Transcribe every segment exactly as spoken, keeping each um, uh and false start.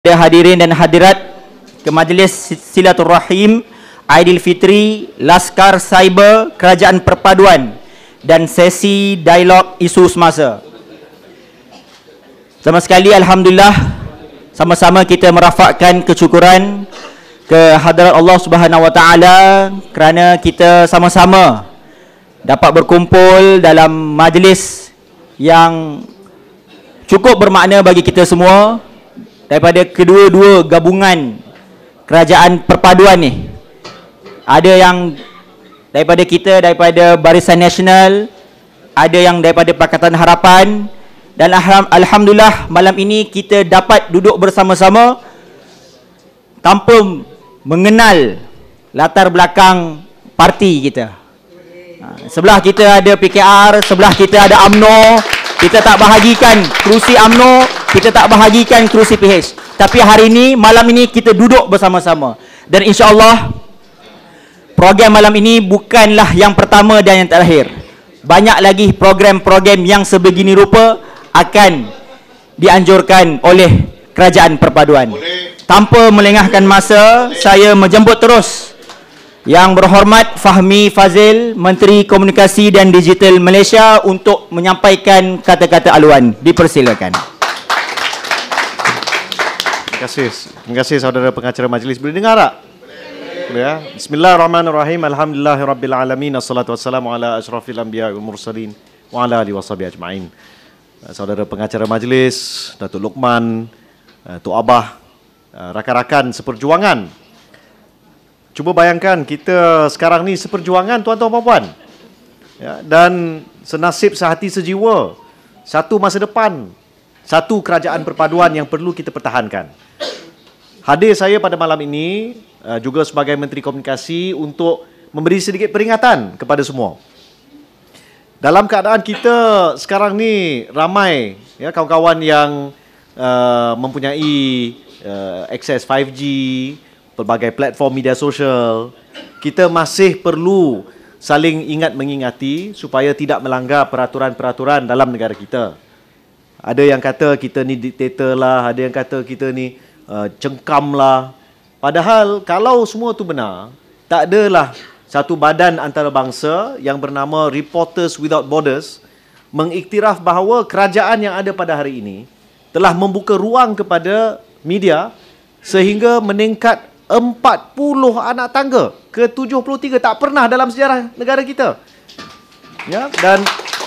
Hadirin dan hadirat ke Majlis Silaturrahim Aidilfitri Laskar Cyber Kerajaan Perpaduan dan sesi dialog isu semasa. Sama sekali, alhamdulillah, sama-sama kita merafakkan kesyukuran ke hadirat Allah Subhanahu Wa Taala kerana kita sama-sama dapat berkumpul dalam majlis yang cukup bermakna bagi kita semua daripada kedua-dua gabungan kerajaan perpaduan ni. Ada yang daripada kita, daripada Barisan Nasional, ada yang daripada Pakatan Harapan, dan alhamdulillah malam ini kita dapat duduk bersama-sama tanpa mengenal latar belakang parti kita. Sebelah kita ada P K R, sebelah kita ada U M N O. Kita tak bahagikan kerusi U M N O, kita tak bahagikan kerusi P H. Tapi hari ini, malam ini kita duduk bersama-sama. Dan insya-Allah program malam ini bukanlah yang pertama dan yang terakhir. Banyak lagi program-program yang sebegini rupa akan dianjurkan oleh Kerajaan Perpaduan. Tanpa melengahkan masa, saya menjemput terus Yang Berhormat Fahmi Fazil, Menteri Komunikasi dan Digital Malaysia, untuk menyampaikan kata-kata aluan. Dipersilakan. Terima kasih. Terima kasih saudara pengacara majlis. Boleh dengar tak? Boleh ya. Bismillahirrahmanirrahim. Alhamdulillahirabbil alamin. Assalatu wassalamu ala asyrafil anbiya'i wal mursalin wa ala alihi washabihi ajma'in. Saudara pengacara majlis, Datuk Luqman, Tok Abah, rakan-rakan seperjuangan. Cuba bayangkan kita sekarang ni seperjuangan, tuan-tuan puan-puan, ya, dan senasib sehati sejiwa, satu masa depan, satu kerajaan perpaduan yang perlu kita pertahankan. Hadir saya pada malam ini uh, juga sebagai Menteri Komunikasi untuk memberi sedikit peringatan kepada semua. Dalam keadaan kita sekarang ni ramai ya kawan-kawan yang uh, mempunyai uh, akses five G, pelbagai platform media sosial, kita masih perlu saling ingat mengingati supaya tidak melanggar peraturan-peraturan dalam negara kita. Ada yang kata kita ni diktator lah, ada yang kata kita ni uh, cengkam lah. Padahal kalau semua tu benar, tak adalah satu badan antarabangsa yang bernama Reporters Without Borders mengiktiraf bahawa kerajaan yang ada pada hari ini telah membuka ruang kepada media sehingga meningkat empat puluh anak tangga ke tujuh puluh tiga. Tak pernah dalam sejarah negara kita. Ya, dan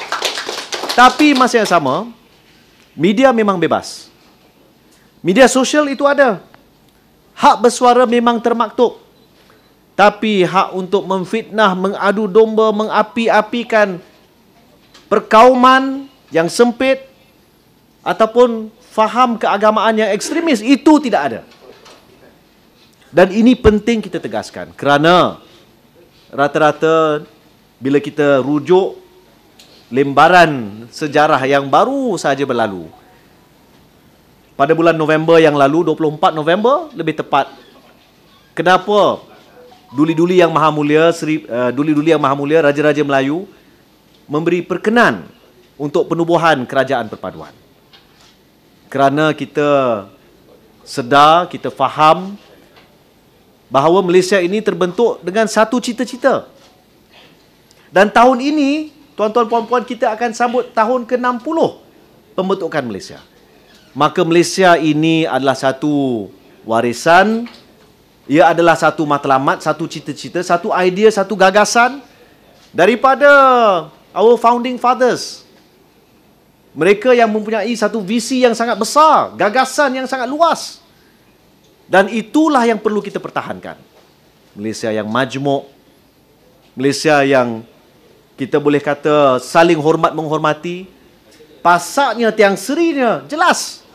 tapi masa yang sama, media memang bebas. Media sosial itu ada. Hak bersuara memang termaktub. Tapi hak untuk memfitnah, mengadu domba, mengapi-apikan perkauman yang sempit ataupun faham keagamaan yang ekstremis, itu tidak ada. Dan ini penting kita tegaskan kerana rata-rata bila kita rujuk lembaran sejarah yang baru saja berlalu, pada bulan November yang lalu, dua puluh empat November lebih tepat, kenapa duli-duli yang maha mulia, Seri, uh, duli-duli yang maha mulia, Raja-Raja Melayu memberi perkenan untuk penubuhan kerajaan perpaduan? Kerana kita sedar, kita faham bahawa Malaysia ini terbentuk dengan satu cita-cita. Dan tahun ini, tuan-tuan puan-puan, kita akan sambut tahun ke enam puluh pembentukan Malaysia. Maka Malaysia ini adalah satu warisan, ia adalah satu matlamat, satu cita-cita, satu idea, satu gagasan daripada our founding fathers. Mereka yang mempunyai satu visi yang sangat besar, gagasan yang sangat luas. Dan itulah yang perlu kita pertahankan. Malaysia yang majmuk, Malaysia yang kita boleh kata saling hormat menghormati, pasaknya, tiang serinya jelas.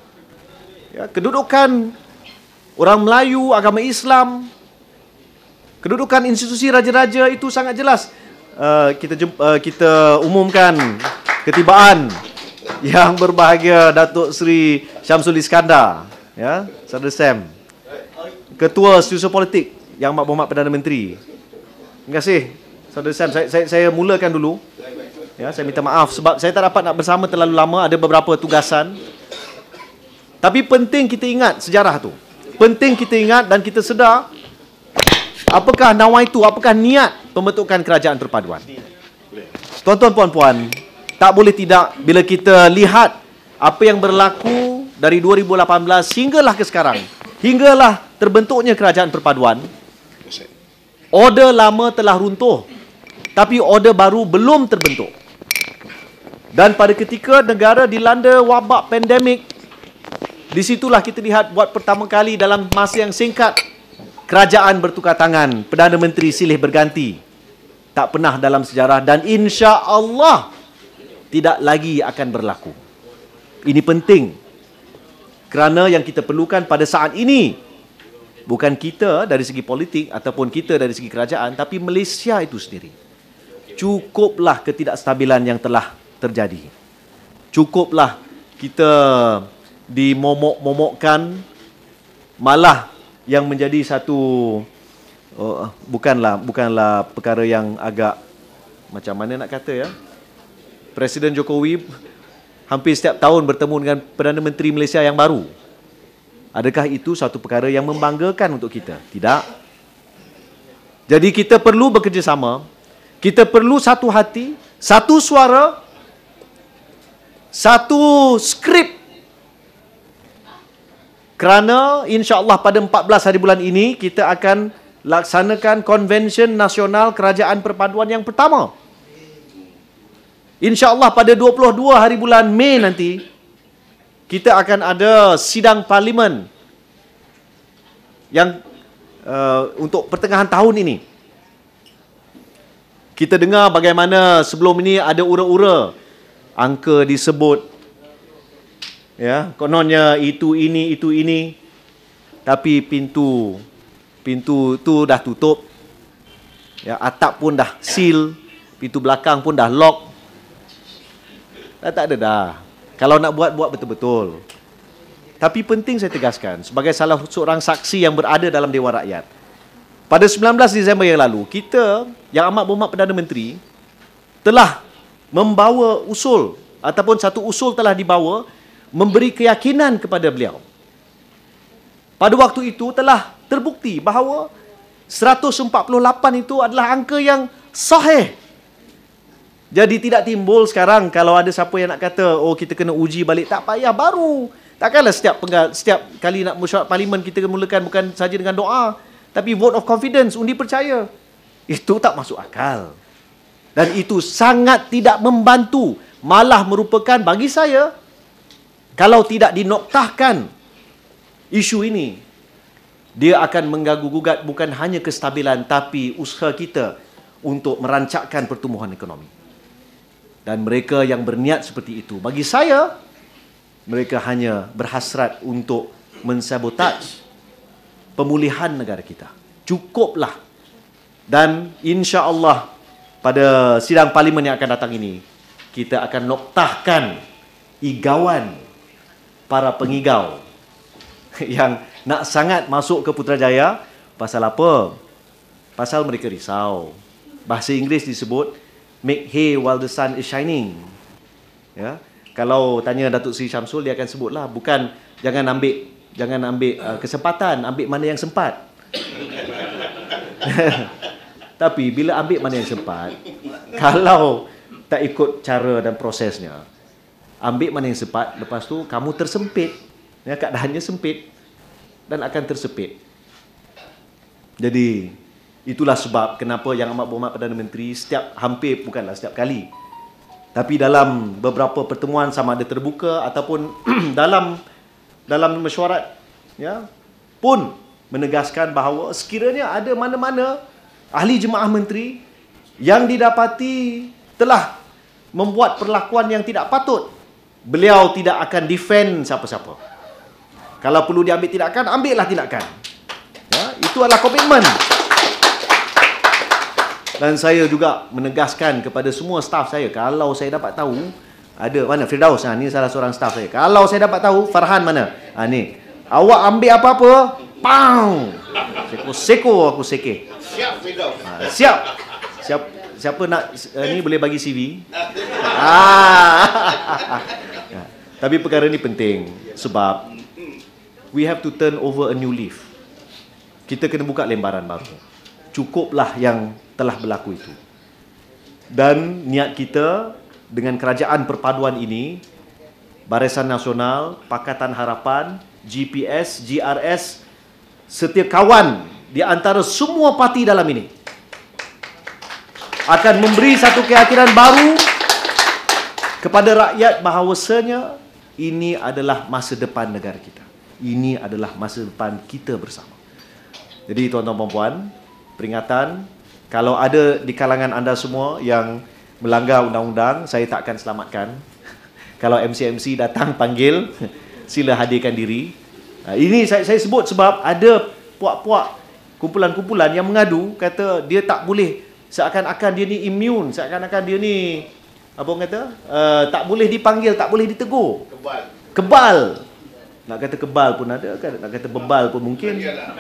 Ya, kedudukan orang Melayu, agama Islam, kedudukan institusi raja-raja itu sangat jelas. Uh, kita uh, kita umumkan ketibaan yang berbahagia Datuk Seri Syamsul Iskandar, ya, Saudara Sam, Ketua Setiausaha Politik Yang Berhormat Perdana Menteri. Terima kasih Saudara Sam. Saya, saya, saya mulakan dulu. Ya, saya minta maaf sebab saya tak dapat nak bersama terlalu lama, ada beberapa tugasan. Tapi penting kita ingat sejarah tu. Penting kita ingat dan kita sedar apakah nawaitu, apakah niat pembentukan kerajaan perpaduan. Tuan-tuan, puan-puan, tak boleh tidak bila kita lihat apa yang berlaku dari dua ribu lapan belas hinggalah ke sekarang. Hinggalah terbentuknya kerajaan perpaduan. Order lama telah runtuh, tapi order baru belum terbentuk. Dan pada ketika negara dilanda wabak pandemik, di situlah kita lihat buat pertama kali dalam masa yang singkat, kerajaan bertukar tangan, Perdana Menteri silih berganti. Tak pernah dalam sejarah dan insya Allah tidak lagi akan berlaku. Ini penting. Kerana yang kita perlukan pada saat ini bukan kita dari segi politik ataupun kita dari segi kerajaan, tapi Malaysia itu sendiri. Cukuplah ketidakstabilan yang telah terjadi. Cukuplah kita dimomok-momokkan, malah yang menjadi satu oh, bukanlah bukanlah perkara yang agak macam mana nak kata ya. Presiden Jokowi hampir setiap tahun bertemu dengan Perdana Menteri Malaysia yang baru. Adakah itu satu perkara yang membanggakan untuk kita? Tidak. Jadi kita perlu bekerjasama. Kita perlu satu hati, satu suara, satu skrip. Kerana insya-Allah pada empat belas hari bulan ini kita akan laksanakan Konvensyen Nasional Kerajaan Perpaduan yang pertama. InsyaAllah pada dua puluh dua hari bulan Mei nanti, kita akan ada sidang parlimen yang uh, untuk pertengahan tahun ini. Kita dengar bagaimana sebelum ini ada ura-ura, angka disebut, ya, kononnya itu ini, itu ini, tapi pintu, pintu tu dah tutup, ya, atap pun dah seal, pintu belakang pun dah lock. Dah tak ada dah. Kalau nak buat, buat betul-betul. Tapi penting saya tegaskan, sebagai salah seorang saksi yang berada dalam Dewan Rakyat, pada sembilan belas Disember yang lalu, kita, yang amat berhormat Perdana Menteri, telah membawa usul, ataupun satu usul telah dibawa, memberi keyakinan kepada beliau. Pada waktu itu telah terbukti bahawa seratus empat puluh lapan itu adalah angka yang sahih. Jadi tidak timbul sekarang kalau ada siapa yang nak kata, oh kita kena uji balik, tak payah, baru. Takkanlah setiap penggal, setiap kali nak mesyuarat parlimen kita mulakan bukan saja dengan doa, tapi vote of confidence, undi percaya. Itu tak masuk akal. Dan itu sangat tidak membantu, malah merupakan bagi saya, kalau tidak dinoktahkan isu ini, dia akan mengganggu-gugat bukan hanya kestabilan, tapi usaha kita untuk merancakkan pertumbuhan ekonomi. Dan mereka yang berniat seperti itu, bagi saya, mereka hanya berhasrat untuk mensabotaj pemulihan negara kita. Cukuplah. Dan insya-Allah pada sidang parlimen yang akan datang ini, kita akan noktahkan igauan para pengigau yang nak sangat masuk ke Putrajaya. Pasal apa? Pasal mereka risau. Bahasa Inggeris disebut make hay while the sun is shining. Ya, kalau tanya Datuk Seri Syamsul, dia akan sebutlah, bukan jangan ambil jangan ambil uh, kesempatan, ambil mana yang sempat. Tapi bila ambil mana yang sempat, kalau tak ikut cara dan prosesnya, ambil mana yang sempat, lepas tu kamu tersempit, ya, keadaannya sempit dan akan tersepit. Jadi itulah sebab kenapa Yang Amat Berhormat Perdana Menteri setiap, hampir bukanlah setiap kali, tapi dalam beberapa pertemuan sama ada terbuka ataupun dalam dalam mesyuarat, ya, pun menegaskan bahawa sekiranya ada mana-mana ahli jemaah menteri yang didapati telah membuat perlakuan yang tidak patut, beliau tidak akan defend siapa-siapa. Kalau perlu diambil tindakan, ambillah tindakan. Ya, itu adalah komitmen. Dan saya juga menegaskan kepada semua staf saya, kalau saya dapat tahu, ada mana Firdaus, ha, ni salah seorang staf saya. Kalau saya dapat tahu, Farhan mana? Ha, ni. Awak ambil apa-apa, pang! Seko-seko aku seke. Siap, Firdaus. Ha, siap. Siap. Siapa nak uh, ni boleh bagi C V? Ah. Ya. Tapi perkara ni penting sebab we have to turn over a new leaf. Kita kena buka lembaran baru. Cukuplah yang telah berlaku itu. Dan niat kita dengan kerajaan perpaduan ini, Barisan Nasional, Pakatan Harapan, G P S, G R S, setiap kawan di antara semua parti dalam ini akan memberi satu keyakinan baru kepada rakyat bahawasanya ini adalah masa depan negara kita. Ini adalah masa depan kita bersama. Jadi tuan-tuan dan puan, peringatan, kalau ada di kalangan anda semua yang melanggar undang-undang, saya tak akan selamatkan. Kalau M C M C datang panggil, sila hadirkan diri. Ini saya, saya sebut sebab ada puak-puak kumpulan-kumpulan yang mengadu, kata dia tak boleh, seakan-akan dia ni immune, seakan-akan dia ni apa orang kata, uh, tak boleh dipanggil, tak boleh ditegur. Kebal. Kebal. Nak kata kebal pun ada kan, nak kata bebal pun mungkin.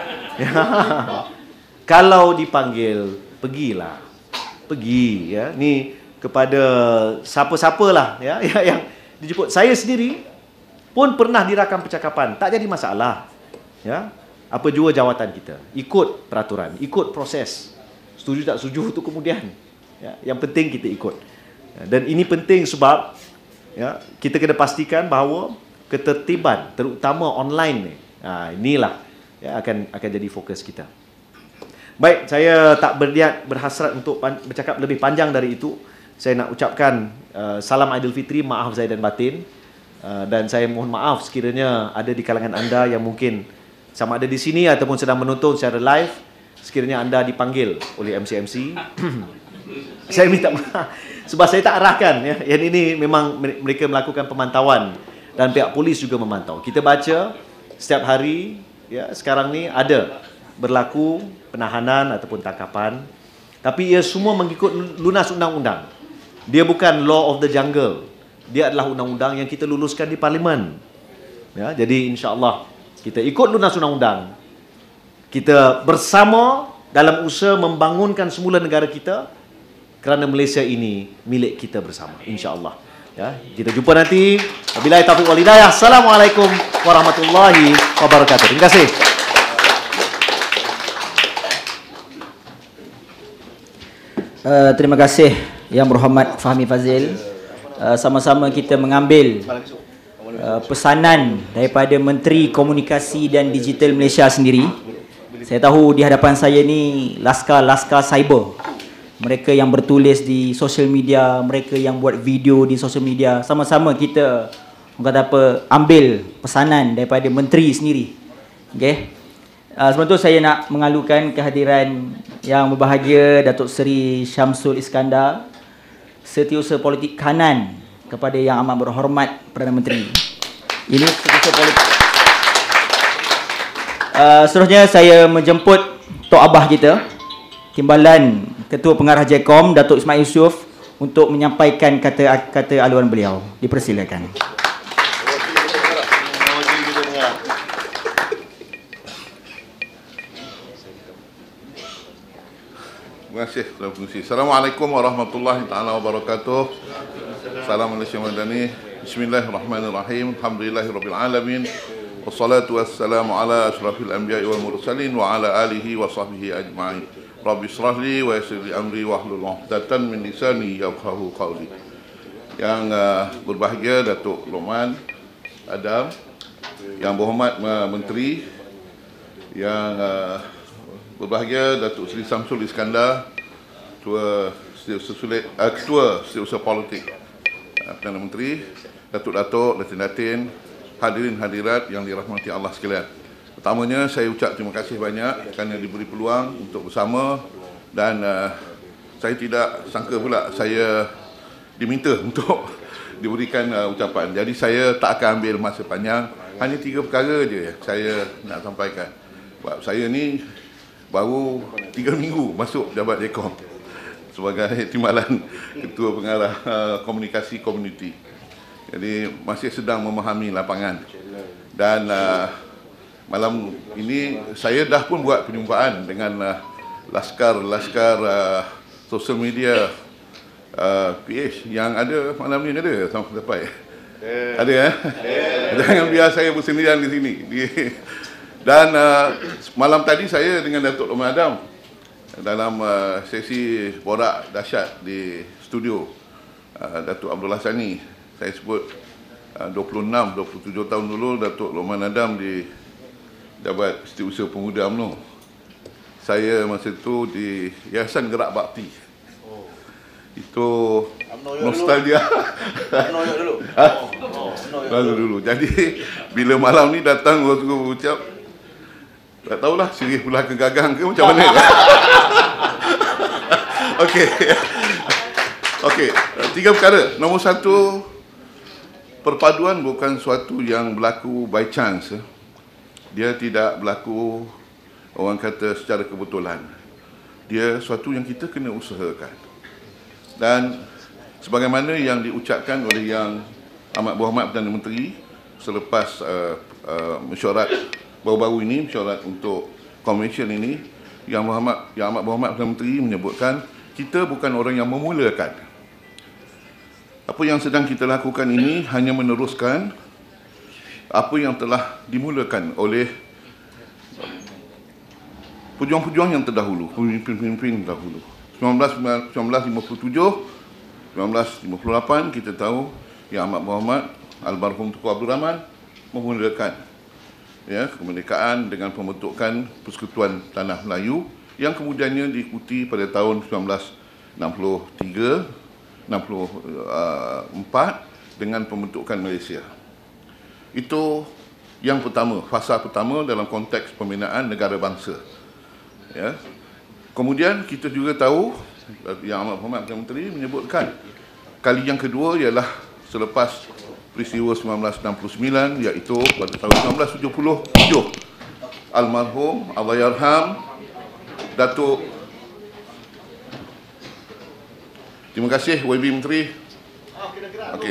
Kalau dipanggil, pergilah. Pergi ya. Ni kepada siapa-siapalah ya yang dijemput. Saya sendiri pun pernah dirakam percakapan, tak jadi masalah. Ya. Apa jua jawatan kita, ikut peraturan, ikut proses. Setuju tak setuju tu kemudian. Ya, yang penting kita ikut. Dan ini penting sebab ya, kita kena pastikan bahawa ketertiban terutama online ni, ha, inilah ya, akan akan jadi fokus kita. Baik, saya tak berniat berhasrat untuk pan, bercakap lebih panjang dari itu. Saya nak ucapkan uh, salam Aidilfitri, maaf zahir dan batin, uh, dan saya mohon maaf sekiranya ada di kalangan anda yang mungkin sama ada di sini ataupun sedang menonton secara live, sekiranya anda dipanggil oleh M C M C. Saya minta maaf sebab saya tak arahkan ya. Yang ini memang mereka melakukan pemantauan dan pihak polis juga memantau. Kita baca setiap hari ya, sekarang ni ada berlaku penahanan ataupun tangkapan, tapi ia semua mengikut lunas undang-undang. Dia bukan law of the jungle. Dia adalah undang-undang yang kita luluskan di parlimen. Ya, jadi insya-Allah kita ikut lunas undang-undang. Kita bersama dalam usaha membangunkan semula negara kita, kerana Malaysia ini milik kita bersama, insya-Allah. Ya, kita jumpa nanti. Wabillahi taufiq wal hidayah. Assalamualaikum warahmatullahi wabarakatuh. Terima kasih. Uh, terima kasih Yang Berhormat Fahmi Fazil. Uh, sama-sama kita mengambil uh, pesanan daripada Menteri Komunikasi dan Digital Malaysia sendiri. Saya tahu di hadapan saya ni laskar-laskar cyber. Mereka yang bertulis di social media, mereka yang buat video di social media, sama-sama kita kata apa, ambil pesanan daripada menteri sendiri. Okey. Uh, sebelum tu saya nak mengalukan kehadiran yang berbahagia Datuk Seri Syamsul Iskandar, Setiausaha Politik Kanan kepada Yang Amat Berhormat Perdana Menteri. Ini Setiausaha Politik. Uh, seterusnya saya menjemput Tok Abah kita, Timbalan Ketua Pengarah J K O M, Datuk Ismail Yusof, untuk menyampaikan kata-kata aluan beliau. Dipersilakan. Terima kasih. Assalamualaikum warahmatullahi taala wabarakatuh. Salam Malaysia Madani. Bismillahirrahmanirrahim. Alhamdulillahirabbil alamin. Wassalatu wassalamu ala asyrafil anbiya'i wal mursalin wa ala alihi wa sahbihi ajma'in. Rabbi shrah li wa yassir li amri wahlul 'uqdatam min lisani yafqahu qawli. Yang uh, berbahagia Datuk Luqman Adam, Yang Berhormat uh, Menteri, yang uh, berbahagia Datuk Seri Syamsul Iskandar, Ketua Setiausaha uh, Ketua Setiausaha Politik uh, Perdana Menteri, Datuk-datuk, datin-datin, hadirin hadirat yang dirahmati Allah sekalian. Pertamanya saya ucap terima kasih banyak kerana diberi peluang untuk bersama, dan uh, saya tidak sangka pula saya diminta untuk diberikan uh, ucapan. Jadi saya tak akan ambil masa panjang, hanya tiga perkara je saya nak sampaikan. Sebab saya ni baru tiga minggu masuk jabat J K O M sebagai timbalan Ketua Pengarah uh, Komunikasi Komuniti. Jadi masih sedang memahami lapangan. Dan uh, malam ini saya dah pun buat perjumpaan dengan uh, laskar-laskar uh, sosial media uh, P H yang ada malam ni, ada sampai dapat Ada ya? Jangan biar saya bersendirian di sini. Dan uh, malam tadi saya dengan Datuk Lukman Adam dalam uh, sesi borak dahsyat di studio uh, Datuk Abdullah Sani. Saya sebut uh, dua puluh enam, dua puluh tujuh tahun dulu Datuk Lukman Adam di Jabat Setiausaha Pemuda U M N O. Saya masa itu di Yayasan Gerak Bakti. Oh. Itu nostalgia. UMNO dulu. Lalu dulu. Jadi bila malam ni datang orang suruh berucap, tak tahulah sirih pula ke gagang ke macam mana. Okey. Okey, tiga perkara. Nombor satu, perpaduan bukan suatu yang berlaku by chance. Dia tidak berlaku orang kata secara kebetulan. Dia suatu yang kita kena usahakan. Dan sebagaimana yang diucapkan oleh Yang Amat Berhormat Perdana Menteri selepas uh, uh, mesyuarat baru-baru ini, mesyuarat untuk konvensyen ini, Yang Berhormat Yang Amat Berhormat Perdana Menteri menyebutkan kita bukan orang yang memulakan. Apa yang sedang kita lakukan ini hanya meneruskan apa yang telah dimulakan oleh pejuang-pejuang yang terdahulu, pemimpin-pemimpin terdahulu. sembilan belas lima puluh tujuh, sembilan belas lima puluh lapan kita tahu Yang Amat Berhormat Almarhum Tunku Abdul Rahman memulakan ya, kemerdekaan dengan pembentukan Persekutuan Tanah Melayu yang kemudiannya diikuti pada tahun sembilan belas enam puluh tiga, enam puluh empat dengan pembentukan Malaysia. Itu yang pertama, fasa pertama dalam konteks pembinaan negara bangsa. Ya. Kemudian kita juga tahu Yang Amat Berhormat Perdana Menteri menyebutkan kali yang kedua ialah selepas peristiwa sembilan belas enam puluh sembilan, iaitu pada tahun sembilan belas tujuh puluh tujuh almarhum Allahyarham Datuk, terima kasih Y B Menteri. Okey.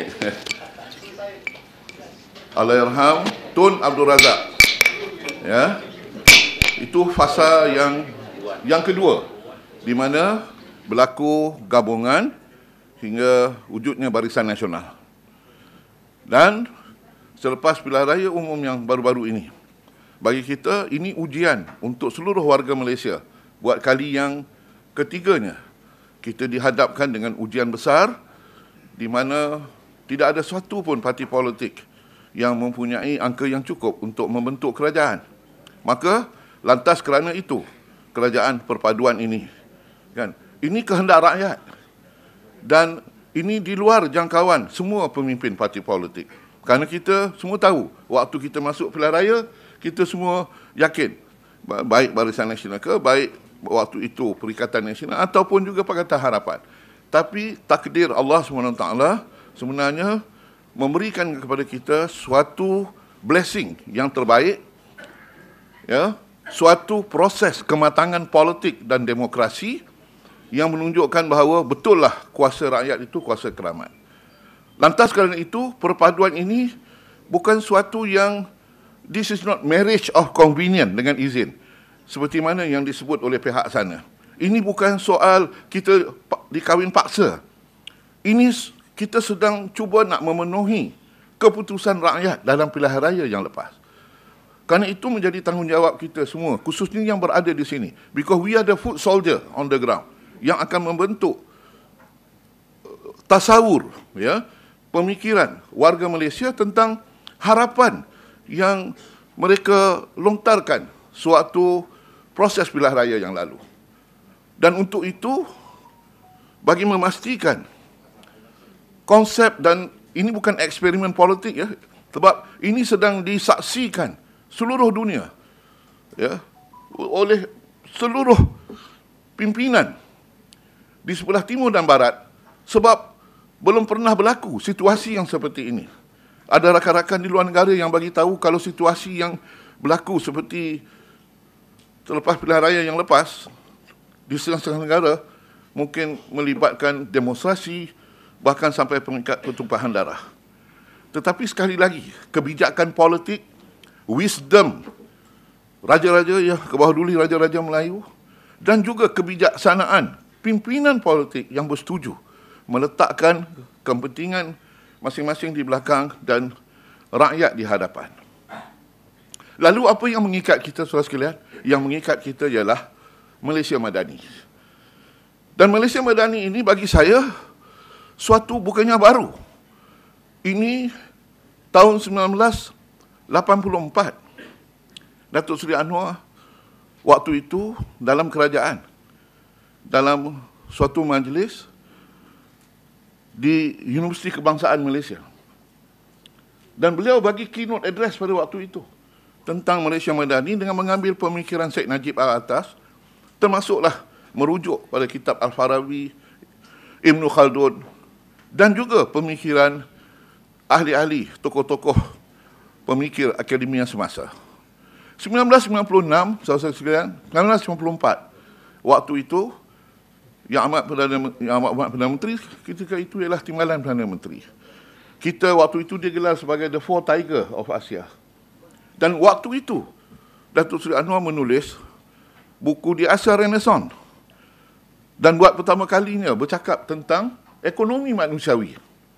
Allahyarham Tun Abdul Razak. Ya. Itu fasa yang yang kedua di mana berlaku gabungan hingga wujudnya Barisan Nasional. Dan selepas pilihan raya umum yang baru-baru ini, bagi kita ini ujian untuk seluruh warga Malaysia. Buat kali yang ketiganya, kita dihadapkan dengan ujian besar di mana tidak ada suatu pun parti politik yang mempunyai angka yang cukup untuk membentuk kerajaan. Maka lantas kerana itu, kerajaan perpaduan ini, kan, ini kehendak rakyat. Dan ini di luar jangkauan semua pemimpin parti politik. Kerana kita semua tahu, waktu kita masuk pilihan raya, kita semua yakin, baik Barisan Nasional ke, baik waktu itu Perikatan Nasional ataupun juga Pakatan Harapan. Tapi takdir Allah subhanahu wa taala sebenarnya memberikan kepada kita suatu blessing yang terbaik, ya, suatu proses kematangan politik dan demokrasi yang menunjukkan bahawa betullah kuasa rakyat itu kuasa keramat. Lantas kerana itu, perpaduan ini bukan suatu yang, this is not marriage of convenience dengan izin, seperti mana yang disebut oleh pihak sana. Ini bukan soal kita dikahwin paksa. Ini kita sedang cuba nak memenuhi keputusan rakyat dalam pilihan raya yang lepas. Kerana itu menjadi tanggungjawab kita semua, khususnya yang berada di sini. Because we are the foot soldier on the ground, yang akan membentuk tasawur, ya, pemikiran warga Malaysia tentang harapan yang mereka lontarkan suatu proses pilihan raya yang lalu. Dan untuk itu, bagi memastikan konsep, dan ini bukan eksperimen politik, ya, sebab ini sedang disaksikan seluruh dunia, ya, oleh seluruh pimpinan di sebelah timur dan barat, sebab belum pernah berlaku situasi yang seperti ini. Ada rakan-rakan di luar negara yang bagi tahu kalau situasi yang berlaku seperti selepas pilihan raya yang lepas di setengah-setengah negara mungkin melibatkan demonstrasi, bahkan sampai peringkat pertumpahan darah. Tetapi sekali lagi, kebijakan politik, wisdom raja-raja yang ke bawah duli raja-raja Melayu, dan juga kebijaksanaan pimpinan politik yang bersetuju meletakkan kepentingan masing-masing di belakang dan rakyat di hadapan. Lalu apa yang mengikat kita, saudara sekalian? Yang mengikat kita ialah Malaysia Madani. Dan Malaysia Madani ini bagi saya suatu bukannya baru. Ini tahun sembilan belas lapan puluh empat. Datuk Seri Anwar waktu itu dalam kerajaan, dalam suatu majlis di Universiti Kebangsaan Malaysia. Dan beliau bagi keynote address pada waktu itu tentang Malaysia Madani dengan mengambil pemikiran Syed Najib Al-Atas, termasuklah merujuk pada kitab Al-Farabi, Ibn Khaldun, dan juga pemikiran ahli-ahli, tokoh-tokoh pemikir akademia semasa. sembilan belas sembilan puluh enam, saudara sekalian, sembilan belas sembilan puluh empat, waktu itu, Yang Amat Perdana, Yang Amat Perdana Menteri ketika itu ialah Timbalan Perdana Menteri. Kita waktu itu digelar sebagai The Four Tiger of Asia. Dan waktu itu, Datuk Seri Anwar menulis buku di Asia Renaissance. Dan buat pertama kalinya bercakap tentang ekonomi manusiawi.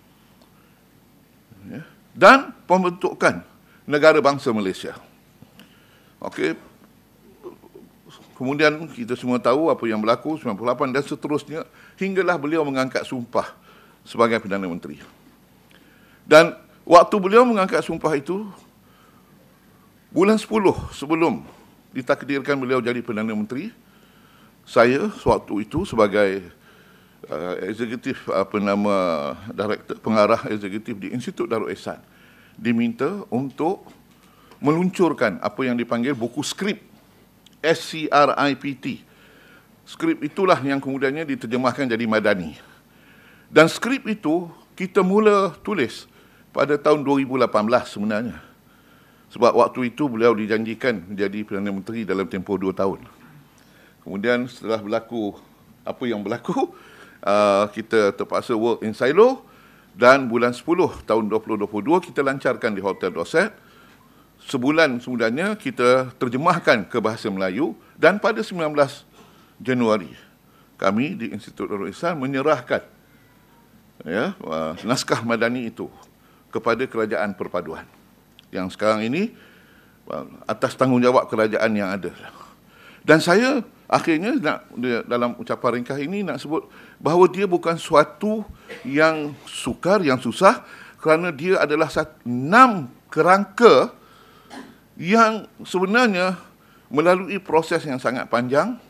Dan pembentukan negara bangsa Malaysia. Okey. Kemudian kita semua tahu apa yang berlaku sembilan puluh lapan dan seterusnya hinggalah beliau mengangkat sumpah sebagai Perdana Menteri. Dan waktu beliau mengangkat sumpah itu bulan sepuluh sebelum ditakdirkan beliau jadi Perdana Menteri, saya sewaktu itu sebagai uh, eksekutif apa nama director pengarah eksekutif di Institut Darul Ihsan diminta untuk meluncurkan apa yang dipanggil buku skrip S C R I P T. Skrip itulah yang kemudiannya diterjemahkan jadi Madani. Dan skrip itu kita mula tulis pada tahun dua ribu lapan belas sebenarnya. Sebab waktu itu beliau dijanjikan menjadi Perdana Menteri dalam tempoh dua tahun. Kemudian setelah berlaku apa yang berlaku, uh, kita terpaksa work in silo dan bulan sepuluh tahun dua ribu dua puluh dua kita lancarkan di Hotel Dorset. Sebulan sebenarnya kita terjemahkan ke bahasa Melayu dan pada sembilan belas Januari kami di Institut Darul Ihsan menyerahkan ya, uh, naskah Madani itu kepada Kerajaan Perpaduan. Yang sekarang ini atas tanggungjawab kerajaan yang ada. Dan saya akhirnya nak, dalam ucapan ringkas ini nak sebut bahawa dia bukan suatu yang sukar, yang susah, kerana dia adalah satu, enam kerangka yang sebenarnya melalui proses yang sangat panjang,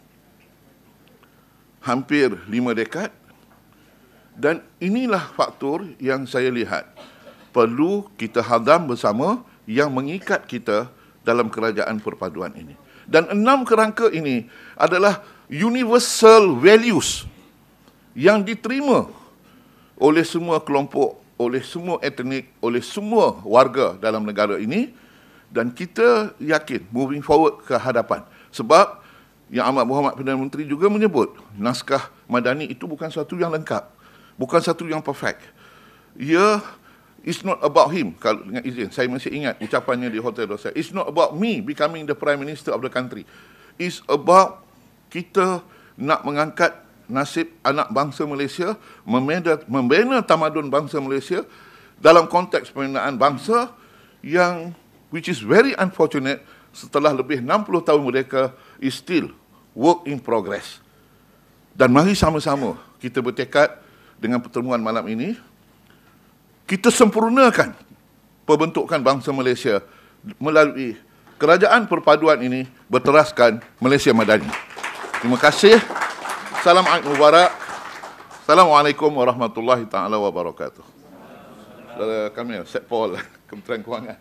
hampir lima dekad, dan inilah faktor yang saya lihat perlu kita hadam bersama yang mengikat kita dalam kerajaan perpaduan ini. Dan enam kerangka ini adalah universal values yang diterima oleh semua kelompok, oleh semua etnik, oleh semua warga dalam negara ini, dan kita yakin moving forward ke hadapan. Sebab Yang Amat Berhormat Perdana Menteri juga menyebut naskah Madani itu bukan satu yang lengkap, bukan satu yang perfect. Ia It's not about him. Kalau dengan izin, saya masih ingat ucapannya di Hotel Dorset. It's not about me becoming the Prime Minister of the country. It's about kita nak mengangkat nasib anak bangsa Malaysia, membina, membina tamadun bangsa Malaysia dalam konteks pembinaan bangsa yang which is very unfortunate setelah lebih enam puluh tahun merdeka is still work in progress. Dan mari sama-sama kita bertekad dengan pertemuan malam ini, kita sempurnakan pembentukan bangsa Malaysia melalui kerajaan perpaduan ini berteraskan Malaysia Madani. Terima kasih. Salam Aid Mubarak. Assalamualaikum warahmatullahi taala wabarakatuh. Saudara kami, Sek Paul, Kementerian Kewangan.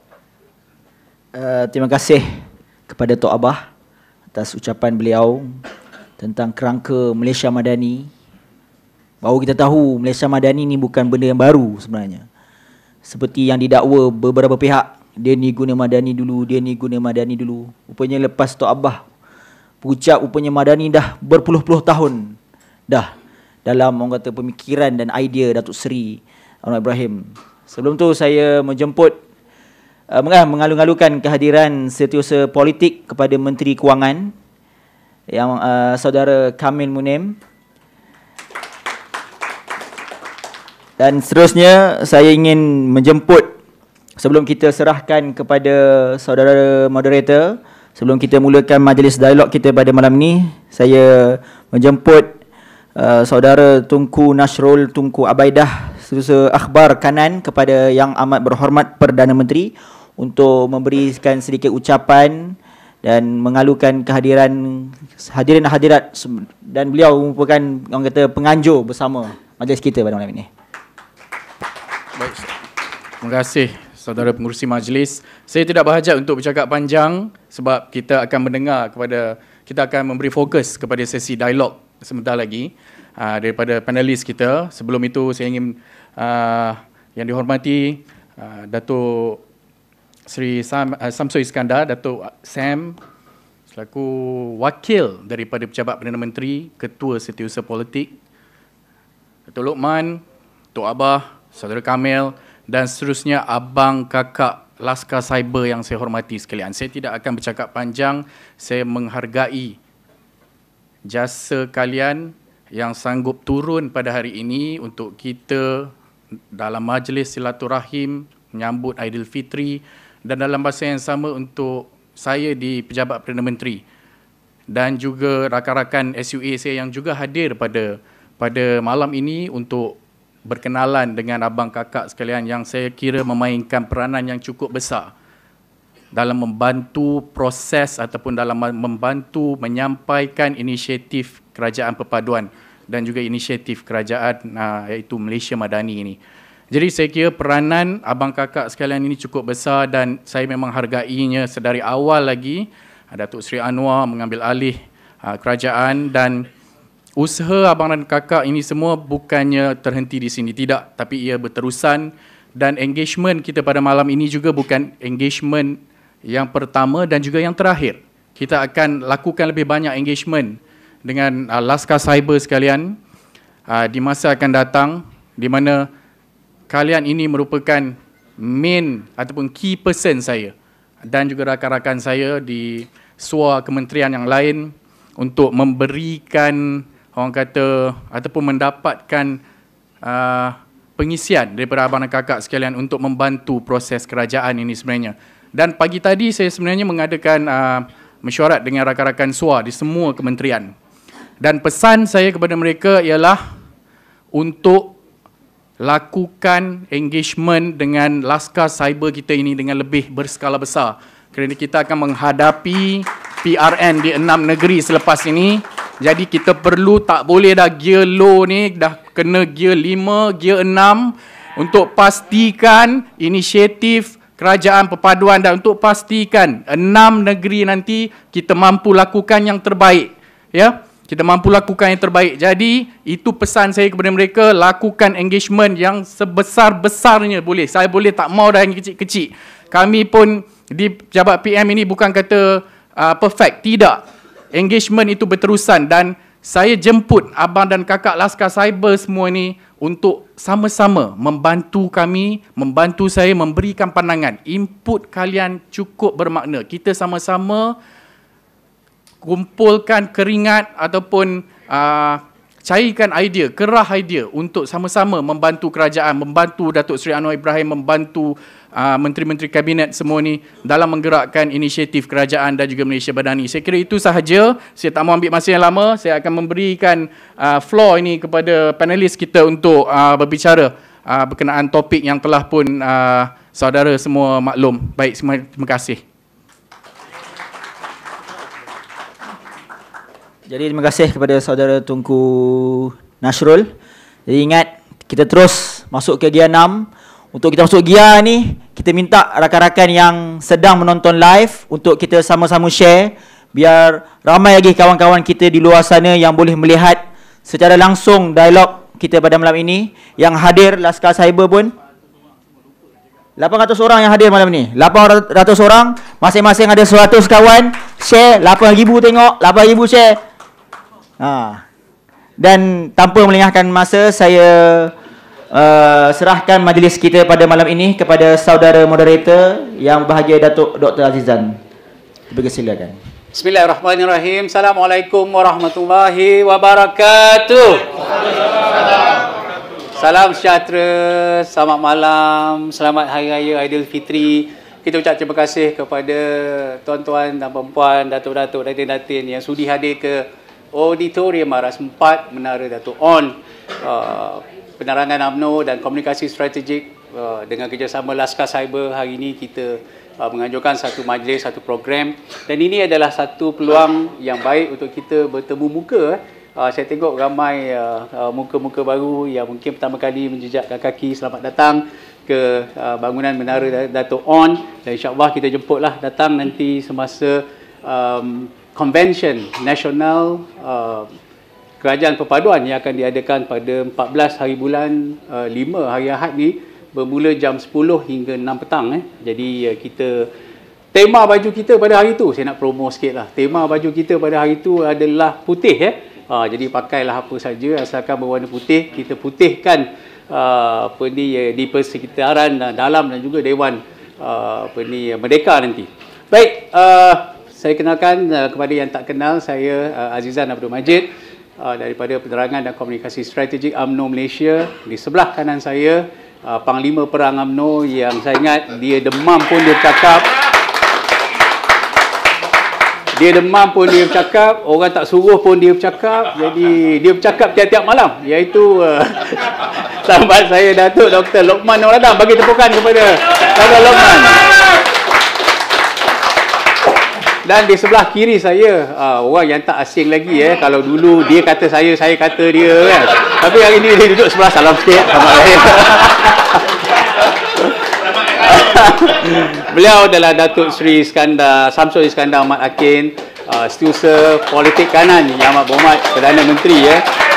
Uh, terima kasih kepada Tok Abah atas ucapan beliau tentang kerangka Malaysia Madani. Bahawa kita tahu Malaysia Madani ni bukan benda yang baru sebenarnya. Seperti yang didakwa beberapa pihak, dia ni guna Madani dulu, dia ni guna Madani dulu. Rupanya lepas Tok Abah berucap, rupanya Madani dah berpuluh-puluh tahun dah dalam orang kata pemikiran dan idea Datuk Seri Anwar Ibrahim. Sebelum tu saya menjemput uh, mengalu-alukan kehadiran Setiausaha Politik kepada Menteri Kewangan yang uh, Saudara Kamil Munim. Dan seterusnya saya ingin menjemput, sebelum kita serahkan kepada saudara moderator, sebelum kita mulakan majlis dialog kita pada malam ini, saya menjemput uh, saudara Tunku Nasrul Tunku Abaidah, Setiausaha Akhbar Kanan, kepada Yang Amat Berhormat Perdana Menteri untuk memberikan sedikit ucapan dan mengalukan kehadiran hadirin hadirat, dan beliau merupakan orang kata penganjur bersama majlis kita pada malam ini. Baik. Terima kasih saudara pengurusi majlis. Saya tidak berhajat untuk bercakap panjang sebab kita akan mendengar kepada, kita akan memberi fokus kepada sesi dialog sebentar lagi uh, daripada panelis kita. Sebelum itu saya ingin uh, yang dihormati uh, Datuk Seri Sam, uh, Samsul Iskandar, Datuk Sam selaku wakil daripada Pejabat Perdana Menteri, Ketua Setiausaha Politik, Datuk Lokman, Tok Abah, Saudara Kamil dan seterusnya abang kakak Laskar Cyber yang saya hormati sekalian. Saya tidak akan bercakap panjang. Saya menghargai jasa kalian yang sanggup turun pada hari ini untuk kita dalam majlis silaturahim menyambut Aidilfitri, dan dalam masa yang sama untuk saya di Pejabat Perdana Menteri dan juga rakan-rakan S U A saya yang juga hadir pada pada malam ini untuk berkenalan dengan abang kakak sekalian yang saya kira memainkan peranan yang cukup besar dalam membantu proses ataupun dalam membantu menyampaikan inisiatif Kerajaan Perpaduan dan juga inisiatif kerajaan uh, iaitu Malaysia Madani ini. Jadi saya kira peranan abang kakak sekalian ini cukup besar dan saya memang hargainya sedari awal lagi. Datuk Seri Anwar mengambil alih uh, kerajaan, dan usaha abang dan kakak ini semua bukannya terhenti di sini, tidak, tapi ia berterusan, dan engagement kita pada malam ini juga bukan engagement yang pertama dan juga yang terakhir. Kita akan lakukan lebih banyak engagement dengan uh, Laskar Cyber sekalian uh, di masa akan datang, di mana kalian ini merupakan main ataupun key person saya dan juga rakan-rakan saya di S W A kementerian yang lain untuk memberikan, orang kata, ataupun mendapatkan uh, pengisian daripada abang dan kakak sekalian untuk membantu proses kerajaan ini sebenarnya. Dan pagi tadi saya sebenarnya mengadakan uh, mesyuarat dengan rakan-rakan S W A di semua kementerian. Dan pesan saya kepada mereka ialah untuk lakukan engagement dengan Laskar Cyber kita ini dengan lebih berskala besar. Kerana kita akan menghadapi P R N di enam negeri selepas ini. Jadi kita perlu, tak boleh dah gear low ni, dah kena gear lima, gear enam untuk pastikan inisiatif Kerajaan Perpaduan dan untuk pastikan enam negeri nanti kita mampu lakukan yang terbaik. Ya, kita mampu lakukan yang terbaik. Jadi itu pesan saya kepada mereka, lakukan engagement yang sebesar-besarnya boleh. Saya boleh tak mau dah yang kecil-kecil. Kami pun di Pejabat P M ini bukan kata uh, perfect, tidak. Engagement itu berterusan dan saya jemput abang dan kakak Laskar Cyber semua ni untuk sama-sama membantu kami, membantu saya memberikan pandangan. Input kalian cukup bermakna. Kita sama-sama kumpulkan keringat ataupun uh, cairkan idea, kerah idea untuk sama-sama membantu kerajaan, membantu Datuk Seri Anwar Ibrahim, membantu uh, menteri-menteri kabinet semua ni dalam menggerakkan inisiatif kerajaan dan juga Malaysia Madani. Saya kira itu sahaja. Saya tak mau ambil masa yang lama. Saya akan memberikan uh, floor ini kepada panelis kita untuk uh, berbicara uh, berkenaan topik yang telah pun uh, saudara semua maklum. Baik, semua, terima kasih. Jadi terima kasih kepada saudara Tunku Nasrul. Jadi ingat, kita terus masuk ke gear enam. Untuk kita masuk gear ni, kita minta rakan-rakan yang sedang menonton live untuk kita sama-sama share, biar ramai lagi kawan-kawan kita di luar sana yang boleh melihat secara langsung dialog kita pada malam ini. Yang hadir Laskar Cyber pun lapan ratus orang yang hadir malam ni. lapan ratus orang, masing-masing ada seratus kawan. Share, lapan ribu tengok, lapan ribu share. Ha. Dan tanpa melengahkan masa, saya uh, serahkan majlis kita pada malam ini kepada saudara moderator yang berbahagia, Datuk Doktor Azizan. Dipersilakan. Bismillahirrahmanirrahim. Assalamualaikum warahmatullahi wabarakatuh. Salam sejahtera, selamat malam, selamat Hari Raya Aidilfitri. Kita ucap terima kasih kepada tuan-tuan dan puan-puan, datuk-datuk, datin-datin yang sudi hadir ke Auditorium Aras empat Menara Dato' On. Uh, penerangan UMNO dan komunikasi strategik uh, dengan kerjasama Laskar Cyber hari ini kita uh, menganjurkan satu majlis, satu program, dan ini adalah satu peluang yang baik untuk kita bertemu muka. Uh, saya tengok ramai uh, uh, muka-muka baru yang mungkin pertama kali menjejakkan kaki. Selamat datang ke uh, bangunan Menara Dato' On, dan insyaAllah kita jemputlah datang nanti semasa um, Convention Nasional uh, Kerajaan Perpaduan yang akan diadakan pada empat belas hari bulan uh, lima hari Ahad ni, bermula jam sepuluh hingga enam petang. Eh. Jadi uh, kita, tema baju kita pada hari tu, saya nak promo sikit lah. Tema baju kita pada hari tu adalah putih. Eh. Uh, jadi pakailah apa saja asalkan berwarna putih. Kita putihkan uh, apa ni, uh, di persekitaran uh, dalam dan juga Dewan uh, apa ni, uh, Merdeka nanti. Baik, uh, saya kenalkan uh, kepada yang tak kenal, saya uh, Azizan Abdul Majid uh, daripada Penerangan dan Komunikasi Strategik UMNO Malaysia. Di sebelah kanan saya uh, Panglima Perang UMNO yang saya ingat dia demam pun dia bercakap. Dia demam pun dia bercakap, orang tak suruh pun dia bercakap. Jadi dia bercakap tiap-tiap malam, iaitu uh, sahabat saya Datuk Doktor Lokman Nur Adam. Bagi tepukan kepada Doktor Lokman. Dan di sebelah kiri saya uh, orang yang tak asing lagi. eh Kalau dulu dia kata saya, saya kata dia kan. Tapi hari ini dia duduk sebelah, salam sikit sama saya. Beliau adalah Datuk Seri Iskandar Samsul Iskandar Ahmad Akin, uh, Setiausaha Politik Kanan Yang Amat Berhormat Perdana Menteri. eh.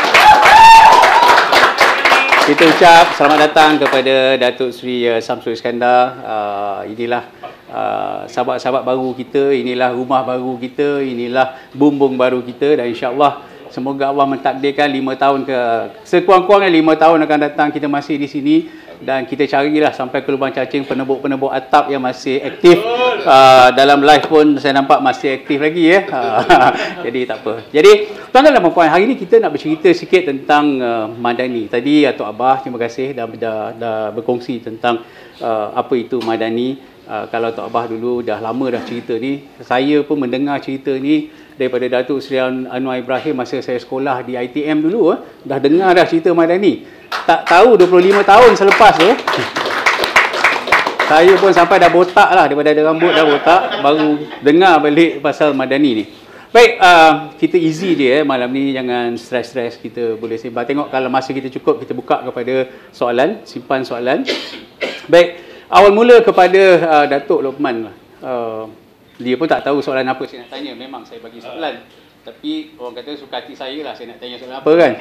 Kita ucap selamat datang kepada Datuk Seri uh, Samsul Iskandar. Uh, inilah uh, sahabat-sahabat baru kita, inilah rumah baru kita, inilah bumbung baru kita, dan insya-Allah semoga Allah mentakdirkan lima tahun ke sekurang-kurangnya lima tahun akan datang kita masih di sini. Dan kita carilah sampai ke lubang cacing penebuk-penebuk atap yang masih aktif. Uh, dalam live pun saya nampak masih aktif lagi. ya. Uh, jadi tak apa. Jadi tuan-tuan dan puan-puan, hari ini kita nak bercerita sikit tentang uh, Madani. Tadi Atuk Abah, terima kasih dah, dah, dah berkongsi tentang uh, apa itu Madani. Uh, kalau Atuk Abah dulu dah lama dah cerita ni. Saya pun mendengar cerita ni daripada Datuk Seri Anwar Ibrahim masa saya sekolah di I T M dulu. Eh. Dah dengar dah cerita Madani. Tak tahu dua puluh lima tahun selepas tu, saya pun sampai dah botak lah, daripada ada rambut dah botak, baru dengar balik pasal Madani ni. Baik, uh, kita easy je eh, malam ni, jangan stres-stres, kita boleh sembang. Tengok kalau masa kita cukup, kita buka kepada soalan, simpan soalan. Baik, awal mula kepada uh, Datuk Lokman. Uh, dia pun tak tahu soalan apa saya nak tanya, memang saya bagi soalan. Tapi orang kata suka hati saya lah, saya nak tanya soalan apa kan.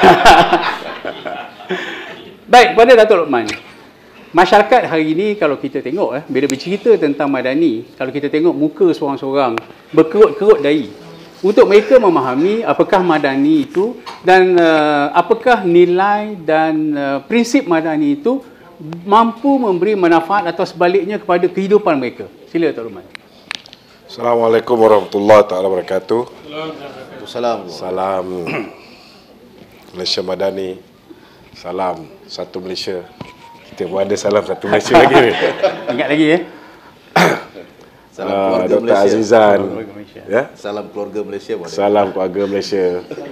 Baik, pada Datuk Lokman, masyarakat hari ini kalau kita tengok eh, bila bercerita tentang Madani, kalau kita tengok muka seorang-seorang berkerut-kerut dahi untuk mereka memahami apakah Madani itu, dan uh, apakah nilai dan uh, prinsip Madani itu mampu memberi manfaat atau sebaliknya kepada kehidupan mereka. Sila Datuk Lokman. Assalamualaikum warahmatullahi taala wabarakatuh. Salam. Salam Malaysia Madani. Salam satu Malaysia. Kita pun ada salam satu Malaysia lagi. Ingat lagi ya. Salam keluarga Doktor Malaysia. Azizan. Ya. Salam keluarga Malaysia. Boleh. Salam keluarga Malaysia.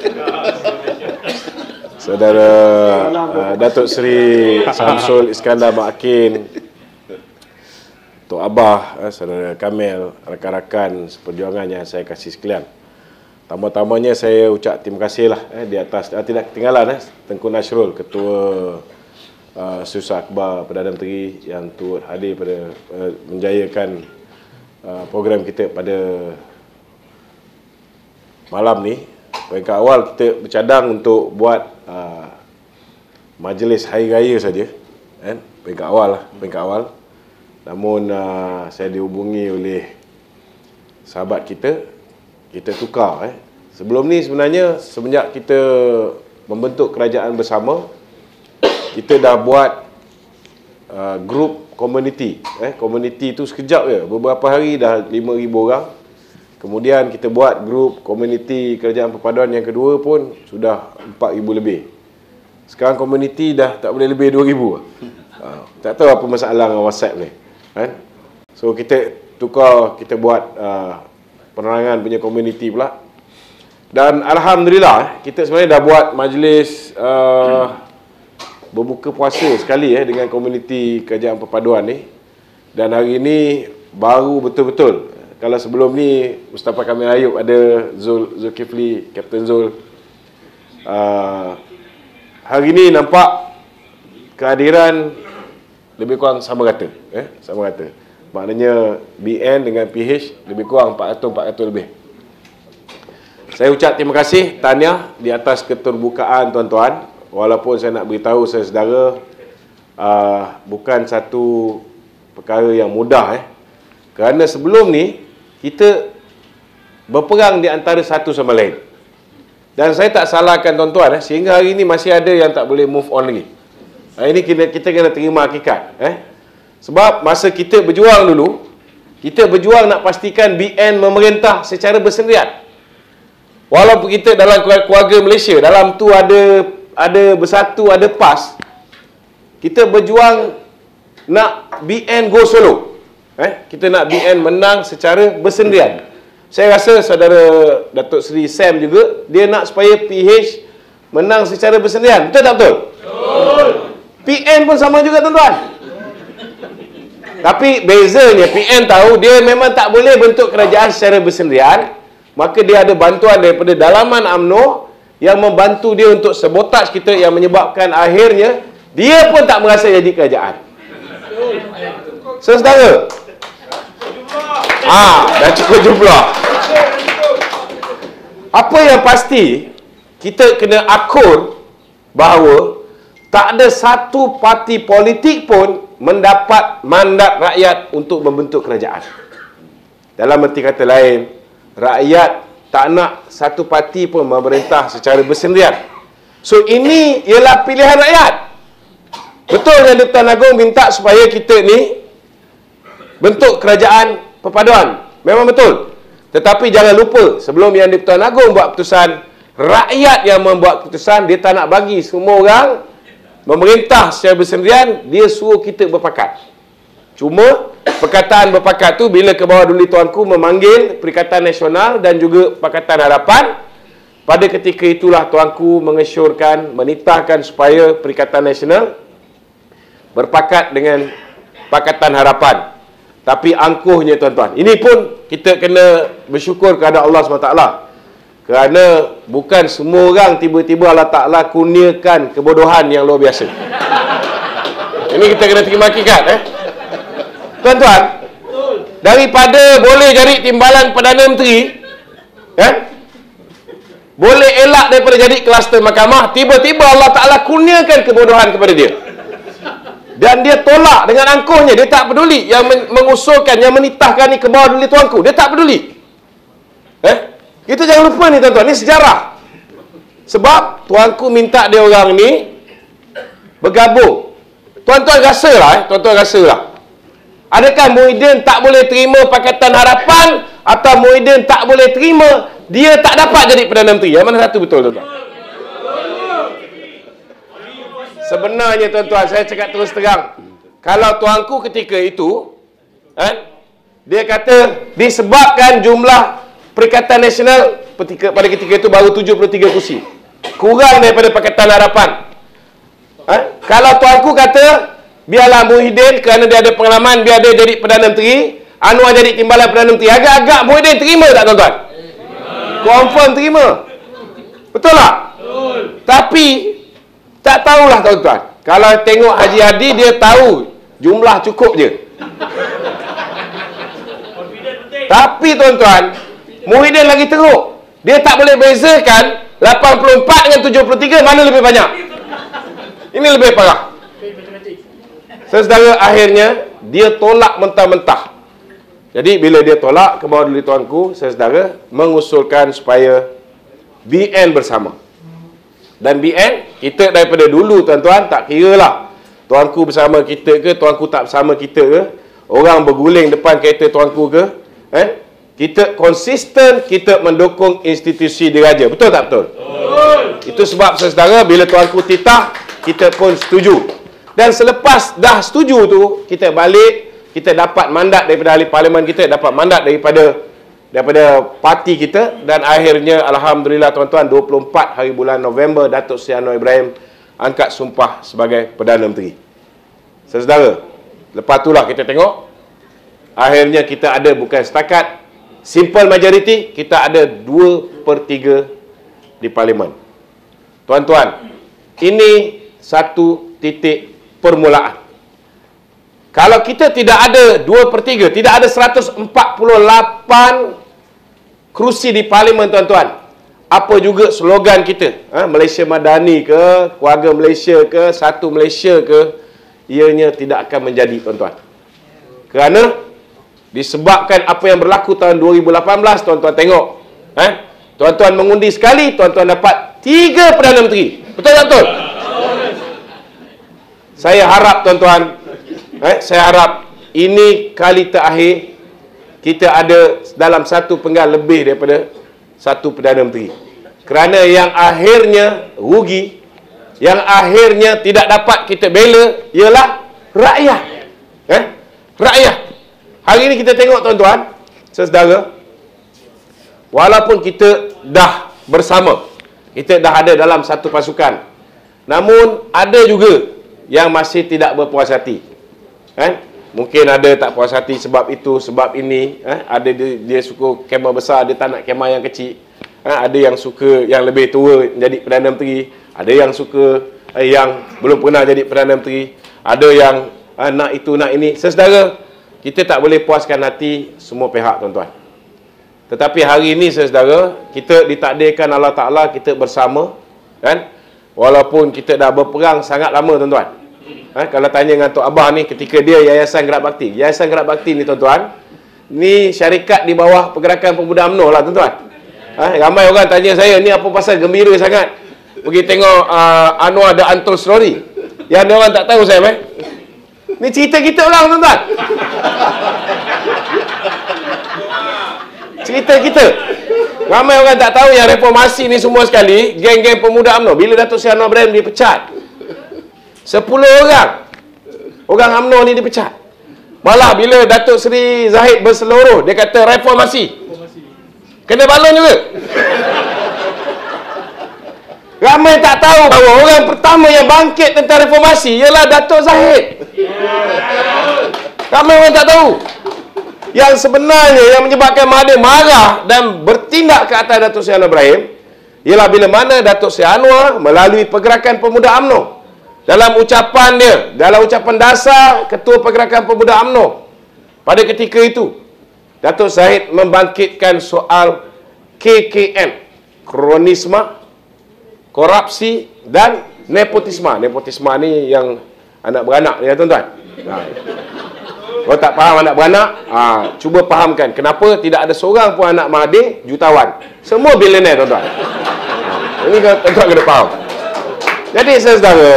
Saudara uh, Datuk Seri Samsul Iskandar Makin, Tok Abah, eh, Saudara Kamil, rakan-rakan seperjuangan yang saya kasih sekalian. Pertama-tamanya saya ucap terima kasih lah eh, di atas, eh, tidak ketinggalan eh, Tengku Nasrul, Ketua uh, Setiausaha Akhbar Perdana Menteri yang turut hadir pada uh, menjayakan uh, program kita pada malam ni. Peringkat awal kita bercadang untuk buat uh, majlis Hari Raya saja. Eh, peringkat awal lah, peringkat awal. Namun uh, saya dihubungi oleh sahabat kita, kita tukar. Eh. Sebelum ni sebenarnya semenjak kita membentuk kerajaan bersama, kita dah buat uh, grup community. Eh, community tu sekejap je, beberapa hari dah lima ribu orang. Kemudian kita buat grup community kerajaan perpaduan yang kedua pun sudah empat ribu lebih. Sekarang komuniti dah tak boleh lebih dua ribu. Uh, tak tahu apa masalah dengan WhatsApp ni. Kan? So kita tukar, kita buat uh, penerangan punya komuniti pula. Dan Alhamdulillah, kita sebenarnya dah buat majlis uh, berbuka puasa sekali eh, dengan komuniti kerajaan perpaduan ni. Dan hari ini baru betul-betul. Kalau sebelum ni Mustafa Kamil Ayub ada, Zul Zulkifli, Kapten Zul. Uh, hari ni nampak kehadiran lebih kurang sama rata. Eh? Sama rata. Maknanya B N dengan P H lebih kurang empat ratus empat ratus lebih. Saya ucap terima kasih, tahniah di atas keterbukaan tuan-tuan. Walaupun saya nak beritahu saya saudara, uh, bukan satu perkara yang mudah. Eh. Kerana sebelum ni, kita berperang di antara satu sama lain. Dan saya tak salahkan tuan-tuan, eh, sehingga hari ini masih ada yang tak boleh move on lagi. Hari ini kita, kita kena terima hakikat. Eh. Sebab masa kita berjuang dulu, kita berjuang nak pastikan B N memerintah secara bersendirian. Walaupun kita dalam keluarga Malaysia, dalam tu ada ada bersatu, ada PAS, kita berjuang nak B N go solo. Eh, kita nak B N menang secara bersendirian. Saya rasa saudara Datuk Seri Sam juga, dia nak supaya P H menang secara bersendirian. Betul tak betul? Betul. P N pun sama juga tuan-tuan. Tapi bezanya P N tahu dia memang tak boleh bentuk kerajaan secara bersendirian. Maka dia ada bantuan daripada dalaman U M N O yang membantu dia untuk sabotaj kita, yang menyebabkan akhirnya dia pun tak merasa jadi kerajaan. Saudara, ah, dah cukup jumlah. Apa yang pasti, kita kena akur bahawa tak ada satu parti politik pun mendapat mandat rakyat untuk membentuk kerajaan. Dalam erti kata lain, rakyat tak nak satu parti pun memerintah secara bersendirian. So ini ialah pilihan rakyat. Betul yang Di-Pertuan Agong minta supaya kita ni bentuk kerajaan perpaduan. Memang betul. Tetapi jangan lupa, sebelum yang Di-Pertuan Agong buat keputusan, rakyat yang membuat keputusan. Dia tak nak bagi semua orang memerintah secara bersendirian, dia suruh kita berpakat. Cuma perkataan berpakat tu bila ke bawah duli tuanku memanggil Perikatan Nasional dan juga Pakatan Harapan, pada ketika itulah tuanku mengesyorkan, menitahkan supaya Perikatan Nasional berpakat dengan Pakatan Harapan. Tapi angkuhnya tuan-tuan, ini pun kita kena bersyukur kepada Allah subhanahu wa taala. Kerana bukan semua orang tiba-tiba Allah Ta'ala kurniakan kebodohan yang luar biasa. Ini kita kena terima hakikat. Eh? Tuan-tuan, daripada boleh jadi timbalan Perdana Menteri, kan? Boleh elak daripada jadi kluster mahkamah, tiba-tiba Allah Ta'ala kurniakan kebodohan kepada dia. Dan dia tolak dengan angkuhnya. Dia tak peduli. Yang mengusulkan, yang menitahkan ni ke bawah duli tuanku, dia tak peduli. Eh? Kita jangan lupa ni tuan-tuan, ni sejarah. Sebab tuanku minta dia orang ni bergabung. Tuan-tuan rasalah, eh? Tuan-tuan rasalah. Adakah Muhyiddin tak boleh terima Pakatan Harapan, atau Muhyiddin tak boleh terima dia tak dapat jadi Perdana Menteri? Yang mana satu betul tuan-tuan? Sebenarnya tuan-tuan, saya cakap terus terang, kalau tuanku ketika itu, eh, dia kata disebabkan jumlah Perikatan Nasional pada ketika itu baru tujuh puluh tiga kursi, kurang daripada Pakatan Harapan. Eh, kalau tuanku kata biarlah Muhyiddin kerana dia ada pengalaman, biar dia jadi Perdana Menteri, Anwar jadi timbalan Perdana Menteri, agak-agak Muhyiddin terima tak tuan-tuan? Confirm terima. Betul tak? Betul. Tapi tak tahulah tuan-tuan. Kalau tengok Haji Hadi, dia tahu jumlah cukup je. Tapi tuan-tuan, Muhyiddin lagi teruk. Dia tak boleh bezakan lapan puluh empat dengan tujuh puluh tiga mana lebih banyak. Ini lebih parah. Saudara, akhirnya dia tolak mentah-mentah. Jadi bila dia tolak ke bawah duli tuanku, saudara mengusulkan supaya B N bersama. Dan B N, kita daripada dulu tuan-tuan, tak kira lah tuanku bersama kita ke, tuanku tak bersama kita ke, orang berguling depan kereta tuanku ke, eh? Kita konsisten, kita mendukung institusi diraja. Betul tak betul? Betul. Itu sebab saudara, bila tuanku titah, kita pun setuju. Dan selepas dah setuju tu, kita balik, kita dapat mandat daripada ahli parlimen kita, dapat mandat daripada daripada parti kita, dan akhirnya alhamdulillah tuan-tuan, dua puluh empat hari bulan November, Datuk Seri Anwar Ibrahim angkat sumpah sebagai Perdana Menteri. Saudara, lepas itulah kita tengok akhirnya kita ada bukan setakat simple majority, kita ada dua per tiga di parlimen. Tuan-tuan, ini satu titik permulaan. Kalau kita tidak ada dua per tiga, tidak ada seratus empat puluh lapan kerusi di parlimen, tuan-tuan, apa juga slogan kita, ha? Malaysia Madani ke, Keluarga Malaysia ke, Satu Malaysia ke, ianya tidak akan menjadi, tuan-tuan. Kerana disebabkan apa yang berlaku tahun dua ribu lapan belas, tuan-tuan tengok, ha? Tuan-tuan mengundi sekali, tuan-tuan dapat tiga Perdana Menteri. Betul tak betul? Saya harap, tuan-tuan, Eh, saya harap ini kali terakhir kita ada dalam satu penggal lebih daripada satu Perdana Menteri. Kerana yang akhirnya rugi, yang akhirnya tidak dapat kita bela ialah rakyat. Eh? Rakyat. Hari ini kita tengok, tuan-tuan, saudara, walaupun kita dah bersama, kita dah ada dalam satu pasukan, namun ada juga yang masih tidak berpuas hati. Eh? Mungkin ada tak puas hati sebab itu, sebab ini. Eh? Ada dia, dia suka kemah besar, dia tak nak kemah yang kecil. Eh? Ada yang suka yang lebih tua jadi Perdana Menteri. Ada yang suka eh, yang belum pernah jadi Perdana Menteri. Ada yang eh, nak itu, nak ini. Saudara, kita tak boleh puaskan hati semua pihak, tuan-tuan. Tetapi hari ini, saudara, kita ditakdirkan Allah Ta'ala kita bersama. Kan? Walaupun kita dah berperang sangat lama, tuan-tuan. Ha, kalau tanya dengan Tok Abah ni ketika dia Yayasan Gerak Bakti. Yayasan Gerak Bakti ni, tuan-tuan, ni syarikat di bawah Pergerakan Pemuda U M N O lah, tuan-tuan. Ha, ramai orang tanya saya, ni apa pasal gembira sangat pergi tengok uh, Anwar The Untold Story. Yang dia orang tak tahu saya, eh? Ni cerita kita orang, tuan-tuan. Cerita kita. Ramai orang tak tahu yang reformasi ni semua sekali geng-geng pemuda U M N O. Bila Datuk Seri Anwar Ibrahim dipecat, sepuluh orang orang U M N O ni dipecat. Malah bila Datuk Seri Zahid berseluruh, dia kata reformasi, kena balon juga. Ramai tak tahu bahawa orang pertama yang bangkit tentang reformasi ialah Datuk Zahid. Ramai orang tak tahu. Yang sebenarnya yang menyebabkan Mahathir marah dan bertindak ke atas Datuk Seri Anwar Ibrahim ialah bila mana Datuk Seri Anwar melalui Pergerakan Pemuda U M N O, dalam ucapan dia, dalam ucapan dasar Ketua Pergerakan Pemuda U M N O pada ketika itu, Datuk Zahid membangkitkan soal K K M, kronisme, korupsi dan nepotisme. Nepotisme ni yang anak beranak ni, tuan-tuan. Ha. Kalau tak faham anak beranak, ha, cuba fahamkan kenapa tidak ada seorang pun anak Mahathir jutawan. Semua billionaire, tuan-tuan. Ha. Ini tuan-tuan kena faham. Jadi, saudara,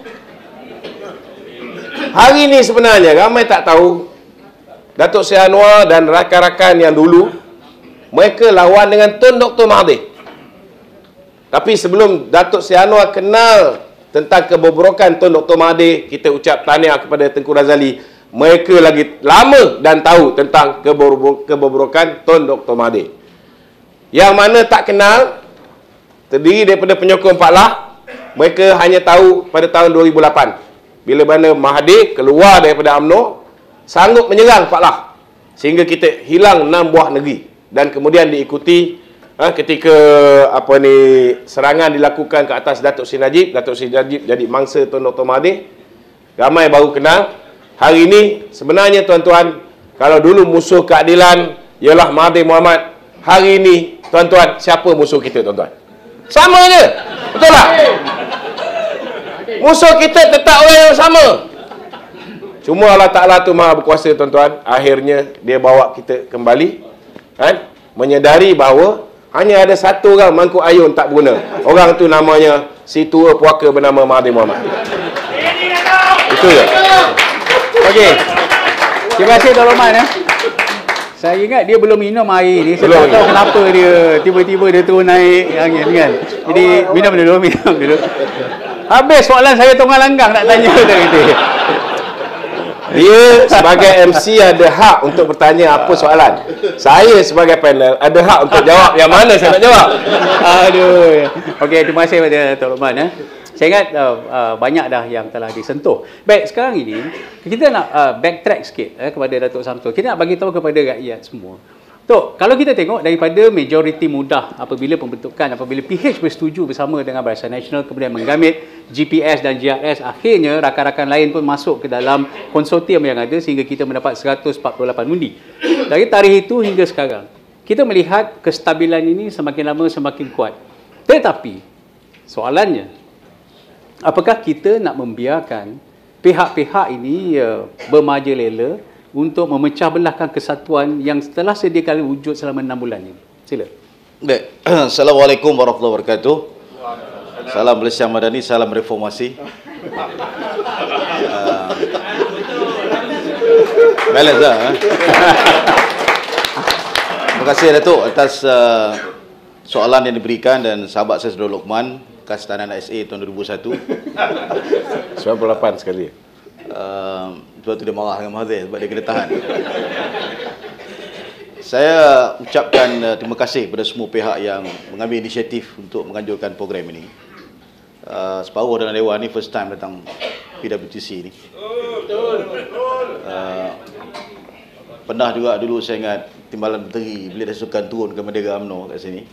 hari ini sebenarnya ramai tak tahu Datuk Seri Anwar dan rakan-rakan yang dulu mereka lawan dengan Tun Doktor Mahathir. Tapi sebelum Datuk Seri Anwar kenal tentang kebobrokan Tun Doktor Mahathir, kita ucap tahniah kepada Tengku Razali. Mereka lagi lama dan tahu tentang kebobrokan Tun Doktor Mahathir. Yang mana tak kenal, terdiri daripada penyokong Pak Lah, mereka hanya tahu pada tahun dua ribu lapan. Bila mana Mahathir keluar daripada U M N O, sanggup menyerang Pak Lah, sehingga kita hilang enam buah negeri. Dan kemudian diikuti ha, ketika apa ni serangan dilakukan ke atas Datuk Seri Najib. Datuk Seri Najib jadi mangsa Tun Doktor Mahathir. Ramai baru kenal. Hari ini sebenarnya, tuan-tuan, kalau dulu musuh keadilan ialah Mahathir Mohamad, hari ini, tuan-tuan, siapa musuh kita, tuan-tuan? Sama je. Betul tak? Musuh kita tetap orang yang sama. Cuma Allah Ta'ala tu Maha berkuasa, tuan-tuan. Akhirnya dia bawa kita kembali, kan? Menyedari bahawa hanya ada satu orang mangkuk ayun tak berguna. Orang tu namanya si tua puaka bernama Mahathir Mohamad. Itu je. Okey. Terima kasih Tuan Rahman. Eh. Saya ingat dia belum minum air ni. Saya Belum tak tahu kenapa dia tiba-tiba dia tu naik angin kan. Jadi minum dulu, minum dulu. Habis soalan saya tengah langgang nak tanya tadi. Dia sebagai M C ada hak untuk bertanya apa soalan. Saya sebagai panel ada hak untuk jawab yang mana saya nak jawab. Aduh. Okey, terima kasih kepada Datuk Luqman. Eh. Saya ingat uh, uh, banyak dah yang telah disentuh. Baik, sekarang ini kita nak uh, backtrack sikit eh, kepada Datuk Samsul. Kita nak bagi tahu kepada rakyat semua. Tok, kalau kita tengok daripada majoriti mudah apabila pembentukan, apabila P H bersetuju bersama dengan Barisan Nasional kemudian menggamit G P S dan G R S, akhirnya rakan-rakan lain pun masuk ke dalam konsortium yang ada sehingga kita mendapat seratus empat puluh lapan undi. Dari tarikh itu hingga sekarang, kita melihat kestabilan ini semakin lama semakin kuat. Tetapi, soalannya, apakah kita nak membiarkan pihak-pihak ini uh, bermajalela untuk memecah belahkan kesatuan yang telah sedia kali wujud selama enam bulan ini? Sila. Baik. Assalamualaikum warahmatullahi wabarakatuh. Salam Malaysia Madani, salam reformasi. Uh, balance lah. Eh? Terima kasih Datuk atas uh, soalan yang diberikan dan sahabat saya Saudara Luqman, bekas tahanan S A tahun dua ribu satu. sembilan puluh lapan sekali. Uh, sebab tu dia marah dengan Mahathir sebab dia kena tahan. Saya ucapkan uh, terima kasih kepada semua pihak yang mengambil inisiatif untuk menganjurkan program ini. Uh, separuh dalam Dewan ni first time datang P W T C ni. Uh, pernah juga dulu saya ingat Timbalan Menteri bila dia sukan turun ke Merdeka UMNO kat sini.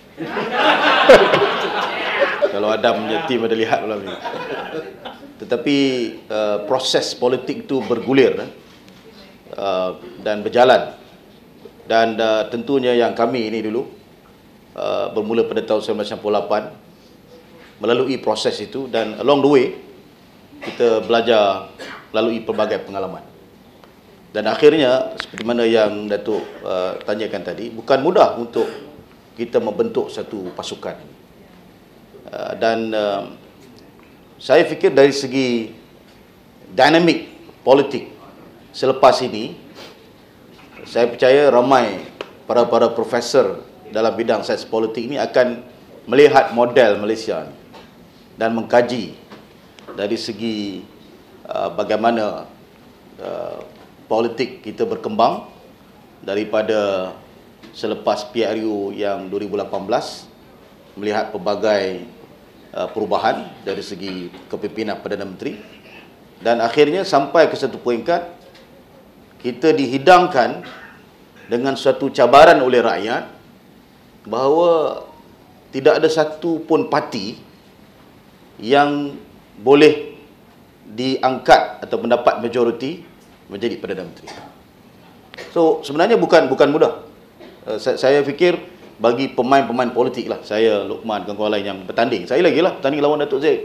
Kalau Adam punya tim ada lihat malam ni. Tetapi uh, proses politik itu bergulir uh, dan berjalan. Dan uh, tentunya yang kami ini dulu uh, bermula pada tahun seribu sembilan ratus sembilan puluh lapan melalui proses itu, dan along the way kita belajar melalui pelbagai pengalaman. Dan akhirnya seperti mana yang Datuk uh, tanyakan tadi, bukan mudah untuk kita membentuk satu pasukan. Uh, dan uh, saya fikir dari segi dinamik politik selepas ini, saya percaya ramai para-para profesor dalam bidang sains politik ini akan melihat model Malaysia dan mengkaji dari segi uh, bagaimana uh, politik kita berkembang daripada selepas P R U yang dua ribu lapan belas, melihat pelbagai uh, perubahan dari segi kepimpinan Perdana Menteri, dan akhirnya sampai ke satu peringkat kita dihidangkan dengan suatu cabaran oleh rakyat bahawa tidak ada satu pun parti yang boleh diangkat atau mendapat majoriti menjadi Perdana Menteri. So sebenarnya bukan bukan mudah. Uh, saya, saya fikir bagi pemain-pemain politik lah, saya, Luqman, kawan-kawan lain yang bertanding, saya lagi lah bertanding lawan Datuk Zek.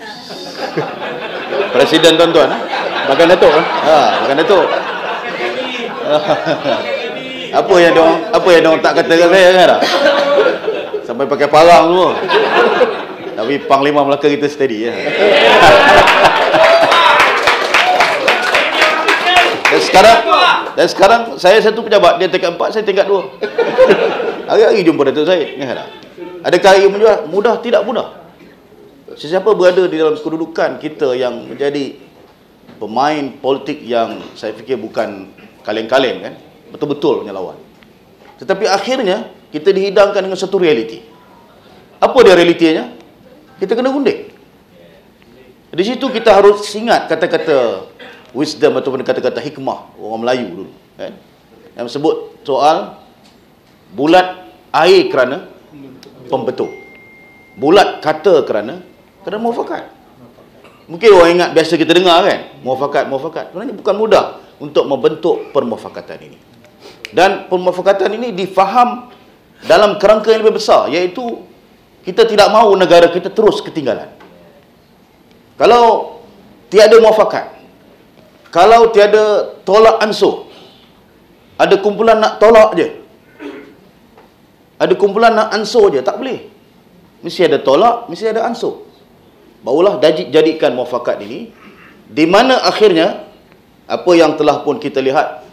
Presiden tuan-tuan, ha? Bahkan Datuk eh? Ha, bahkan Datuk. Apa yang dia apa yang dia tak kata kat saya kan tak? Sampai pakai parang semua. Tapi Panglima Melaka kita steady ya. Dan sekarang dan sekarang saya satu pejabat, dia tingkat empat, saya tingkat dua. Hari-hari jumpa Datuk Zaid, kan tak? Adakah ia mudah? Mudah? Tidak mudah. Sesiapa berada di dalam kedudukan kita yang menjadi pemain politik yang saya fikir bukan kaleng-kaleng kan, betul-betul punya lawan. Tetapi akhirnya kita dihidangkan dengan satu realiti. Apa dia realitinya? Kita kena gundik. Di situ kita harus ingat kata-kata wisdom ataupun kata-kata hikmah orang Melayu dulu kan, yang sebut soal bulat air kerana pembetul, bulat kata kerana kerana muafakat. Mungkin orang ingat biasa kita dengar kan, muafakat, muafakat. Sebenarnya bukan mudah untuk membentuk permuafakatan ini. Dan permuafakatan ini difaham dalam kerangka yang lebih besar, iaitu kita tidak mahu negara kita terus ketinggalan. Kalau tiada muafakat, kalau tiada tolak ansur, ada kumpulan nak tolak je, ada kumpulan nak ansur je, tak boleh. Mesti ada tolak, mesti ada ansur. Barulah jadikan muafakat ini, di mana akhirnya apa yang telah pun kita lihat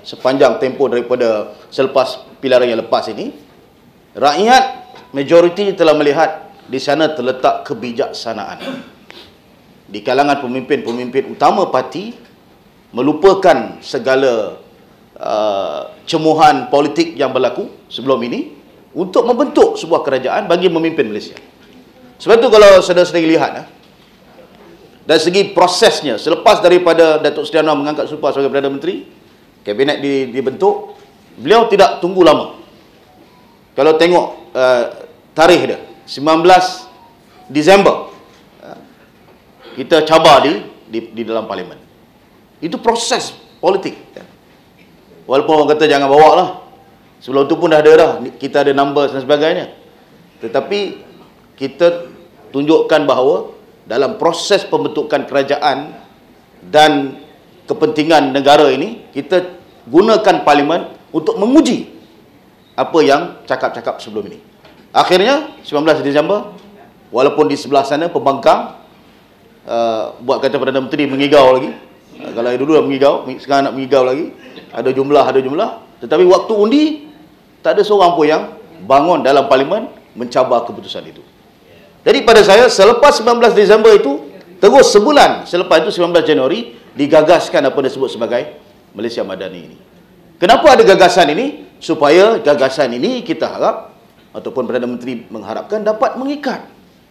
sepanjang tempoh daripada selepas pilihan yang lepas ini, rakyat majoriti telah melihat di sana terletak kebijaksanaan di kalangan pemimpin-pemimpin utama parti, melupakan segala uh, cemuhan politik yang berlaku sebelum ini untuk membentuk sebuah kerajaan bagi memimpin Malaysia. Sebab itu kalau saudara-saudara lihat, dari segi prosesnya, selepas daripada Datuk Seri Anwar mengangkat Supar sebagai Perdana Menteri, kabinet dibentuk, beliau tidak tunggu lama. Kalau tengok uh, tarikh dia, sembilan belas Disember, uh, kita cabar di, di di dalam parlimen. Itu proses politik. Walaupun orang kata jangan bawa lah, sebelum tu pun dah ada dah, kita ada numbers dan sebagainya. Tetapi kita tunjukkan bahawa dalam proses pembentukan kerajaan dan kepentingan negara ini, kita gunakan parlimen untuk menguji apa yang cakap-cakap sebelum ini. Akhirnya sembilan belas Disember, walaupun di sebelah sana pembangkang uh, buat kata Perdana Menteri mengigau lagi, uh, kalau dulu dah mengigau, sekarang nak mengigau lagi, ada jumlah ada jumlah, tetapi waktu undi tak ada seorang pun yang bangun dalam parlimen mencabar keputusan itu. Jadi pada saya, selepas sembilan belas Disember itu, terus sebulan selepas itu sembilan belas Januari digagaskan apa disebut sebagai Malaysia Madani ini. Kenapa ada gagasan ini? Supaya gagasan ini kita harap, ataupun Perdana Menteri mengharapkan, dapat mengikat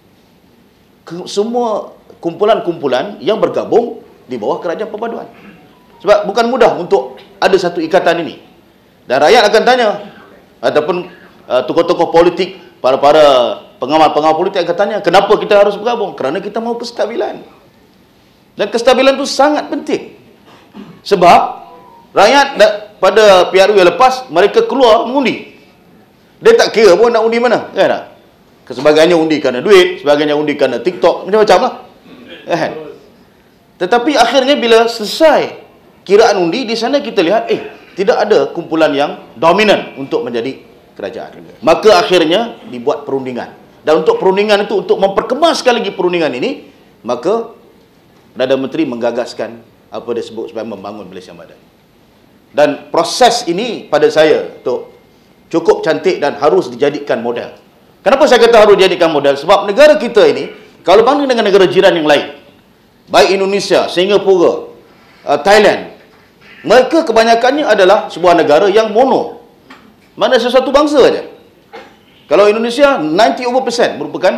ke semua kumpulan-kumpulan yang bergabung di bawah kerajaan perpaduan. Sebab bukan mudah untuk ada satu ikatan ini. Dan rakyat akan tanya, ataupun uh, tokoh-tokoh politik, para-para pengamal-pengamal politik akan tanya, kenapa kita harus bergabung? Kerana kita mahu kestabilan. Dan kestabilan itu sangat penting. Sebab rakyat pada P R U yang lepas, mereka keluar mengundi. Dia tak kira pun nak undi mana, kan tak? Sebagainya undi kerana duit, sebagainya undi kerana TikTok, macam-macam lah. Kan? Tetapi akhirnya bila selesai kiraan undi, di sana kita lihat, eh, tidak ada kumpulan yang dominan untuk menjadi kerajaan. Maka akhirnya dibuat perundingan. Dan untuk perundingan itu, untuk memperkemaskan lagi perundingan ini, maka Perdana Menteri menggagaskan apa disebut sebagai membangun Malaysia Madani. Dan proses ini pada saya Tok, cukup cantik dan harus dijadikan model. Kenapa saya kata harus dijadikan model? Sebab negara kita ini, kalau banding dengan negara jiran yang lain, baik Indonesia, Singapura, uh, Thailand, mereka kebanyakannya adalah sebuah negara yang mono. Mana sesuatu bangsa saja. Kalau Indonesia, sembilan puluh over persen merupakan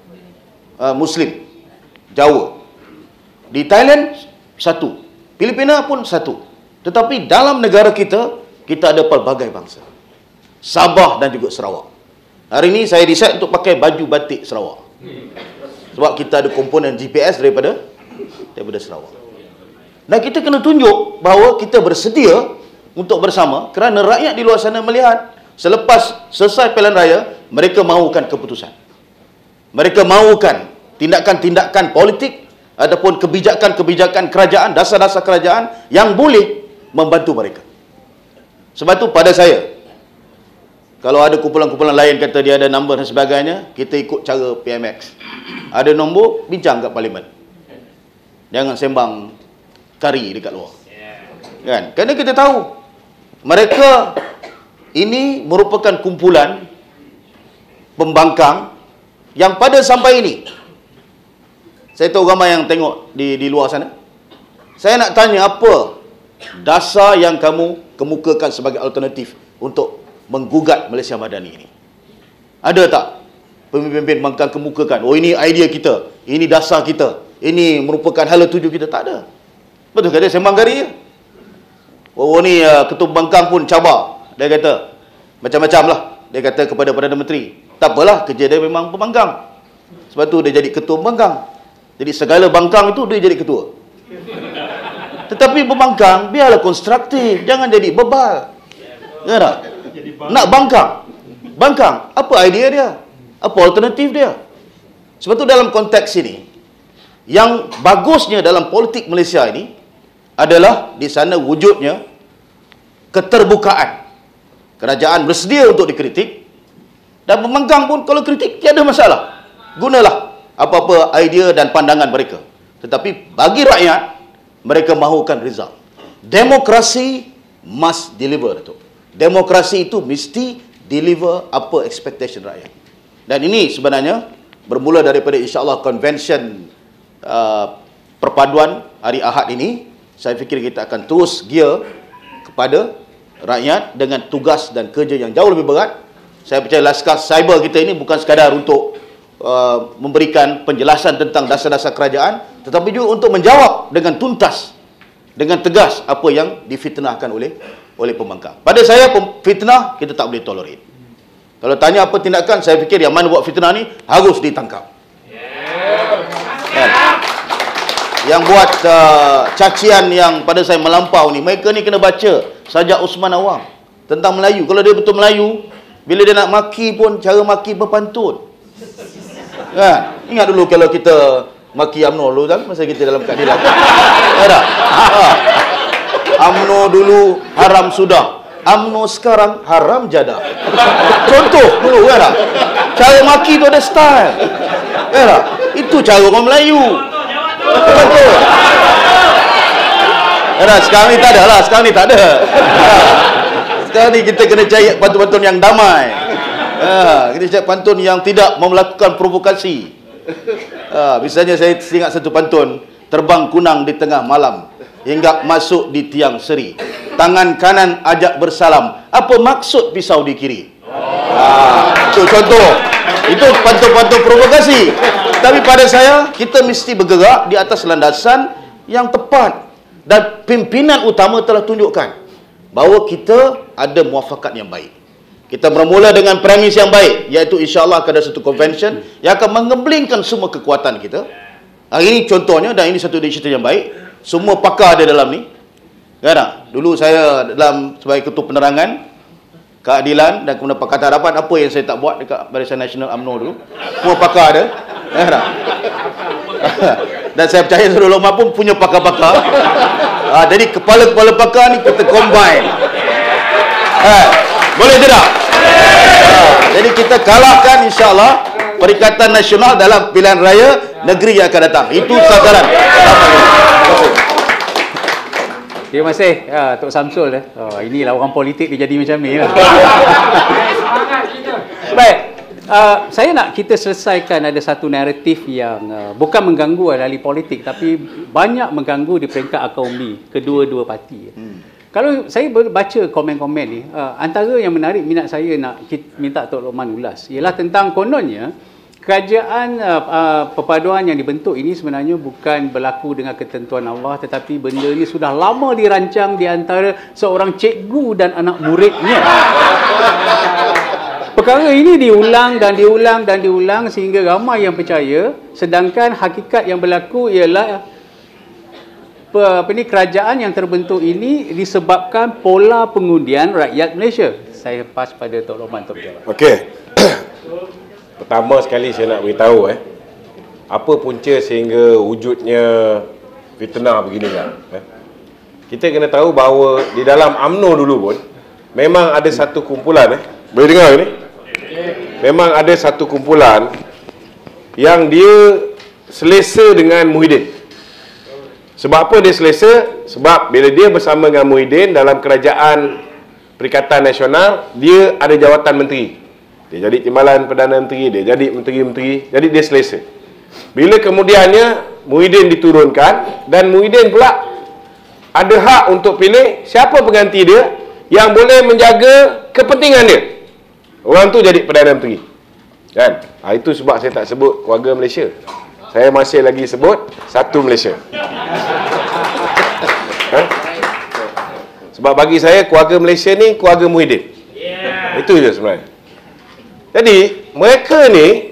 uh, Muslim, Jawa. Di Thailand, satu. Filipina pun satu. Tetapi dalam negara kita, kita ada pelbagai bangsa. Sabah dan juga Sarawak. Hari ini saya decide untuk pakai baju batik Sarawak. Sebab kita ada komponen G P S daripada daripada Sarawak. Dan kita kena tunjuk bahawa kita bersedia untuk bersama, kerana rakyat di luar sana melihat selepas selesai pilihan raya, mereka mahukan keputusan. Mereka mahukan tindakan-tindakan politik ataupun kebijakan-kebijakan kerajaan, dasar-dasar kerajaan yang boleh membantu mereka. Sebab itu pada saya, kalau ada kumpulan-kumpulan lain kata dia ada nombor dan sebagainya, kita ikut cara P M X. Ada nombor, bincang kat parlimen. Jangan sembang kari dekat luar. Kan? Kerana kita tahu mereka ini merupakan kumpulan pembangkang yang pada sampai ini, saya tahu ramai yang tengok di, di luar sana. Saya nak tanya, apa dasar yang kamu kemukakan sebagai alternatif untuk menggugat Malaysia Madani ini? Ada tak pemimpin pembangkang kemukakan, oh ini idea kita, ini dasar kita, ini merupakan hala tuju kita? Tak ada. Betul kata sembang kari je. Oh ni uh, ketua pembangkang pun cabar. Dia kata macam-macam lah. Dia kata kepada Perdana Menteri, tak apalah, kerja dia memang pembangkang. Sebab tu dia jadi ketua pembangkang. Jadi segala bangkang itu dia jadi ketua. Tetapi pembangkang biarlah konstruktif, jangan jadi bebal. Ya tak? Nak bangkang. Bangkang, apa idea dia? Apa alternatif dia? Sebab tu dalam konteks ini, yang bagusnya dalam politik Malaysia ini adalah di sana wujudnya keterbukaan. Kerajaan bersedia untuk dikritik, dan pembangkang pun kalau kritik tiada masalah. Gunalah apa-apa idea dan pandangan mereka. Tetapi bagi rakyat, mereka mahukan result. Demokrasi must deliver, Datuk. Demokrasi itu mesti deliver apa expectation rakyat. Dan ini sebenarnya bermula daripada insya-Allah convention uh, perpaduan hari Ahad ini. Saya fikir kita akan terus gear kepada rakyat dengan tugas dan kerja yang jauh lebih berat. Saya percaya Laskar Cyber kita ini bukan sekadar untuk uh, memberikan penjelasan tentang dasar-dasar kerajaan, tetapi juga untuk menjawab dengan tuntas, dengan tegas apa yang difitnahkan oleh oleh pembangkang. Pada saya, fitnah kita tak boleh tolerate. Kalau tanya apa tindakan, saya fikir yang mana buat fitnah ni harus ditangkap. Kan? Yang buat uh, cacian yang pada saya melampau ni, mereka ni kena baca Sajak Osman Awang tentang Melayu. Kalau dia betul Melayu, bila dia nak maki pun cara maki berpantun. Kan? Ingat dulu kalau kita maki U M N O dulu kan, masa kita dalam keadilan. Ada. Ha. U M N O dulu haram sudah. U M N O sekarang haram jadah. Contoh dulu kan? Cara maki tu ada style. Kan? Itu cara orang Melayu. Betul. Kan? Sekarang ni tak ada lah, sekarang ni tak ada. Sekarang ni kita kena cari pantun-pantun yang damai. Ha, kita cari pantun yang tidak melakukan provokasi. Ha, misalnya saya ingat satu pantun, terbang kunang di tengah malam hingga masuk di tiang seri. Tangan kanan ajak bersalam. Apa maksud pisau di kiri? Ha, itu contoh. Itu pantun-pantun provokasi. Tapi pada saya, kita mesti bergerak di atas landasan yang tepat. Dan pimpinan utama telah tunjukkan bahawa kita ada muafakat yang baik. Kita bermula dengan premis yang baik, iaitu insya-Allah akan ada satu convention yang akan mengemblingkan semua kekuatan kita. Hari ini contohnya, dan ini satu inisiatif yang baik, semua pakar ada dalam ni. Kan? Dulu saya dalam sebagai ketua penerangan keadilan dan kemudian Pakatan Harapan, apa yang saya tak buat dekat Barisan Nasional U M N O dulu, semua pakar ada. Kan? Dan saya percaya Saudara Lokman pun punya pakar-pakar. Ha, jadi kepala-kepala pakar ni kita combine. Ha, boleh tidak? Ha, jadi kita kalahkan insya-Allah Perikatan Nasional dalam pilihan raya negeri yang akan datang. Itu sasaran. Terima kasih ya, Tok Samsul. Eh. Oh, inilah orang politik dia jadi macam ni. Lah. Baik. Uh, saya nak kita selesaikan ada satu naratif yang uh, bukan mengganggu ahli politik tapi banyak mengganggu di peringkat akaumi kedua-dua parti. Hmm. Kalau saya baca komen-komen ni, uh, antara yang menarik minat saya nak kita, minta Tok Lokman ulas ialah tentang kononnya kerajaan uh, uh, perpaduan yang dibentuk ini sebenarnya bukan berlaku dengan ketentuan Allah, tetapi benda ini sudah lama dirancang di antara seorang cikgu dan anak muridnya. Perkara ini diulang dan diulang dan diulang sehingga ramai yang percaya, sedangkan hakikat yang berlaku ialah apa ni, kerajaan yang terbentuk ini disebabkan pola pengundian rakyat Malaysia. Saya pas pada Tok Lokman untuk jawab. Okey. Pertama sekali saya nak beritahu eh apa punca sehingga wujudnya fitnah begini kan. Eh? Kita kena tahu bahawa di dalam U M N O dulu pun memang ada satu kumpulan eh. Boleh dengar ni? Memang ada satu kumpulan yang dia selesa dengan Muhyiddin. Sebab apa dia selesa? Sebab bila dia bersama dengan Muhyiddin dalam kerajaan Perikatan Nasional, dia ada jawatan menteri. Dia jadi timbalan Perdana Menteri, dia jadi menteri-menteri, jadi dia selesa. Bila kemudiannya Muhyiddin diturunkan dan Muhyiddin pula ada hak untuk pilih siapa pengganti dia yang boleh menjaga kepentingan dia. Orang tu jadi Perdana Menteri. Kan? Ha, itu sebab saya tak sebut keluarga Malaysia. Saya masih lagi sebut satu Malaysia. Ha? Sebab bagi saya keluarga Malaysia ni keluarga Muhyiddin. Yeah. Itu je sebenarnya. Jadi mereka ni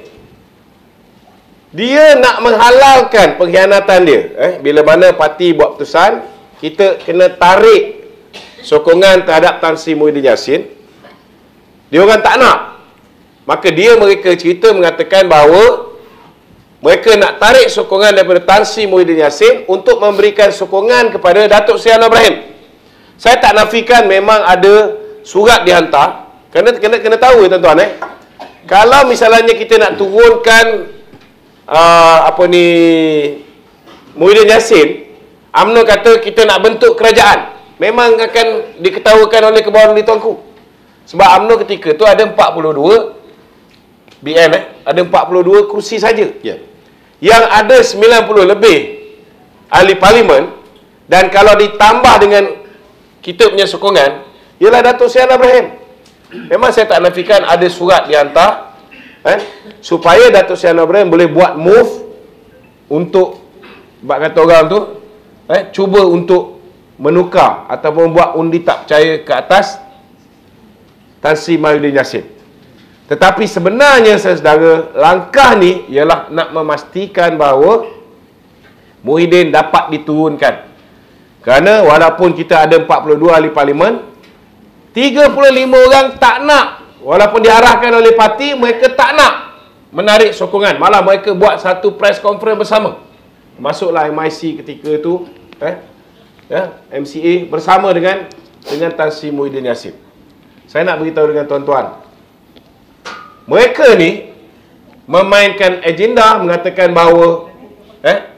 dia nak menghalalkan pengkhianatan dia. Eh, bila mana parti buat keputusan, kita kena tarik sokongan terhadap Tan Sri Muhyiddin Yassin. Dia orang tak nak. Maka dia mereka cerita mengatakan bahawa mereka nak tarik sokongan daripada Tan Sri Muhyiddin Yassin untuk memberikan sokongan kepada Datuk Seri Anwar Ibrahim. Saya tak nafikan memang ada surat dihantar. Kena kena kena tahu tuan-tuan eh. Kalau misalnya kita nak turunkan uh, apa ni Muhyiddin Yassin, U M N O kata kita nak bentuk kerajaan. memang akan diketawakan oleh kebawahan di tuanku. Sebab U M N O ketika tu ada empat puluh dua B N eh, ada empat puluh dua kursi saja. Ya. Yang ada sembilan puluh lebih ahli parlimen, dan kalau ditambah dengan kita punya sokongan ialah Datuk Seri Anwar Ibrahim. Memang saya tak nafikan ada surat dihantar eh, supaya Datuk Seri Anwar Ibrahim boleh buat move untuk, bak kata orang tu, eh, cuba untuk menukar ataupun buat undi tak percaya ke atas Tan Sri Mahyudin Yassin. Tetapi sebenarnya saudara, langkah ni ialah nak memastikan bahawa Muhyiddin dapat diturunkan. Kerana walaupun kita ada empat puluh dua ahli parlimen, tiga puluh lima orang tak nak, walaupun diarahkan oleh parti, mereka tak nak menarik sokongan. Malah mereka buat satu press conference bersama. Masuklah M I C ketika itu, eh, ya, M C A bersama dengan dengan Tan Sri Muhyiddin Yassin. Saya nak beritahu dengan tuan-tuan, mereka ni memainkan agenda mengatakan bahawa eh,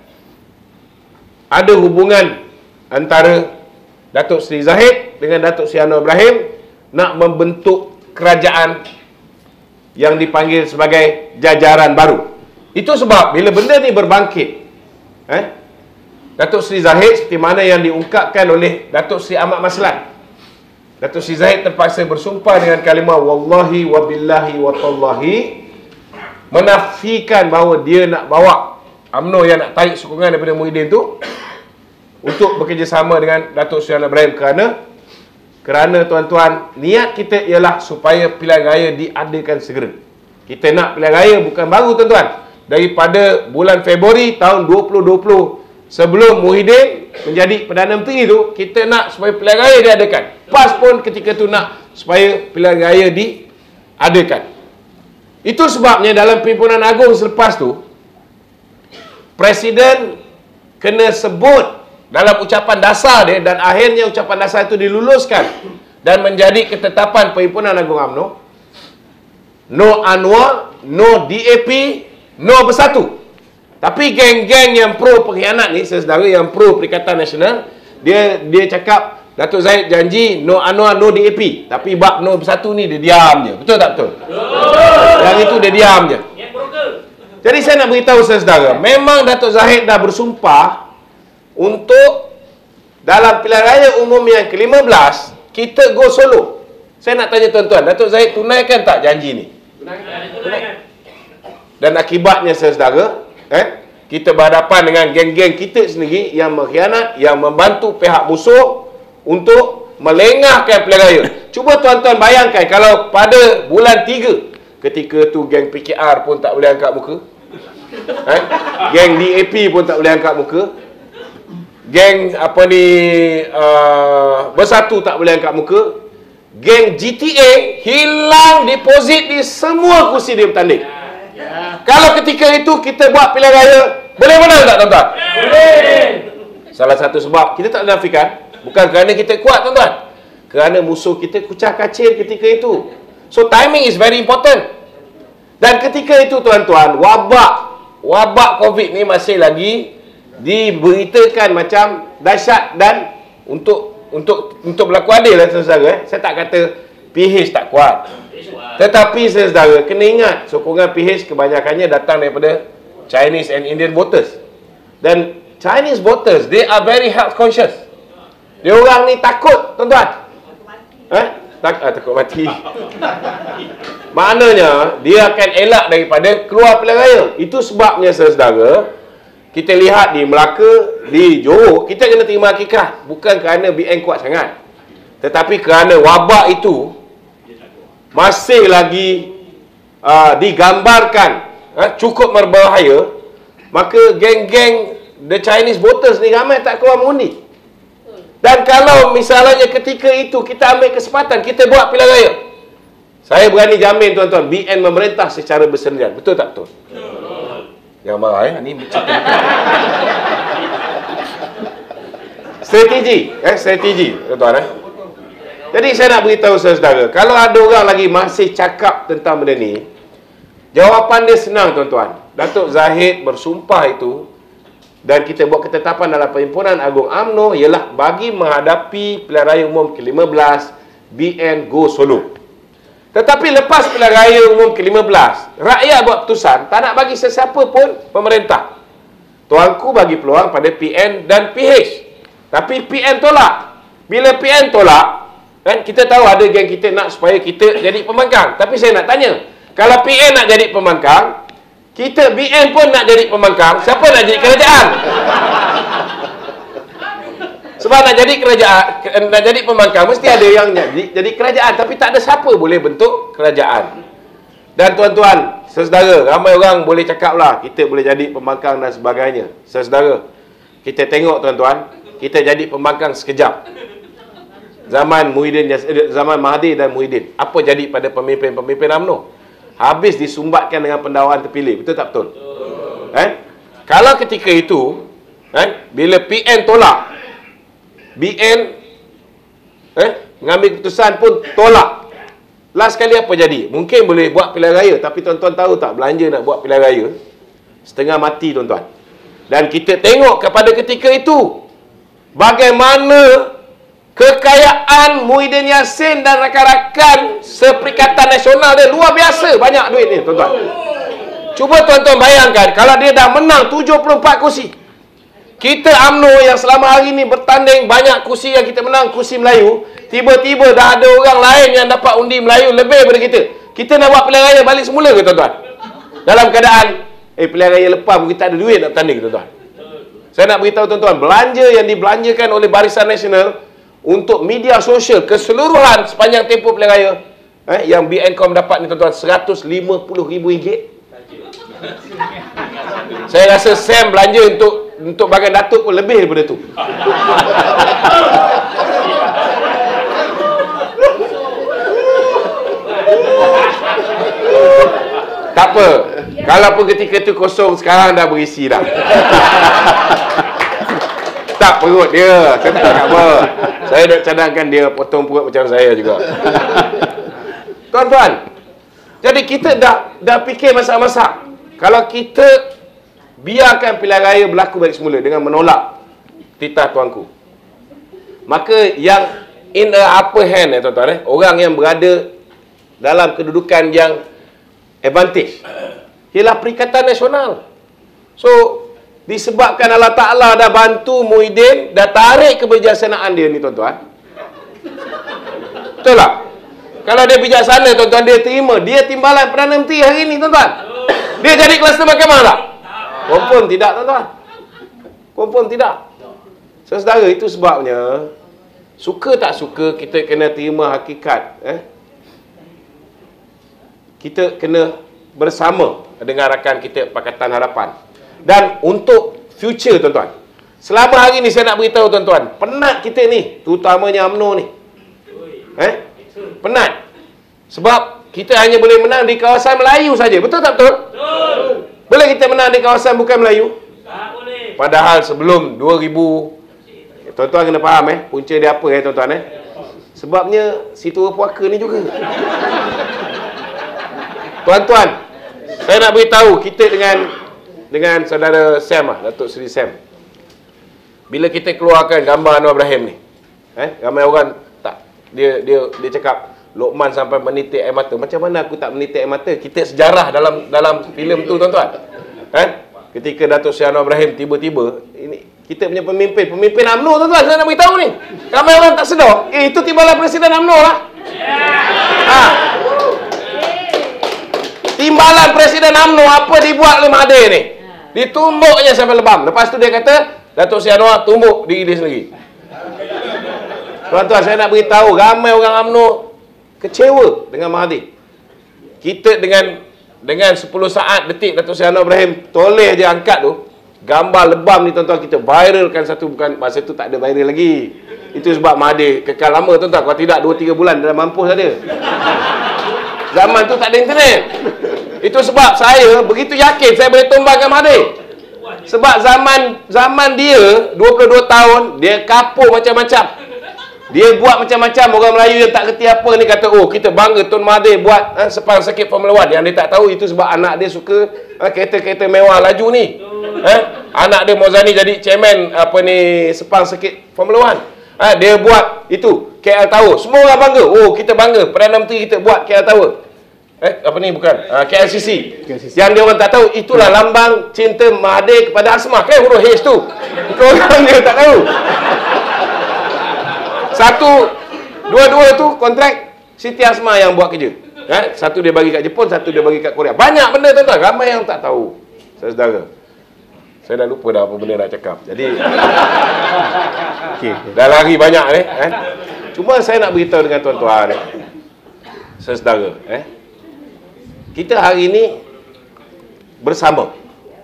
ada hubungan antara Datuk Seri Zahid dengan Datuk Seri Anwar Ibrahim nak membentuk kerajaan yang dipanggil sebagai jajaran baru. Itu sebab bila benda ni berbangkit, eh, Datuk Seri Zahid seperti mana yang diungkapkan oleh Datuk Seri Ahmad Maslan, Datuk Seri Zahid terpaksa bersumpah dengan kalimah wallahi wabillahi watallahi, menafikan bahawa dia nak bawa U M N O yang nak tarik sokongan daripada Muhyiddin tu untuk bekerjasama dengan Datuk Seri Anwar Ibrahim. Kerana kerana tuan-tuan, niat kita ialah supaya pilihan raya diadakan segera. Kita nak pilihan raya bukan baru tuan-tuan, daripada bulan Februari tahun dua ribu dua puluh, sebelum Muhyiddin menjadi Perdana Menteri tu, kita nak supaya pilihan raya diadakan. PAS pun ketika tu nak supaya pilihan raya diadakan. Itu sebabnya dalam Pimpinan Agung selepas tu, Presiden kena sebut dalam ucapan dasar dia, dan akhirnya ucapan dasar itu diluluskan dan menjadi ketetapan Perhimpunan Agung U M N O. No Anwar, no D A P, no Bersatu. Tapi geng-geng yang pro pengkhianat ni, saudara, yang pro Perikatan Nasional, dia dia cakap Datuk Zahid janji no Anwar, no D A P, tapi bab no Bersatu ni dia diam je. Betul tak betul? Betul. Yang itu dia diam je. Jadi saya nak beritahu saudara, memang Datuk Zahid dah bersumpah untuk dalam pilihan raya umum yang ke lima belas kita go solo. Saya nak tanya tuan-tuan, Datuk Zahid tunaikan tak janji ni? Tunaikan. Dan akibatnya saudara, eh, kita berhadapan dengan geng-geng kita sendiri yang mengkhianat, yang membantu pihak musuh untuk melengahkan pilihan raya. Cuba tuan-tuan bayangkan kalau pada bulan tiga, ketika tu geng P K R pun tak boleh angkat muka, eh? Geng D A P pun tak boleh angkat muka, geng apa ni uh, Bersatu tak boleh angkat muka, geng G T A hilang deposit di semua kursi dia bertanding. Kalau ketika itu kita buat pilihan raya, boleh menang tak tuan-tuan? Boleh. Salah satu sebab kita tak nafikan, bukan kerana kita kuat tuan-tuan, kerana musuh kita kucah kacir ketika itu. So timing is very important. Dan ketika itu tuan-tuan, wabak wabak COVID ni masih lagi diberitakan macam dahsyat, dan untuk untuk untuk berlaku adil lah saudara, eh, saya tak kata P H tak kuat. Tetapi saudara kena ingat, sokongan P H kebanyakannya datang daripada Chinese and Indian voters. Dan Chinese voters, they are very health conscious. Dia orang ni takut tuan-tuan. Eh? Tak, ah, takut mati. Maknanya dia akan elak daripada keluar pilihan raya. Itu sebabnya saudara, kita lihat di Melaka, di Johor, kita kena terima hakikat. Bukan kerana B N kuat sangat, tetapi kerana wabak itu masih lagi uh, digambarkan uh, cukup berbahaya, maka geng-geng the Chinese voters ni ramai tak keluar mengundi. Dan kalau misalnya ketika itu kita ambil kesempatan, kita buat pilihan raya, saya berani jamin tuan-tuan, B N memerintah secara bersendirian. Betul tak betul? Betul. Jangan marah ya, ni cerita strategi, eh strategi tuan-tuan eh. Jadi saya nak beritahu saudara, kalau ada orang lagi masih cakap tentang benda ni, jawapan dia senang tuan-tuan. Datuk Zahid bersumpah itu dan kita buat ketetapan dalam Perhimpunan Agung U M N O ialah bagi menghadapi pilihan raya umum ke lima belas, B N go solo. Tetapi lepas pilihan raya umum ke lima belas, rakyat buat keputusan tak nak bagi sesiapa pun pemerintah. Tuanku bagi peluang pada P N dan P H. Tapi P N tolak. Bila P N tolak, kan kita tahu ada geng kita nak supaya kita jadi pembangkang. Tapi saya nak tanya, kalau P N nak jadi pembangkang, kita B N pun nak jadi pembangkang, siapa nak jadi kerajaan? Sebab nak jadi kerajaan, nak jadi pembangkang mesti ada yang jadi, jadi kerajaan, tapi tak ada siapa boleh bentuk kerajaan. Dan tuan-tuan, saudara, ramai orang boleh cakap lah kita boleh jadi pembangkang dan sebagainya. Saudara, kita tengok tuan-tuan, kita jadi pembangkang sekejap. Zaman Muhyiddin, zaman Mahathir dan Muhyiddin, apa jadi pada pemimpin-pemimpin U M N O? Habis disumbatkan dengan pendawaan terpilih, betul tak betul? Betul. Eh? Kalau ketika itu, eh, bila P N tolak, B N eh, mengambil keputusan pun tolak. Last kali apa jadi? Mungkin boleh buat pilihan raya, tapi tuan-tuan tahu tak, belanja nak buat pilihan raya setengah mati tuan-tuan. Dan kita tengok kepada ketika itu bagaimana kekayaan Muhyiddin Yassin dan rakan-rakan seperikatan nasional dia luar biasa banyak duit ni tuan-tuan. Cuba tuan-tuan bayangkan kalau dia dah menang tujuh puluh empat kursi. Kita U M N O yang selama hari ni bertanding banyak kursi yang kita menang, kursi Melayu, tiba-tiba dah ada orang lain yang dapat undi Melayu lebih daripada kita. Kita nak buat pilihan raya balik semula ke tuan-tuan? Dalam keadaan eh pilihan raya lepas kita tak ada duit nak bertanding tuan-tuan. Saya nak beritahu tuan-tuan, belanja yang dibelanjakan oleh Barisan Nasional untuk media sosial keseluruhan sepanjang tempoh pilihan raya, eh, yang B N Com dapat ni tuan-tuan, seratus lima puluh ribu ringgit. Saya rasa Sam belanja untuk untuk bagian Datuk pun lebih daripada tu. Tak apa, kalau pun ketika tu kosong, sekarang dah berisi dah. Tak perut dia, saya tak apa. Saya nak cadangkan dia potong perut macam saya juga. Tuan-tuan, jadi kita dah dah fikir masak-masak. Kalau kita biarkan pilihan raya berlaku balik semula dengan menolak titah tuanku, maka yang in the upper hand eh tuan-tuan eh, orang yang berada dalam kedudukan yang advantage ialah Perikatan Nasional. So disebabkan Allah Ta'ala dah bantu Muhyiddin, dah tarik kebijaksanaan dia ni tuan-tuan. Betul tak? Kalau dia bijaksana tuan-tuan, dia terima, dia timbalan Perdana Menteri hari ni tuan-tuan. Dia jadi kluster mahkamah tak? Confirm tidak tuan-tuan. Confirm tidak. Saudara, itu sebabnya suka tak suka kita kena terima hakikat. Eh? Kita kena bersama dengan rakan kita Pakatan Harapan. Dan untuk future tuan-tuan, selama hari ni saya nak beritahu tuan-tuan, penat kita ni, terutamanya U M N O ni. Eh? Penat. Sebab kita hanya boleh menang di kawasan Melayu saja. Betul tak betul? Betul. Boleh kita menang di kawasan bukan Melayu? Tak boleh. Padahal sebelum dua ribu, tuan-tuan kena faham eh, punca dia apa eh tuan-tuan eh. Sebabnya Situa Puaka ni juga. Tuan-tuan, saya nak beritahu kita dengan dengan saudara Sam lah, Datuk Seri Sam. Bila kita keluarkan gambar Anwar Ibrahim ni, eh, ramai orang tak, dia dia dia cakap Lokman sampai menitik air mata. Macam mana aku tak menitik air mata? Kita sejarah dalam dalam filem tu tuan-tuan. Eh? Ketika Datuk Seri Anwar Ibrahim tiba-tiba, ini kita punya pemimpin, pemimpin U M N O tuan-tuan, saya nak beritahu ni. Ramai orang tak sedar, eh itu timbalan Presiden U M N O lah. Ha. Timbalan Presiden U M N O apa dibuat oleh Mahathir ni? Ditumbuknya sampai lebam. Lepas tu dia kata, Datuk Seri Anwar tumbuk diri dia sendiri. Tuan-tuan, saya nak beritahu, ramai orang U M N O kecewa dengan Mahathir. Kita dengan dengan sepuluh saat detik Datuk Seri Anwar Ibrahim toleh dia angkat tu, gambar lebam ni tuan-tuan kita viralkan satu, bukan masa tu tak ada viral lagi. Itu sebab Mahathir kekal lama tuan-tuan, kalau tidak dua tiga bulan dah mampus ada. Zaman tu tak ada internet. Itu sebab saya begitu yakin saya boleh tumbangkan Mahathir. Sebab zaman zaman dia dua puluh dua tahun dia kapur macam-macam. Dia buat macam-macam. Orang Melayu yang tak kerti apa ni kata, oh kita bangga Tun Mahathir buat ha, sepang sakit Formula One. Yang dia tak tahu itu sebab anak dia suka ha, kereta-kereta mewah laju ni. Ha? Anak dia Mozani jadi chairman apa ni sepang sakit Formula One. Ha, dia buat itu K L Tower. Semua orang bangga. Oh kita bangga Perdana Menteri kita buat K L Tower. Eh apa ni bukan? Ha, K L C C. K L C C. Yang dia orang tak tahu itulah lambang cinta Mahathir kepada Asmah. Kan huruf H tu. Itu orang dia tak tahu. Satu, dua-dua tu kontrak Siti Asmah yang buat kerja. Ha? Satu dia bagi kat Jepun, satu dia bagi kat Korea. Banyak benda tuan-tuan, ramai yang tak tahu. Saudara. Saya dah lupa dah apa benda nak cakap. Jadi okay. Dah lari banyak ni, eh. Cuma saya nak beritahu dengan tuan-tuan, saudara, eh. Kita hari ni bersama.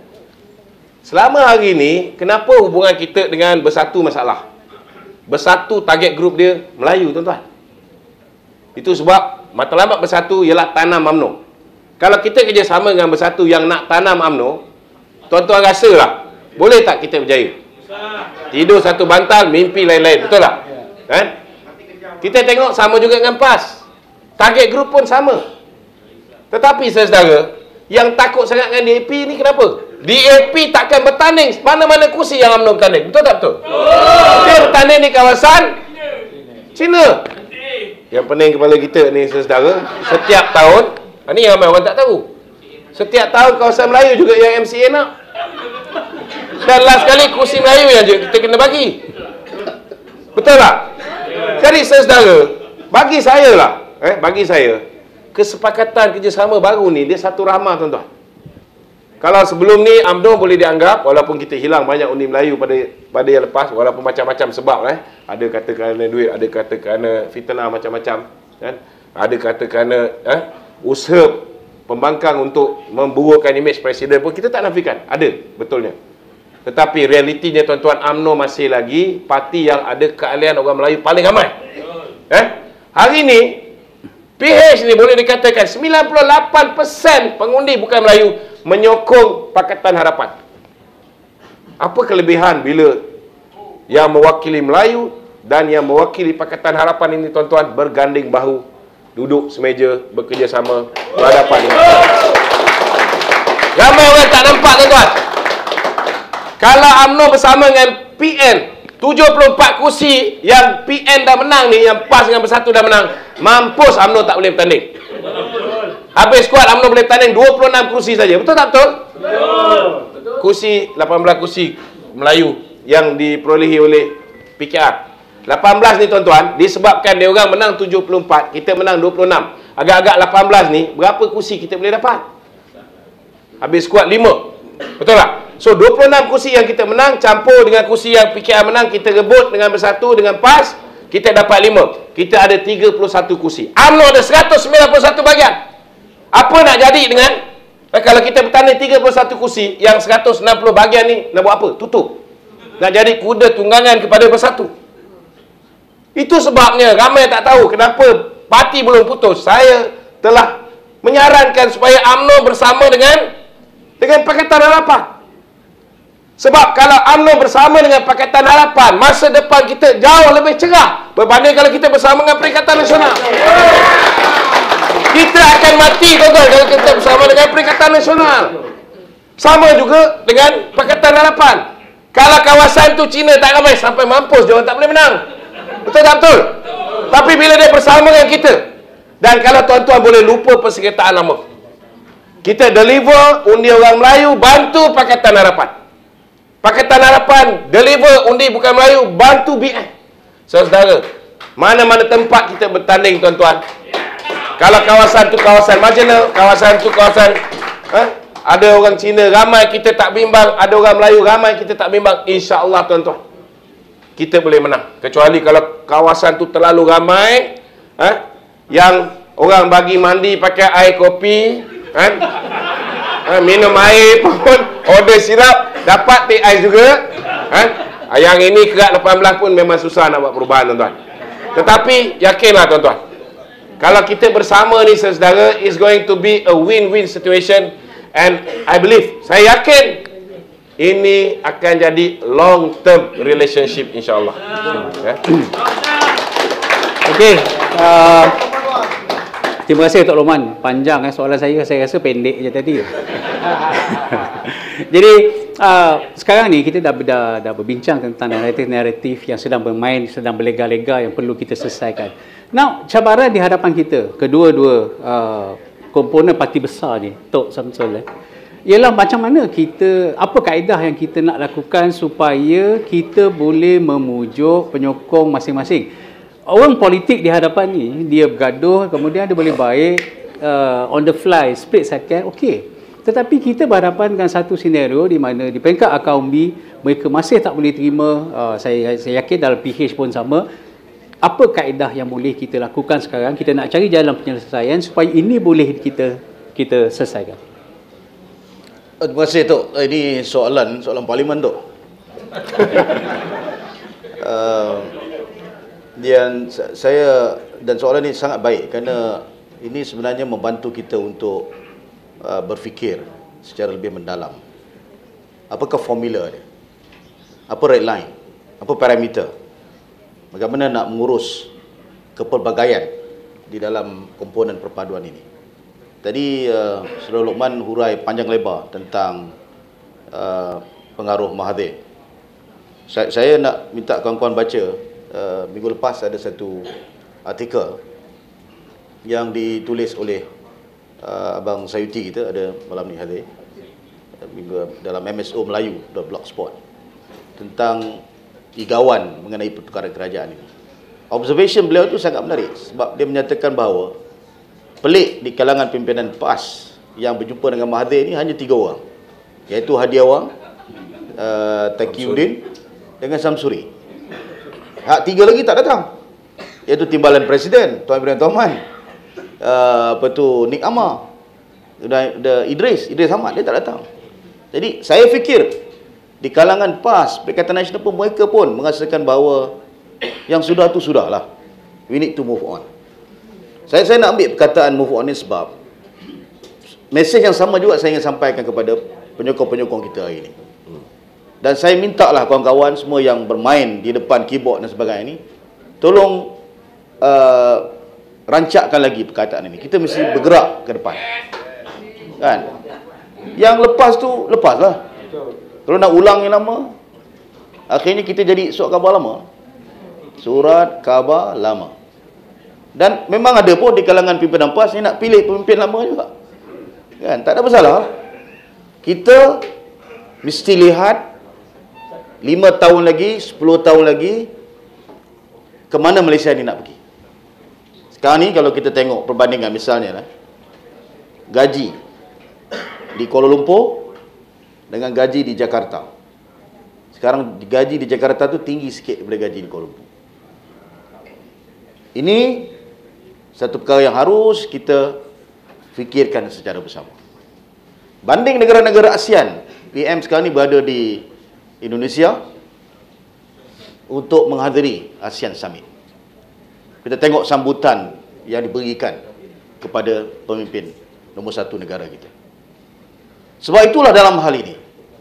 Selama hari ni, kenapa hubungan kita dengan Bersatu masalah? Bersatu target grup dia Melayu tuan-tuan. Itu sebab matlamat Bersatu ialah tanam U M N O. Kalau kita kerjasama dengan Bersatu yang nak tanam U M N O, tuan-tuan rasalah boleh tak kita berjaya? Tidur satu bantal, mimpi lain-lain, betul tak? Kan? Kita tengok sama juga dengan P A S. Target grup pun sama. Tetapi saudara, yang takut sangat dengan D A P ni kenapa? D A P takkan bertanding mana-mana kursi yang U M N O bertanding. Betul tak betul? Dia bertanding di kawasan China. Yang pening kepala kita ni saudara, setiap tahun, ni ramai orang tak tahu. Setiap tahun kawasan Melayu juga yang M C A nak. Dan last kali kursi Melayu yang kita kena bagi. Betul tak? Jadi saudara, bagi saya lah, eh, bagi saya, kesepakatan kerjasama baru ni, dia satu rahmah tuan-tuan. Kalau sebelum ni U M N O boleh dianggap, walaupun kita hilang banyak undi Melayu pada pada yang lepas, walaupun macam-macam sebab eh, ada kata kerana duit, ada kata kerana fitnah macam-macam, kan? Ada kata kerana eh, usaha pembangkang untuk memburukkan imej presiden pun kita tak nafikan, ada betulnya. Tetapi realitinya tuan-tuan, U M N O masih lagi parti yang ada keahlian orang Melayu paling ramai. Eh? Hari ni P H ni boleh dikatakan sembilan puluh lapan peratus pengundi bukan Melayu menyokong Pakatan Harapan. Apa kelebihan bila yang mewakili Melayu dan yang mewakili Pakatan Harapan ini tuan-tuan berganding bahu, duduk semeja, bekerjasama, berhadapan ini. Ramai orang tak nampak tuan-tuan. Kalau U M N O bersama dengan P N, tujuh puluh empat kursi yang P N dah menang ni, yang P A S dengan Bersatu dah menang, mampus U M N O tak boleh bertanding. Habis kuat U M N O boleh bertanding dua puluh enam kursi saja. Betul tak betul? Betul. Kursi, lapan belas kursi Melayu yang diperolehi oleh P K R. lapan belas ni tuan-tuan, disebabkan dia orang menang tujuh puluh empat, kita menang dua puluh enam. Agak-agak lapan belas ni, berapa kursi kita boleh dapat? Habis kuat lima. Betul tak? So dua puluh enam kursi yang kita menang campur dengan kursi yang P K R menang, kita rebut dengan Bersatu, dengan P A S, kita dapat lima. Kita ada tiga puluh satu kursi. U M N O ada seratus sembilan puluh satu bahagian. Apa nak jadi dengan eh, kalau kita bertanding tiga puluh satu kursi, yang seratus enam puluh bahagian ni nak buat apa? Tutup. Nak jadi kuda tunggangan kepada Bersatu. Itu sebabnya ramai tak tahu kenapa parti belum putus. Saya telah menyarankan supaya U M N O bersama dengan dengan Pakatan Harapan. Sebab kalau U M N O bersama dengan Pakatan Harapan, masa depan kita jauh lebih cerah berbanding kalau kita bersama dengan Perikatan Nasional. Kita akan mati tuan-tuan kalau kita bersama dengan Perikatan Nasional. Sama juga dengan Pakatan Harapan. Kalau kawasan tu Cina tak ramai, sampai mampus dia orang tak boleh menang. Betul tak betul? Tapi bila dia bersama dengan kita, dan kalau tuan-tuan boleh lupa persengketaan lama, kita deliver undi orang Melayu, bantu Pakatan Harapan. Pakatan Harapan deliver undi bukan Melayu, bantu B N. Saudara, mana-mana tempat kita bertanding tuan-tuan, kalau kawasan tu kawasan marginal, kawasan tu kawasan eh, ada orang Cina ramai kita tak bimbang, ada orang Melayu ramai kita tak bimbang, insya-Allah tuan-tuan kita boleh menang. Kecuali kalau kawasan tu terlalu ramai eh, yang orang bagi mandi pakai air kopi kan, eh, minum air pun order sirap dapat teh ais juga eh. Yang ini kerat lapan belas pun memang susah nak buat perubahan tuan-tuan. Tetapi yakinlah tuan-tuan, kalau kita bersama ni saudara, is going to be a win-win situation, and I believe, saya yakin ini akan jadi long term relationship insya-Allah. Ya. Okey. Uh, terima kasih Tok Loman. Panjang eh soalan saya, saya rasa pendek je tadi. Jadi uh, sekarang ni kita dah, dah dah berbincang tentang naratif-naratif yang sedang bermain, sedang berlega-lega yang perlu kita selesaikan. Now, cabaran di hadapan kita, kedua-dua uh, komponen parti besar ni, Tok Samsul eh, ialah macam mana kita, apa kaedah yang kita nak lakukan supaya kita boleh memujuk penyokong masing-masing. Orang politik di hadapan ni, dia bergaduh, kemudian dia boleh baik uh, on the fly, split second, okey. Tetapi kita berhadapan dengan satu senario di mana di peringkat Akaumbi, mereka masih tak boleh terima, uh, saya, saya yakin dalam P H pun sama. Apa kaedah yang boleh kita lakukan sekarang? Kita nak cari jalan penyelesaian supaya ini boleh kita kita selesaikan. Terima kasih Tok. Ini soalan soalan parlimen Tok. uh, dan saya dan soalan ini sangat baik kerana ini sebenarnya membantu kita untuk uh, berfikir secara lebih mendalam. Apakah formula dia? Apa red line? Apa parameter? Bagaimana nak mengurus kepelbagaian di dalam komponen perpaduan ini? Tadi uh, Saudara Luqman hurai panjang lebar tentang uh, pengaruh Mahathir. Saya, saya nak minta kawan-kawan baca, uh, minggu lepas ada satu artikel yang ditulis oleh uh, Abang Sayuti kita, ada malam ni hadir, uh, minggu, dalam M S O Melayu .blogspot, tentang igawan mengenai pertukaran kerajaan ini. Observation beliau tu sangat menarik sebab dia menyatakan bahawa pelik di kalangan pimpinan P A S yang berjumpa dengan Mahathir ini hanya tiga orang, iaitu Hadi Awang, uh, Taqiyuddin dengan Samsuri. Hak tiga lagi tak datang, iaitu Timbalan Presiden Tuan Ibrahim Tohman, uh, apa tu Nik Amar, the Idris Idris Ahmad, dia tak datang. Jadi saya fikir di kalangan P A S, Perikatan Nasional pun, mereka pun merasakan bahawa yang sudah tu sudahlah, we need to move on. Saya saya nak ambil perkataan move on ni sebab mesej yang sama juga saya ingin sampaikan kepada penyokong-penyokong kita hari ini. Dan saya minta lah kawan-kawan semua yang bermain di depan keyboard dan sebagainya ini, tolong uh, rancakkan lagi perkataan ini. Kita mesti bergerak ke depan, kan? Yang lepas tu lepaslah. Kalau nak ulang yang lama, akhirnya kita jadi surat khabar lama. Surat khabar lama. Dan memang ada pun di kalangan pimpinan P A S yang nak pilih pemimpin lama juga, kan? Tak ada masalah. Kita mesti lihat lima tahun lagi, sepuluh tahun lagi, ke mana Malaysia ni nak pergi. Sekarang ni kalau kita tengok perbandingan, misalnya lah, gaji di Kuala Lumpur dengan gaji di Jakarta. Sekarang gaji di Jakarta tu tinggi sikit daripada gaji di Kuala Lumpur. Ini satu perkara yang harus kita fikirkan secara bersama. Banding negara-negara ASEAN, P M sekarang ni berada di Indonesia untuk menghadiri ASEAN Summit. Kita tengok sambutan yang diberikan kepada pemimpin nombor satu negara kita. Sebab itulah dalam hal ini,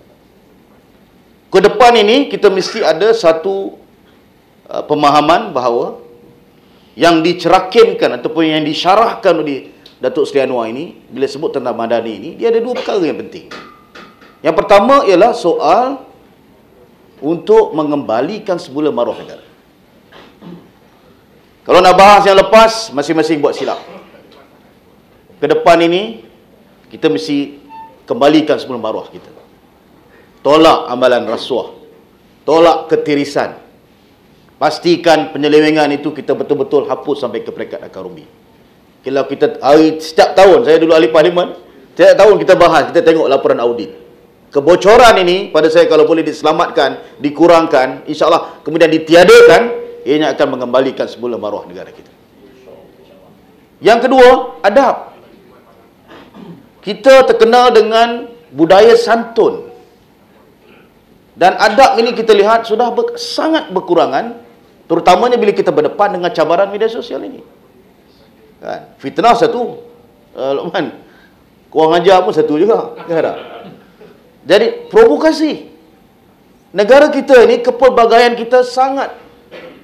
ke depan ini kita mesti ada satu uh, pemahaman bahawa yang dicerakinkan ataupun yang disyarahkan oleh Datuk Seri Anwar ini, bila sebut tentang Madani ini, dia ada dua perkara yang penting. Yang pertama ialah soal untuk mengembalikan semula maruah negara. Kalau nak bahas yang lepas, masing-masing buat silap. Ke depan ini, kita mesti kembalikan semula maruah kita. Tolak amalan rasuah, tolak ketirisan. Pastikan penyelewengan itu kita betul-betul hapus sampai ke peringkat akar umbi. Kalau kita hari setiap tahun, saya dulu ahli parlimen, setiap tahun kita bahas, kita tengok laporan audit. Kebocoran ini pada saya kalau boleh diselamatkan, dikurangkan, insya-Allah kemudian ditiadakan, ianya akan mengembalikan semula maruah negara kita. Yang kedua, adab. Kita terkenal dengan budaya santun. Dan adab ini kita lihat sudah ber, sangat berkurangan, terutamanya bila kita berdepan dengan cabaran media sosial ini. Kan? Fitnah satu, uh, Luqman, kurang ajar pun satu juga. Kan? Jadi provokasi. Negara kita ini, kepelbagaian kita sangat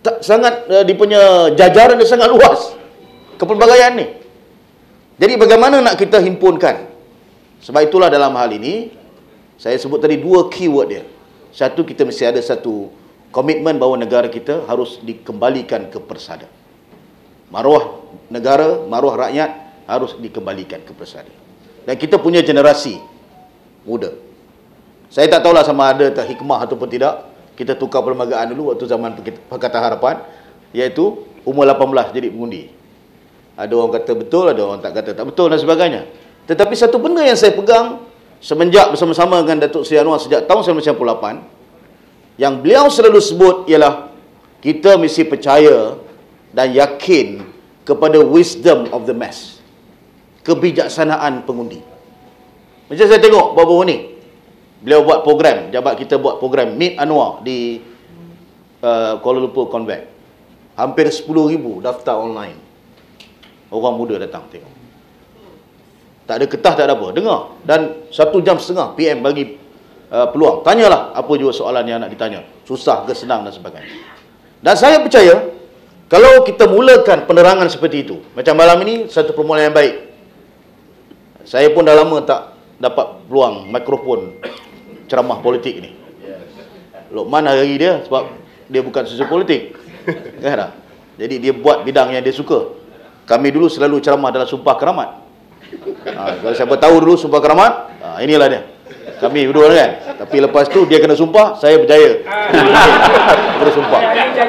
tak, sangat uh, dia punya jajaran dia sangat luas kepelbagaian ni. Jadi bagaimana nak kita himpunkan? Sebab itulah dalam hal ini saya sebut tadi dua keyword dia. Satu, kita mesti ada satu komitmen bahawa negara kita harus dikembalikan ke persada. Maruah negara, maruah rakyat harus dikembalikan ke persada. Dan kita punya generasi muda. Saya tak tahulah sama ada tak hikmah ataupun tidak. Kita tukar perlembagaan dulu waktu zaman Pakatan Harapan, iaitu umur lapan belas jadi pengundi. Ada orang kata betul, ada orang tak kata tak betul dan sebagainya. Tetapi satu benda yang saya pegang semenjak bersama-sama dengan Datuk Seri Anwar sejak tahun seribu sembilan ratus sembilan puluh lapan, yang beliau selalu sebut ialah kita mesti percaya dan yakin kepada wisdom of the mass, kebijaksanaan pengundi. Macam saya tengok baru-baru ni, beliau buat program, jabat kita buat program Meet Anwar di uh, Kuala Lumpur Convent. Hampir sepuluh ribu daftar online. Orang muda datang tengok. Tak ada ketah, tak ada apa. Dengar. Dan satu jam setengah P M bagi uh, peluang. Tanyalah apa juga soalan yang nak ditanya. Susah ke senang dan sebagainya. Dan saya percaya, kalau kita mulakan penerangan seperti itu, macam malam ini, satu permulaan yang baik. Saya pun dah lama tak dapat peluang mikrofon ceramah politik ni. Lokman hari dia, sebab dia bukan sesuatu politik. Kan tak? Jadi dia buat bidang yang dia suka. Kami dulu selalu ceramah dalam Sumpah Keramat. Ha, kalau siapa tahu dulu Sumpah Keramat, ha, inilah dia. Kami berdua kan. Tapi lepas tu dia kena sumpah, saya berjaya. Kena sumpah.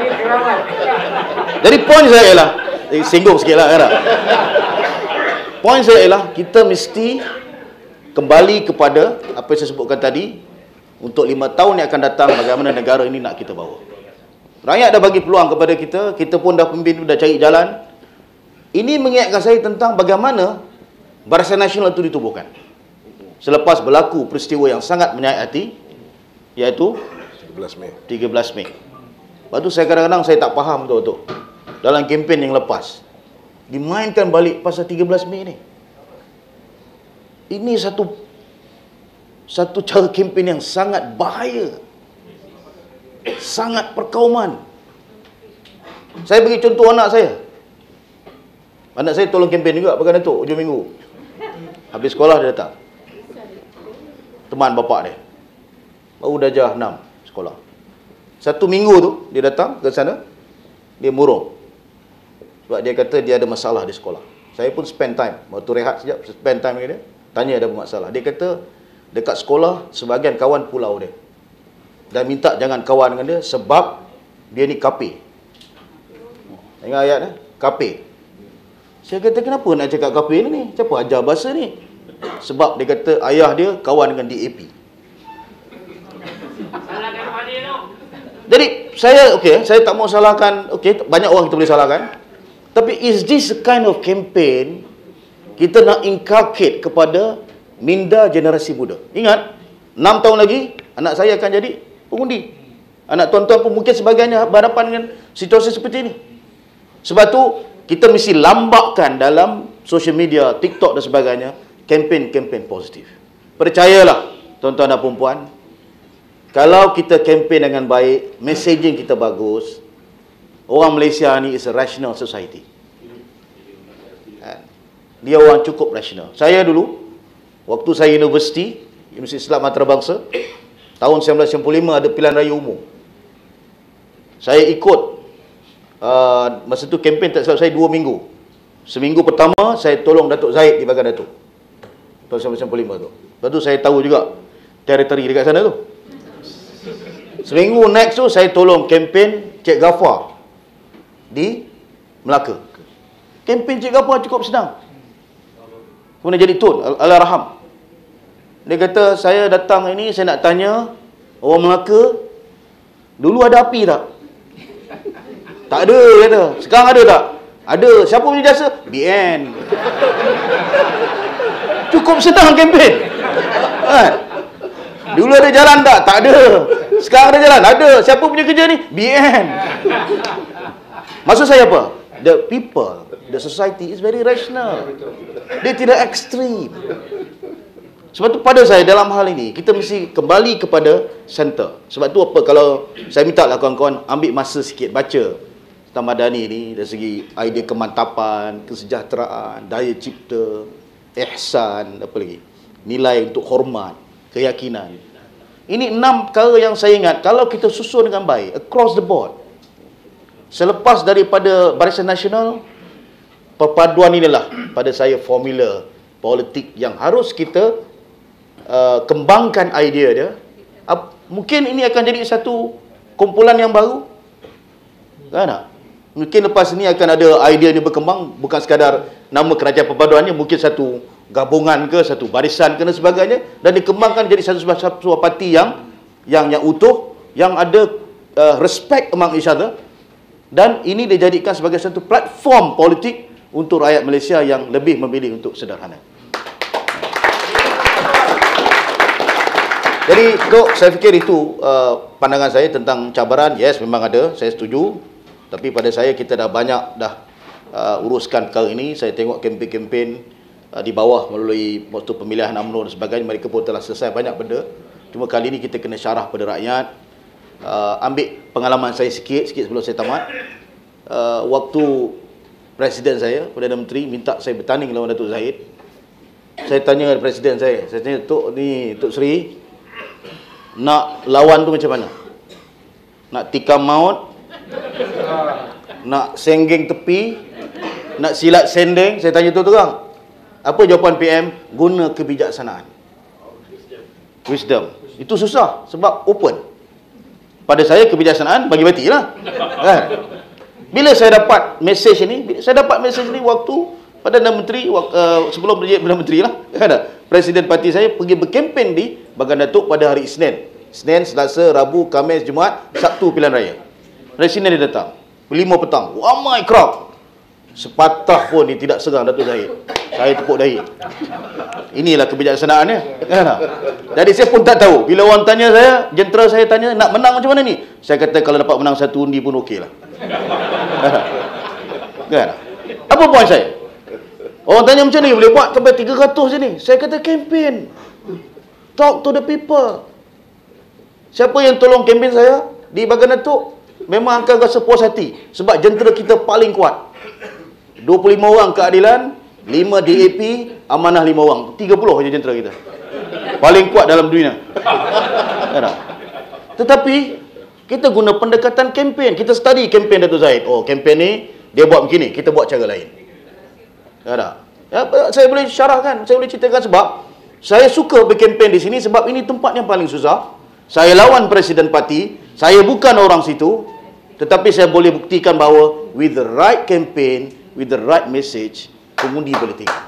Jadi poin saya ialah, eh, singgung sikit lah kan. Poin saya ialah kita mesti kembali kepada apa yang saya sebutkan tadi. Untuk lima tahun yang akan datang, bagaimana negara ini nak kita bawa. Rakyat dah bagi peluang kepada kita, kita pun dah pemimpin, dah cari jalan. Ini mengingatkan saya tentang bagaimana Barisan Nasional itu ditubuhkan. Selepas berlaku peristiwa yang sangat menyayat hati, iaitu tiga belas Mei. Lepas tu saya kadang-kadang saya tak faham betul-betul. Dalam kempen yang lepas, dimainkan balik pasal tiga belas Mei ni. Ini satu satu cara kempen yang sangat bahaya. Sangat perkauman. Saya bagi contoh anak saya. Anak saya tolong kempen juga Pekan Datuk hujung minggu. Habis sekolah dia datang. Teman bapak dia. Baru darjah enam sekolah. Satu minggu tu dia datang ke sana, dia murung. Sebab dia kata dia ada masalah di sekolah. Saya pun spend time. Waktu rehat sekejap, spend time dengan dia. Tanya ada apa masalah. Dia kata dekat sekolah sebahagian kawan pulau dia. Dan minta jangan kawan dengan dia sebab dia ni kapi. Ingat ayat eh? Kapi. Saya kata kenapa nak cakap kapi ni ni? Siapa ajar bahasa ni? Sebab dia kata ayah dia kawan dengan D A P. Jadi saya okey, saya tak mau salahkan, okey, banyak orang kita boleh salahkan. Tapi is this a kind of campaign kita nak inculcate kepada minda generasi muda? Ingat, enam tahun lagi anak saya akan jadi pengundi. Anak tuan-tuan pun mungkin sebagainya berhadapan dengan situasi seperti ini. Sebab tu kita mesti lambakkan dalam social media, TikTok dan sebagainya, kempen-kempen positif. Percayalah tuan-tuan dan puan-puan, kalau kita kempen dengan baik, messaging kita bagus, orang Malaysia ni is a rational society. Dia orang cukup rasional. Saya dulu, waktu saya universiti, Universiti Islam Antarabangsa, tahun seribu sembilan ratus sembilan puluh lima ada pilihan raya umum. Saya ikut, uh, masa tu kempen tak salah saya dua minggu. Seminggu pertama, saya tolong Datuk Zahid di Bagan Datuk. Tahun seribu sembilan ratus sembilan puluh lima tu. Lepas tu saya tahu juga teritori dekat sana tu. Seminggu next tu, saya tolong kempen Cik Ghaffar di Melaka. Kempen Cik Ghaffar cukup senang. Kemudian jadi Tun, Al-Raham. Dia kata, saya datang ini, saya nak tanya orang Melaka, dulu ada api tak? Tak ada, dia kata. Sekarang ada tak? Ada. Siapa punya jasa? B N. Cukup senang kempen. Kan? Dulu ada jalan tak? Tak ada. Sekarang ada jalan? Ada. Siapa punya kerja ni? B N. Maksud saya apa? The people, the society is very rational. Dia tidak ekstrim. Sebab tu pada saya dalam hal ini kita mesti kembali kepada center. Sebab tu apa, kalau saya minta lah kawan-kawan ambil masa sikit baca tentang Madani ni dari segi idea kemantapan, kesejahteraan, daya cipta, ihsan, apa lagi, nilai untuk hormat, keyakinan. Ini enam perkara yang saya ingat kalau kita susun dengan baik across the board. Selepas daripada Barisan Nasional, perpaduan inilah pada saya formula politik yang harus kita uh, kembangkan idea dia. Uh, mungkin ini akan jadi satu kumpulan yang baru, kan tak? Mungkin lepas ini akan ada idea ni berkembang, bukan sekadar nama kerajaan perpaduannya, mungkin satu gabungan ke, satu barisan ke dan sebagainya, dan dikembangkan jadi satu sebuah parti yang yang yang utuh, yang ada uh, respect among each other, dan ini dijadikan sebagai satu platform politik untuk rakyat Malaysia yang lebih memilih untuk sederhana. Jadi, Tok, saya fikir itu uh, pandangan saya tentang cabaran. Yes, memang ada, saya setuju. Tapi pada saya, kita dah banyak dah uh, uruskan perkara ini. Saya tengok kempen-kempen uh, di bawah melalui waktu pemilihan UMNO dan sebagainya. Mereka pun telah selesai banyak benda. Cuma kali ini kita kena syarah pada rakyat. Uh, ambil pengalaman saya sikit, sikit sebelum saya tamat. Uh, waktu Presiden saya, Perdana Menteri, minta saya bertanding lawan Datuk Zahid. Saya tanya kepada Presiden saya, saya tanya, Tok ni, Tok Sri, nak lawan tu macam mana? Nak tikam maut? Nak senggeng tepi? Nak silat sendeng? Saya tanya tu terang. Apa jawapan P M? Guna kebijaksanaan. Wisdom. Itu susah sebab open. Pada saya kebijaksanaan bagi bati lah. Kan? Bila saya dapat mesej ini, saya dapat mesej ini waktu Perdana Menteri, uh, sebelum menjadi Perdana Menteri lah. Kan? Presiden parti saya pergi berkempen di Bagan Datuk pada hari Isnin. Isnin, Selasa, Rabu, Khamis, Jumaat, Sabtu pilihan raya. Hari Isnin dia datang. Lima petang. Ramai crowd. Sepatah pun dia tidak segang Datuk Zahid. Saya tepuk dahi. Inilah kebijaksanaannya. Jadi saya pun tak tahu. Bila orang tanya saya, jentera saya tanya, nak menang macam mana ni? Saya kata kalau dapat menang satu undi pun okey lah. Kan? Apa poin saya? Orang tanya macam ni, boleh buat sampai tiga ratus je ni. Saya kata campaign. Talk to the people. Siapa yang tolong kempen saya di Bagan Datuk memang akan rasa puas hati sebab jentera kita paling kuat. dua puluh lima orang keadilan, lima D A P, amanah lima orang. tiga puluh je jentera kita. Paling kuat dalam dunia. Tetapi kita guna pendekatan kempen. Kita study kempen Datuk Zahid. Oh, kempen ni dia buat begini, kita buat cara lain. Ada. Ya, saya boleh syarahkan, saya boleh ceritakan sebab saya suka berkempen di sini sebab ini tempat yang paling susah. Saya lawan presiden parti, saya bukan orang situ, tetapi saya boleh buktikan bahawa with the right campaign, with the right message, pengundi boleh tinggal.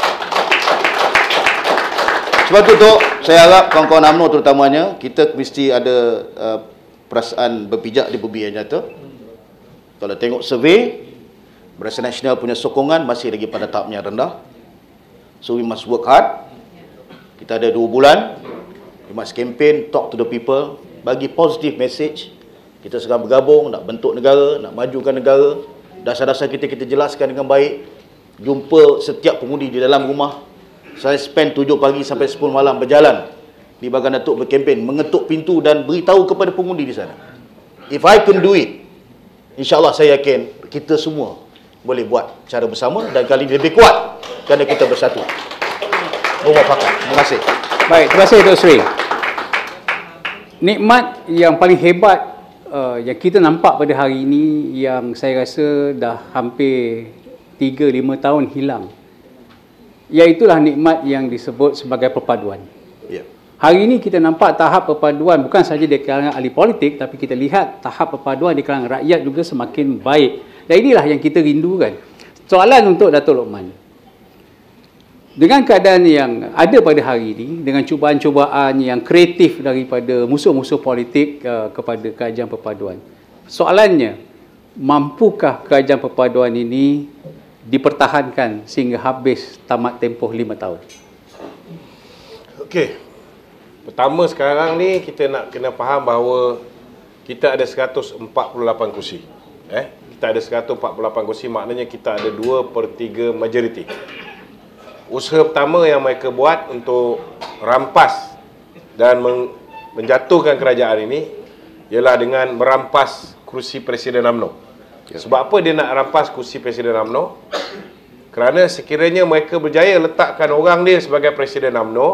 Sebab itu, Tok, saya harap kawan-kawan UMNO terutamanya, kita mesti ada uh, perasaan berpijak di bumi yang nyata. Kalau tengok survey, Barisan Nasional punya sokongan masih lagi pada tahap yang rendah. So we must work hard. Kita ada dua bulan. We must campaign, talk to the people, bagi positive message. Kita sekarang bergabung, nak bentuk negara, nak majukan negara. Dasar-dasar kita kita jelaskan dengan baik. Jumpa setiap pengundi di dalam rumah. Saya spend tujuh pagi sampai sepuluh malam berjalan di Bagan Datuk berkempen, mengetuk pintu dan beritahu kepada pengundi di sana. If I can do it, insyaAllah saya yakin kita semua boleh buat cara bersama dan kali ini lebih kuat kerana kita bersatu. Bermuafakat. Terima kasih. Baik, terima kasih Datuk Sri. Nikmat yang paling hebat uh, yang kita nampak pada hari ini yang saya rasa dah hampir tiga lima tahun hilang, iaitulah nikmat yang disebut sebagai perpaduan. Ya. Hari ini kita nampak tahap perpaduan bukan sahaja di kalangan ahli politik, tapi kita lihat tahap perpaduan di kalangan rakyat juga semakin baik. Dan inilah yang kita rindukan. Soalan untuk Datuk Lokman. Dengan keadaan yang ada pada hari ini, dengan cubaan-cubaan yang kreatif daripada musuh-musuh politik uh, kepada kerajaan perpaduan, soalannya, mampukah kerajaan perpaduan ini dipertahankan sehingga habis tamat tempoh lima tahun? Okey. Pertama sekarang ni kita nak kena faham bahawa kita ada seratus empat puluh lapan kursi. Eh, kita ada seratus empat puluh lapan kursi, maknanya kita ada dua per tiga majoriti. Usaha pertama yang mereka buat untuk rampas dan men menjatuhkan kerajaan ini ialah dengan merampas kerusi Presiden U M N O. Sebab apa dia nak rampas kerusi Presiden U M N O? Kerana sekiranya mereka berjaya letakkan orang dia sebagai Presiden U M N O,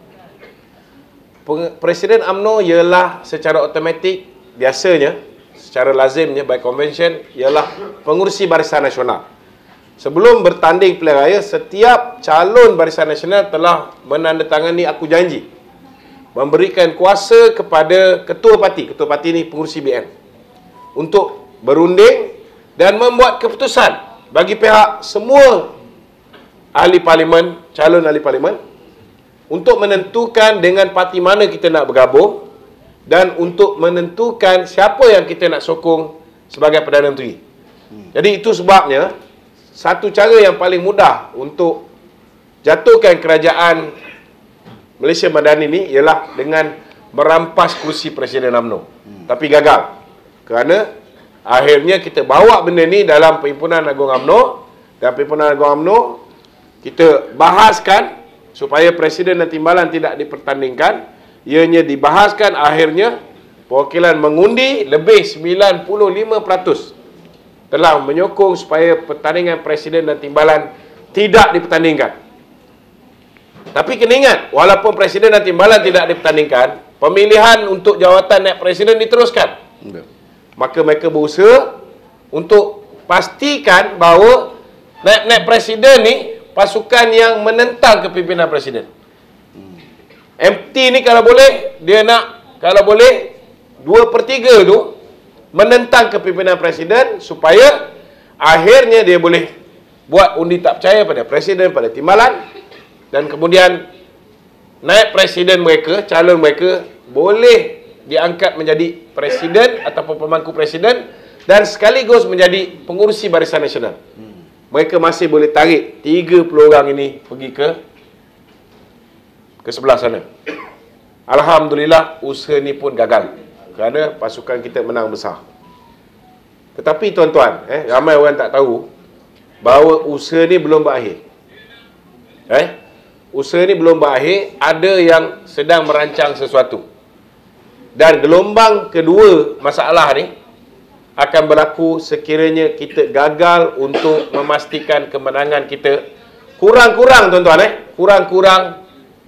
Presiden U M N O ialah secara automatik, biasanya, secara lazimnya, by convention, ialah pengurusi Barisan Nasional. Sebelum bertanding pilihan raya, setiap calon Barisan Nasional telah menandatangani aku janji memberikan kuasa kepada ketua parti, ketua parti ini pengurusi B N, untuk berunding dan membuat keputusan bagi pihak semua ahli parlimen, calon ahli parlimen, untuk menentukan dengan parti mana kita nak bergabung dan untuk menentukan siapa yang kita nak sokong sebagai Perdana Menteri. Jadi itu sebabnya satu cara yang paling mudah untuk jatuhkan kerajaan Malaysia Madani ini ialah dengan merampas kursi Presiden U M N O. Hmm. Tapi gagal. Kerana akhirnya kita bawa benda ni dalam Perhimpunan Agung U M N O, dan Perhimpunan Agung U M N O kita bahaskan supaya Presiden dan Timbalan tidak dipertandingkan. Ianya dibahaskan, akhirnya perwakilan mengundi lebih sembilan puluh lima peratus telah menyokong supaya pertandingan Presiden dan Timbalan tidak dipertandingkan. Tapi kena ingat, walaupun Presiden dan Timbalan tidak dipertandingkan, pemilihan untuk jawatan naib Presiden diteruskan. Maka mereka berusaha untuk pastikan bahawa naib-naib Presiden ni pasukan yang menentang kepimpinan Presiden. M T ni kalau boleh, dia nak, kalau boleh, dua per tiga tu menentang kepimpinan Presiden supaya akhirnya dia boleh buat undi tak percaya pada Presiden, pada Timbalan, dan kemudian naib Presiden mereka, calon mereka boleh diangkat menjadi Presiden ataupun pemangku Presiden dan sekaligus menjadi pengurusi Barisan Nasional. Mereka masih boleh tarik tiga puluh orang ini pergi ke ke sebelah sana. Alhamdulillah usaha ni pun gagal kerana pasukan kita menang besar. Tetapi tuan-tuan, eh, ramai orang tak tahu bahawa usaha ni belum berakhir. Eh, usaha ni belum berakhir, ada yang sedang merancang sesuatu. Dan gelombang kedua masalah ni akan berlaku sekiranya kita gagal untuk memastikan kemenangan kita kurang-kurang, tuan-tuan, eh, kurang-kurang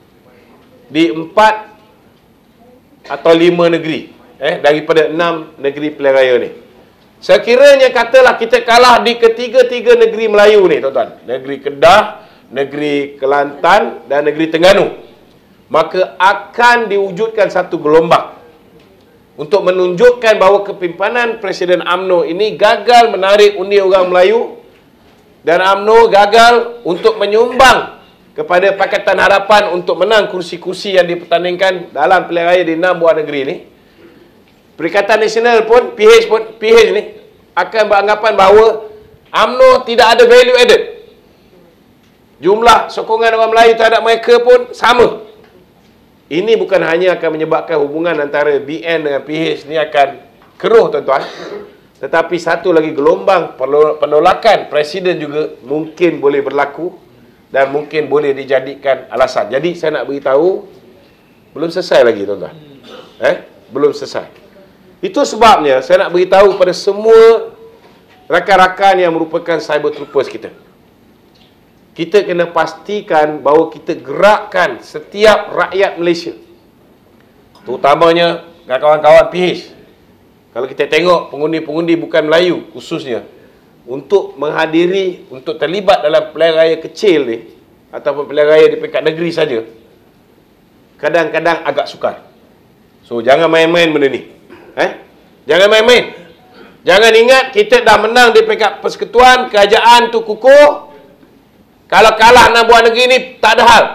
di empat atau lima negeri, eh, daripada enam negeri pilihan raya ni. Sekiranya katalah kita kalah di ketiga-tiga negeri Melayu ni, tuan-tuan, negeri Kedah, negeri Kelantan dan negeri Terengganu, maka akan diwujudkan satu gelombang untuk menunjukkan bahawa kepimpinan Presiden U M N O ini gagal menarik undi orang Melayu dan U M N O gagal untuk menyumbang kepada Pakatan Harapan untuk menang kursi-kursi yang dipertandingkan dalam pilihan raya di enam buah negeri ini. Perikatan Nasional pun, P H pun, P H ni akan beranggapan bahawa U M N O tidak ada value added. Jumlah sokongan orang Melayu terhadap mereka pun sama. Ini bukan hanya akan menyebabkan hubungan antara B N dengan P H ni akan keruh, tuan-tuan. Tetapi satu lagi gelombang penolakan Presiden juga mungkin boleh berlaku dan mungkin boleh dijadikan alasan. Jadi saya nak beritahu, belum selesai lagi, tuan-tuan. Eh, belum selesai. Itu sebabnya saya nak beritahu kepada semua rakan-rakan yang merupakan cyber troopers kita. Kita kena pastikan bahawa kita gerakkan setiap rakyat Malaysia, terutamanya kawan-kawan P H. Kalau kita tengok pengundi-pengundi bukan Melayu khususnya, untuk menghadiri, untuk terlibat dalam pilihan raya kecil ni ataupun pilihan raya di peringkat negeri saja, kadang-kadang agak sukar. So jangan main-main benda ni. Eh? Jangan main-main. Jangan ingat kita dah menang di peringkat persekutuan, kerajaan tu kukuh. Kalau kalah enam buah negeri ni tak ada hal.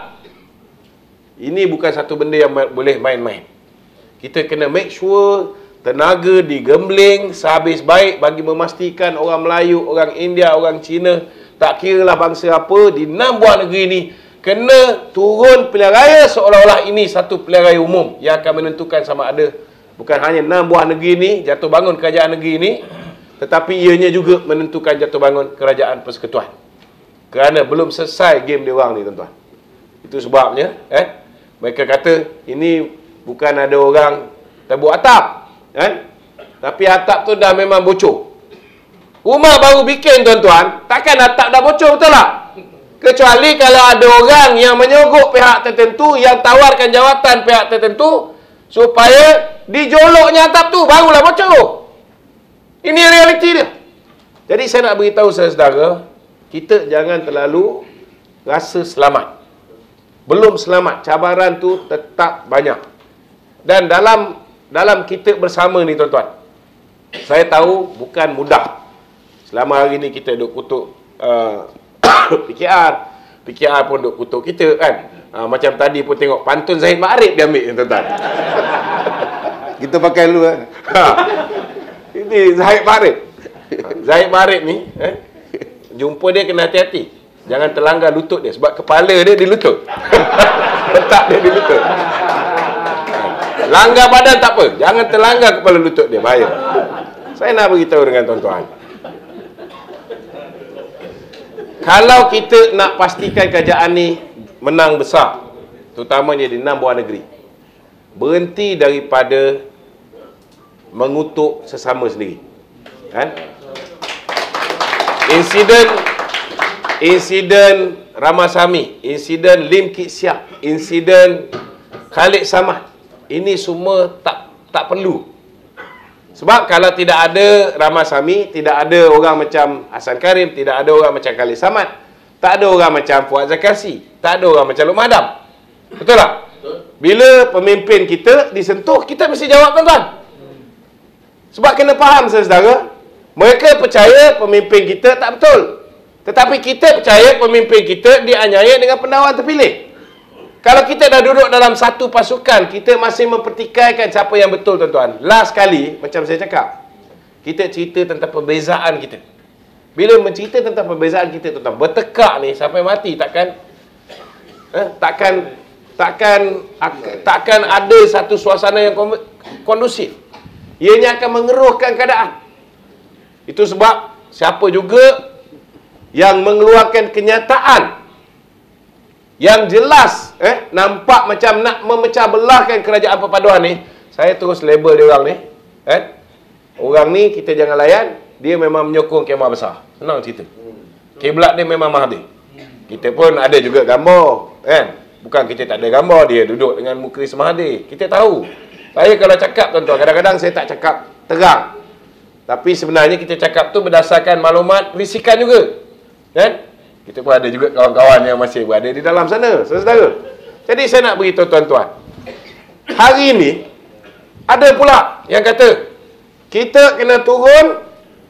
Ini bukan satu benda yang boleh main-main. Kita kena make sure tenaga digembling sehabis baik bagi memastikan orang Melayu, orang India, orang Cina, tak kiralah bangsa apa, di enam buah negeri ni kena turun pilihan raya seolah-olah ini satu pilihan raya umum yang akan menentukan sama ada bukan hanya enam buah negeri ni jatuh bangun kerajaan negeri ni, tetapi ianya juga menentukan jatuh bangun kerajaan persekutuan. Kerana belum selesai game dia orang ni, tuan-tuan. Itu sebabnya, eh, Mereka kata, ini bukan ada orang tabur atap, kan? Tapi atap tu dah memang bocor. Rumah baru bikin, tuan-tuan, takkan atap dah bocor, betul tak? Kecuali kalau ada orang yang menyogok pihak tertentu, yang tawarkan jawatan pihak tertentu, supaya dijoloknya atap tu, barulah bocor. Ini realiti dia. Jadi saya nak beritahu saudara, kita jangan terlalu rasa selamat. Belum selamat, cabaran tu tetap banyak. Dan dalam dalam kita bersama ni, tuan-tuan, saya tahu bukan mudah. Selama hari ni kita duk kutuk uh, P K R, P K R pun duk kutuk kita, kan. Uh, macam tadi pun tengok pantun Zahid Ma'arif dia ambil, tuan-tuan. Kita pakai dulu kan. Ha. Ini Zahid Ma'arif. Zahid Ma'arif ni, eh, jumpa dia kena hati-hati. Jangan terlanggar lutut dia, sebab kepala dia di lutut. Letak dia di lutut. Langgar badan tak apa, jangan terlanggar kepala lutut dia, bahaya. Saya nak beritahu dengan tuan-tuan, kalau kita nak pastikan kerajaan ni menang besar, terutamanya di enam buah negeri, berhenti daripada mengutuk sesama sendiri, kan? Insiden insiden Ramasamy, insiden Lim Kit Siap, insiden Khalid Samad, ini semua tak tak perlu. Sebab kalau tidak ada Ramasamy, tidak ada orang macam Hasan Karim, tidak ada orang macam Khalid Samad, tak ada orang macam Fuad Zakarsi, tak ada orang macam Lukman Adam. Betul tak? Bila pemimpin kita disentuh, kita mesti jawab, tuan-tuan. Sebab kena faham, saudara, mereka percaya pemimpin kita tak betul. Tetapi kita percaya pemimpin kita dianiaya dengan pendawan terpilih. Kalau kita dah duduk dalam satu pasukan, kita masih mempertikaikan siapa yang betul, tuan-tuan. Last kali, macam saya cakap, kita cerita tentang perbezaan kita. Bila mencerita tentang perbezaan kita, tuan-tuan, bertekak ni sampai mati, takkan eh, takkan takkan takkan ada satu suasana yang kondusif. Ianya akan mengeruhkan keadaan. Itu sebab siapa juga yang mengeluarkan kenyataan yang jelas, eh, nampak macam nak memecah belahkan kerajaan perpaduan ni, saya terus label dia orang ni, eh, orang ni kita jangan layan, dia memang menyokong kemah besar. Senang cerita. Kiblat dia memang Mahathir. Kita pun ada juga gambar, kan? Bukan kita tak ada gambar, dia duduk dengan muka Mahathir. Kita tahu. Saya kalau cakap, tuan-tuan, kadang-kadang saya tak cakap terang. Tapi sebenarnya kita cakap tu berdasarkan maklumat risikan juga. Kan? Kita pun ada juga kawan-kawan yang masih berada di dalam sana, saudara. Jadi saya nak beritahu tuan-tuan, hari ini ada pula yang kata kita kena turun,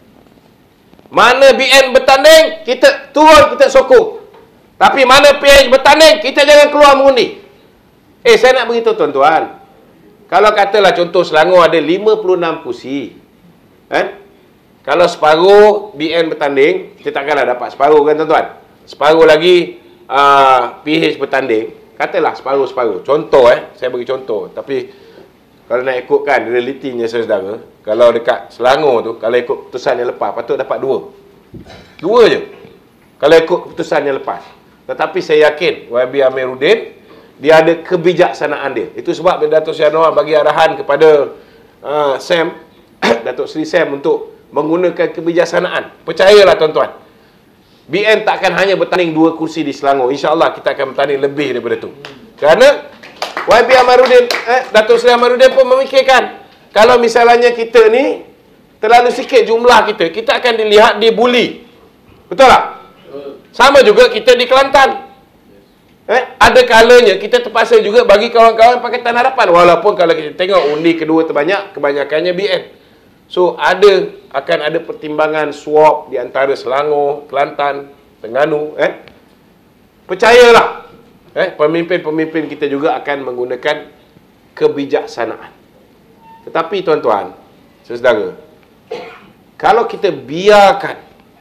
mana B N bertanding, kita turun, kita sokong. Tapi mana P H bertanding, kita jangan keluar mengundi. Eh, saya nak beritahu tuan-tuan, kalau katalah contoh Selangor ada lima puluh enam kursi, kan? Kalau separuh B N bertanding, kita takkanlah dapat separuh, kan, tuan-tuan? Separuh lagi uh, P H bertanding, katalah separuh-separuh. Contoh, eh, saya bagi contoh. Tapi kalau nak ikutkan realitinya, saudara, kalau dekat Selangor tu, kalau ikut keputusan yang lepas, patut dapat dua. Dua je. Kalau ikut keputusan yang lepas. Tetapi saya yakin Y B Amiruddin, dia ada kebijaksanaan dia. Itu sebab bila Datuk Seri Anwar bagi arahan kepada uh, Sam, Datuk Seri Sam untuk menggunakan kebijaksanaan. Percayalah, tuan-tuan, B N takkan hanya bertanding dua kursi di Selangor. InsyaAllah kita akan bertanding lebih daripada itu. Kerana Y B Amiruddin, eh, Datuk Seri Amiruddin pun memikirkan, kalau misalnya kita ni terlalu sikit jumlah kita, kita akan dilihat dibuli. Betul tak? Sama juga kita di Kelantan. Eh, ada kalanya kita terpaksa juga bagi kawan-kawan Pakatan Harapan. Walaupun kalau kita tengok undi kedua terbanyak, kebanyakannya B N. So, ada akan ada pertimbangan swap di antara Selangor, Kelantan, Terengganu. Eh? Percayalah, eh, pemimpin-pemimpin kita juga akan menggunakan kebijaksanaan. Tetapi, tuan-tuan, saudara, kalau kita biarkan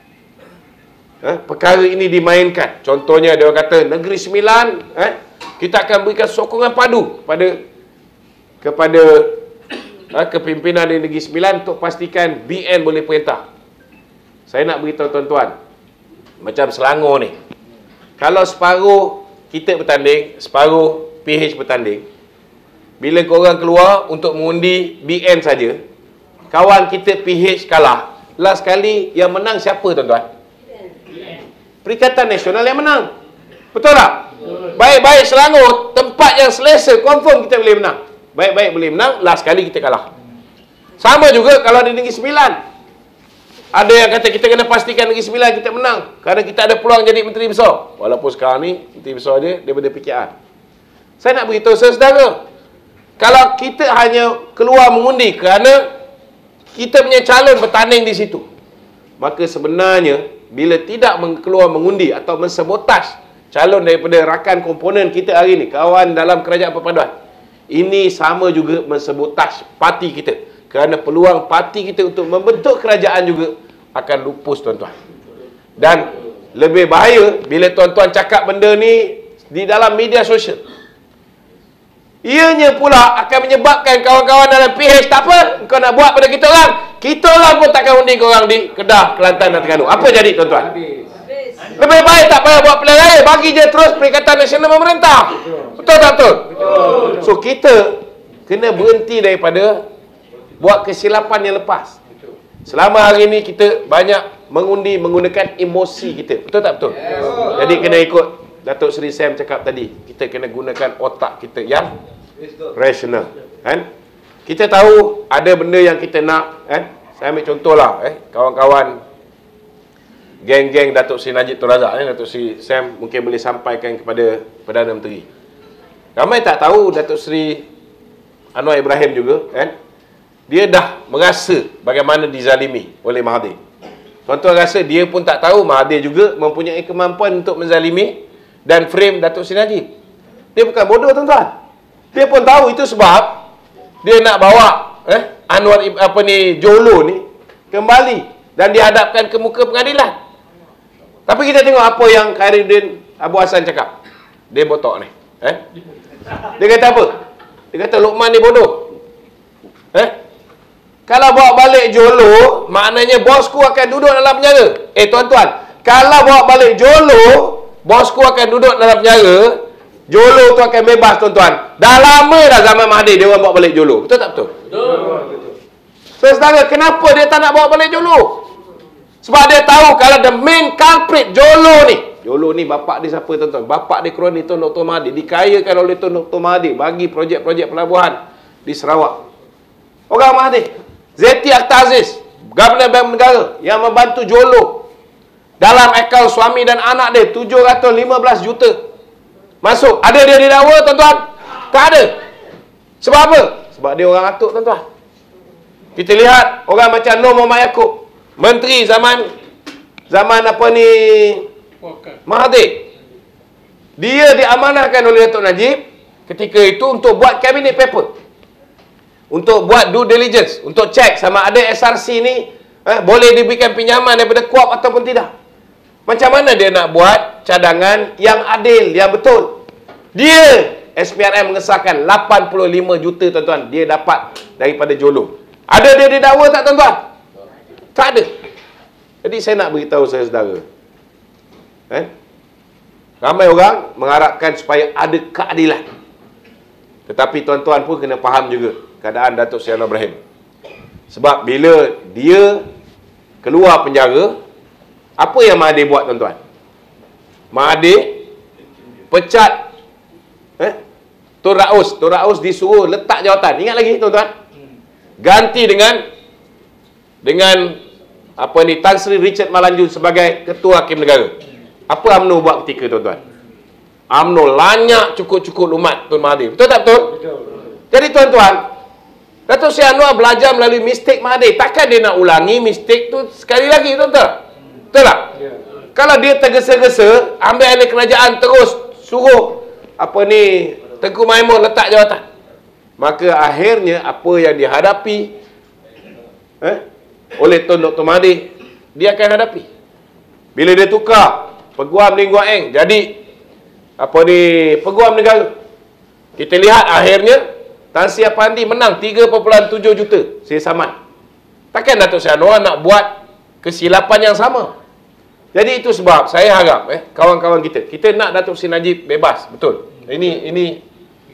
eh, perkara ini dimainkan, contohnya dia kata Negeri Sembilan, eh, kita akan berikan sokongan padu kepada kepada Ha, kepimpinan di Negeri Sembilan untuk pastikan B N boleh perintah. Saya nak beritahu tuan-tuan, macam Selangor ni, kalau separuh kita bertanding, separuh P H bertanding, bila korang keluar untuk mengundi B N saja, kawan kita P H kalah. Last kali yang menang siapa tuan-tuan? Perikatan Nasional yang menang. Betul tak? Baik-baik Selangor, tempat yang selesa, confirm kita boleh menang. Baik-baik boleh menang, last kali kita kalah. Sama juga kalau di Negeri Sembilan. Ada yang kata kita kena pastikan Negeri Sembilan kita menang, kerana kita ada peluang jadi Menteri Besar. Walaupun sekarang ni, Menteri Besar dia daripada P K R. Saya nak beritahu saudara, kalau kita hanya keluar mengundi kerana kita punya calon bertanding di situ, maka sebenarnya bila tidak keluar mengundi atau mensabotaj calon daripada rakan komponen kita hari ini, kawan dalam kerajaan perpaduan, ini sama juga mensabotaj parti kita, kerana peluang parti kita untuk membentuk kerajaan juga akan lupus tuan-tuan. Dan lebih bahaya bila tuan-tuan cakap benda ni di dalam media sosial. Ianya pula akan menyebabkan kawan-kawan dalam P H, tak apa, kau nak buat pada kita orang, kita orang pun takkan undi kau orang di Kedah, Kelantan dan Terengganu. Apa jadi tuan-tuan? Lebih baik tak payah buat pilihan raya, bagi je terus Perikatan Nasional memerintah. Betul tak betul? Betul. So kita kena berhenti daripada buat kesilapan yang lepas. Selama hari ini kita banyak mengundi menggunakan emosi kita. Betul tak betul? Jadi kena ikut Datuk Seri Sam cakap tadi, kita kena gunakan otak kita yang rasional, kan? Kita tahu ada benda yang kita nak, kan? Saya ambil contohlah, eh, kawan-kawan geng-geng Datuk Seri Najib Tun Razak, eh, Datuk Seri Sam mungkin boleh sampaikan kepada Perdana Menteri. Ramai tak tahu Datuk Seri Anwar Ibrahim juga, kan? Dia dah merasa bagaimana dizalimi oleh Mahathir. Tuan-tuan rasa dia pun tak tahu Mahathir juga mempunyai kemampuan untuk menzalimi dan frame Datuk Seri Najib. Dia bukan bodoh tuan-tuan. Dia pun tahu itu sebab dia nak bawa eh, Anwar apa ni Jolo ni kembali dan dihadapkan ke muka pengadilan. Tapi kita tengok apa yang Khairuddin Abu Hassan cakap. Dia botok ni. Eh? Dia kata apa? Dia kata Luqman ni bodoh. Eh? Kalau bawa balik Jolo, maknanya bosku akan duduk dalam penjara. Eh tuan-tuan, kalau bawa balik Jolo, bosku akan duduk dalam penjara, Jolo tu akan bebas tuan-tuan. Dah lama dah zaman Mahathir dia orang bawa balik Jolo. Betul tak betul? Betul. So, saudara, kenapa dia tak nak bawa balik Jolo? Sebab dia tahu kalau the main culprit Jolo ni, Jolo ni bapak dia siapa tuan-tuan? Bapak dia kroni Tun Doktor Mahathir, dikayakan oleh Tun Doktor Mahathir bagi projek-projek pelabuhan di Sarawak. Orang Mahathir. Zeti Akhtar Aziz, Governor Bank Negara yang membantu Jolo dalam akal suami dan anak dia tujuh ratus lima belas juta masuk. Ada dia didakwa tuan-tuan? Tak ada. Sebab apa? Sebab dia orang atuk tuan-tuan. Kita lihat orang macam Nur Muhammad Yaakob, menteri zaman zaman apa ni Mahathir. Dia diamanahkan oleh Datuk Najib ketika itu untuk buat cabinet paper, untuk buat due diligence, untuk cek sama ada S R C ni eh, boleh diberikan pinjaman daripada Kuap ataupun tidak. Macam mana dia nak buat cadangan yang adil, yang betul? Dia, S P R M mengesahkan lapan puluh lima juta tuan-tuan, dia dapat daripada Jolo. Ada dia didakwa tak tuan-tuan? Tak ada. Jadi saya nak beritahu saya saudara, eh, ramai orang mengharapkan supaya ada keadilan. Tetapi tuan-tuan pun kena faham juga keadaan Datuk Seri Anwar Ibrahim. Sebab bila dia keluar penjara, apa yang Mahathir buat tuan-tuan? Mahathir pecat eh, Tun Raus. Tun Raus disuruh letak jawatan. Ingat lagi tuan-tuan? Ganti dengan dengan apa ni Tan Sri Richard Malanjun sebagai Ketua Hakim Negara. Apa UMNO buat ketika tuan-tuan? UMNO lanyak cukup-cukup umat Tun Mahathir. Betul tak betul? Betul. Jadi tuan-tuan, Datuk Seri Anwar belajar melalui mistik Mahathir. Takkan dia nak ulangi mistik tu sekali lagi, tuan-tuan? Betul tak? Yeah. Kalau dia tergesa-gesa, ambil alih kerajaan terus suruh apa ni Tengku Maimon letak jawatan, maka akhirnya apa yang dihadapi eh, oleh Tun Doktor Mahathir, dia akan hadapi. Bila dia tukar Peguam Lim Guan Eng jadi apa ni Peguam Negara, kita lihat akhirnya Tan Sri Apandi menang tiga perpuluhan tujuh juta sesaman. Takkan Datuk Seri Anwar nak buat kesilapan yang sama? Jadi itu sebab saya harap eh kawan-kawan kita, kita nak Datuk Seri Najib bebas, betul. Ini ini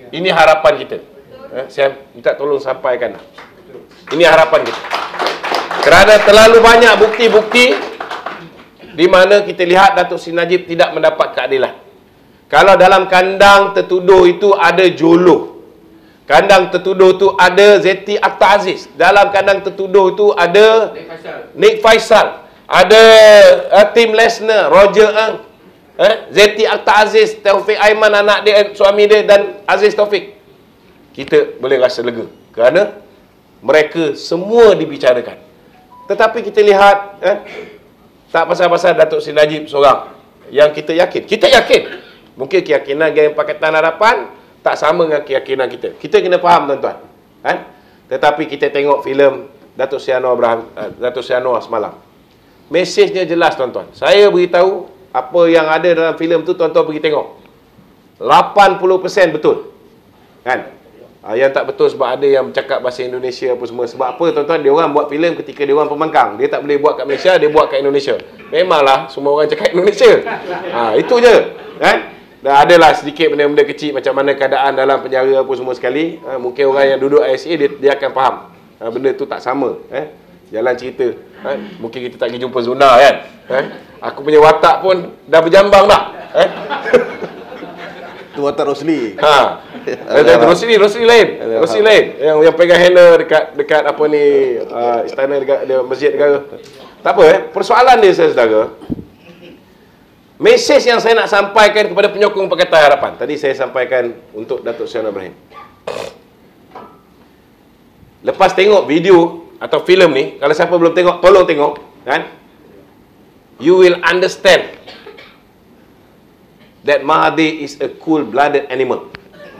Ini harapan kita. Eh, saya minta tolong sampaikan. Ini harapan kita. Kerana terlalu banyak bukti-bukti di mana kita lihat Datuk Seri Najib tidak mendapat keadilan. Kalau dalam kandang tertuduh itu ada Jolo, kandang tertuduh itu ada Zeti Akhtar Aziz, dalam kandang tertuduh itu ada Nick Faisal, Nick Faisal, ada uh, Tim Lesnar, Roger Ng, eh, Zeti Akhtar Aziz, Taufik Aiman anak dia, suami dia, dan Aziz Taufik. Kita boleh rasa lega kerana mereka semua dibicarakan. Tetapi kita lihat eh, tak pasal-pasal Datuk Seri Najib seorang yang kita yakin. Kita yakin. Mungkin keyakinan geng Pakatan Harapan tak sama dengan keyakinan kita. Kita kena faham tuan-tuan. Kan? Tetapi kita tengok filem Datuk Seri Anwar Ibrahim, uh, Datuk Seri Anwar semalam. Mesejnya jelas tuan-tuan. Saya beritahu apa yang ada dalam filem tu tuan-tuan pergi tengok. lapan puluh peratus betul. Kan? Uh, yang tak betul sebab ada yang bercakap bahasa Indonesia apa semua. Sebab apa tuan-tuan, dia orang buat filem ketika dia orang pembangkang. Dia tak boleh buat kat Malaysia, dia buat kat Indonesia. Memanglah semua orang cakap Indonesia. Ha, itu je. Kan? Dan adalah sedikit benda-benda kecil macam mana keadaan dalam penjara apa semua sekali. Ha, mungkin orang yang duduk I S A dia, dia akan faham. Ha, benda tu tak sama. Eh? Jalan cerita. Ha? Mungkin kita tak pergi jumpa Zuna kan. Eh? Aku punya watak pun dah berjambang dah. Eh? Tu watak Rosli. Ha. Rosli, Rosli lain. Rosli lain. Yang yang pegang handle dekat dekat apa ni uh, istana dekat dia, masjid negara. Tak apa eh. Persoalan dia saya saudara. Mesej yang saya nak sampaikan kepada penyokong Pakatan Harapan. Tadi saya sampaikan untuk Datuk Seri Anwar Ibrahim. Lepas tengok video atau filem ni, kalau siapa belum tengok, tolong tengok, kan? You will understand that Mahathir is a cool-blooded animal.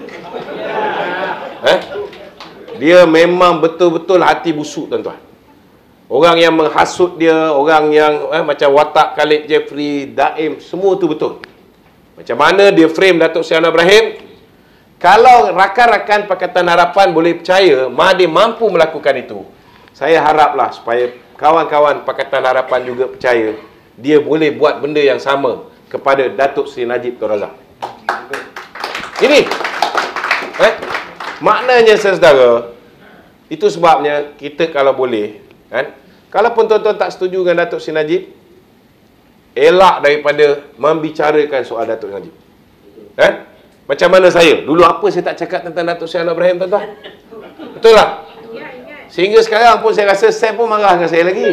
Eh? Dia memang betul-betul hati busuk tuan-tuan. Orang yang menghasut dia, orang yang eh, macam watak Khalid Jeffrey, Daim, semua tu betul. Macam mana dia frame Datuk Seri Anwar Ibrahim? Kalau rakan-rakan Pakatan Harapan boleh percaya Mahathir mampu melakukan itu, saya haraplah supaya kawan-kawan Pakatan Harapan juga percaya dia boleh buat benda yang sama kepada Datuk Seri Najib Tun Razak. Ini eh, maknanya saudara, itu sebabnya kita kalau boleh, kan? Kalaupun tuan-tuan tak setuju dengan Datuk Seri Najib, elak daripada membicarakan soal Datuk Seri Najib. Kan? Macam mana saya? Dulu apa saya tak cakap tentang Datuk Seri Anwar Ibrahim tuan-tuan? Betul tak? Sehingga sekarang pun saya rasa Sam pun marah dengan saya lagi.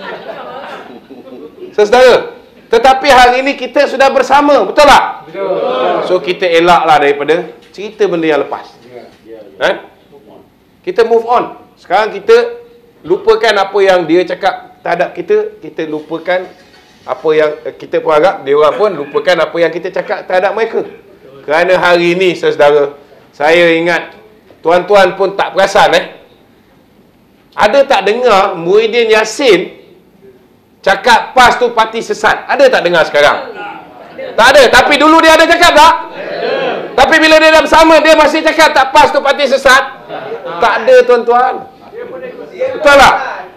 Saudara, tetapi hari ini kita sudah bersama, betul tak? Betul. So kita elaklah daripada cerita benda yang lepas. Kan? Kita move on. Sekarang kita lupakan apa yang dia cakap terhadap kita, kita lupakan apa yang kita pun harap dia orang pun lupakan apa yang kita cakap terhadap mereka. Kerana hari ini saudara, saya ingat tuan-tuan pun tak perasan eh. Ada tak dengar Muhyiddin Yassin cakap PAS tu parti sesat? Ada tak dengar sekarang? Tak ada, tapi dulu dia ada cakap tak? Tapi bila dia dah bersama, dia masih cakap tak PAS tu parti sesat? Tak ada tuan-tuan. Betul tak?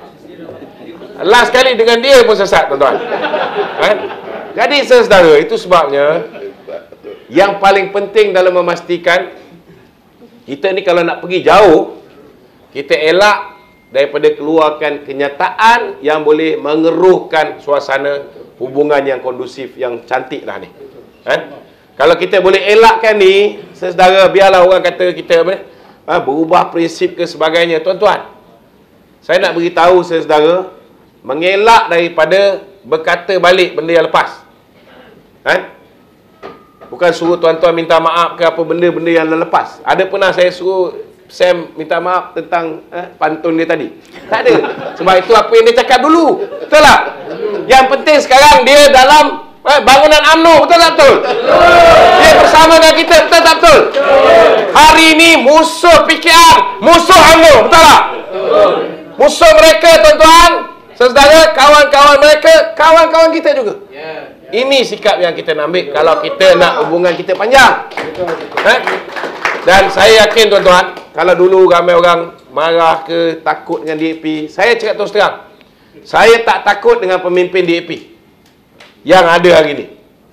Last kali dengan dia pun sesat tuan-tuan. Kan? Jadi saudara, itu sebabnya yang paling penting dalam memastikan kita ni kalau nak pergi jauh, kita elak daripada keluarkan kenyataan yang boleh mengeruhkan suasana hubungan yang kondusif, yang cantik dah ni. Kan? Kalau kita boleh elakkan ni, saudara, biarlah orang kata kita apa, ha, berubah prinsip ke sebagainya. Tuan-tuan, saya nak beritahu saudara, mengelak daripada berkata balik benda yang lepas. Kan? Bukan suruh tuan-tuan minta maaf ke apa benda-benda yang lepas. Ada pernah saya suruh Sam minta maaf tentang eh, pantun dia tadi? Tak ada. Sebab itu apa yang dia cakap dulu. Betul tak? Yang penting sekarang dia dalam eh, bangunan U M N O. Betul tak betul? Dia bersama dengan kita. Betul tak betul? Hari ini musuh P K R, musuh U M N O. Betul tak? Musuh mereka tuan-tuan, saudara, kawan-kawan mereka, kawan-kawan kita juga. Ini sikap yang kita nak ambil kalau kita nak hubungan kita panjang. Eh? Dan saya yakin tuan-tuan, kalau dulu ramai orang marah ke takut dengan D A P, saya cakap terus terang, saya tak takut dengan pemimpin D A P yang ada hari ini.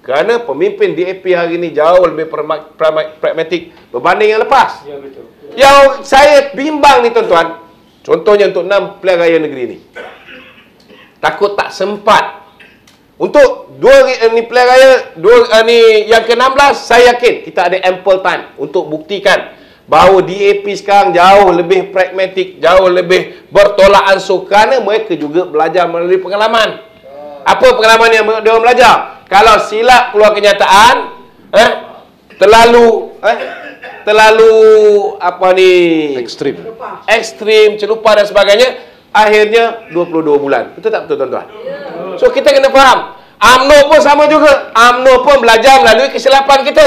Kerana pemimpin D A P hari ini jauh lebih pragmatik berbanding yang lepas. Ya, betul. Yang saya bimbang ni tuan-tuan, contohnya untuk enam pilihan raya negeri ni, takut tak sempat. Untuk dua ni pilihan raya dua uh, ni yang ke enam belas, saya yakin kita ada ample time untuk buktikan bahawa D A P sekarang jauh lebih pragmatik, jauh lebih bertolak ansur kerana mereka juga belajar melalui pengalaman. Apa pengalaman yang dia orang belajar? Kalau silap keluar kenyataan, eh, terlalu eh, terlalu apa ni, Ekstrim. ekstrim, celupa dan sebagainya, akhirnya dua puluh dua bulan. Betul tak betul tuan-tuan? So kita kena faham, U M N O pun sama juga. U M N O pun belajar melalui kesilapan kita.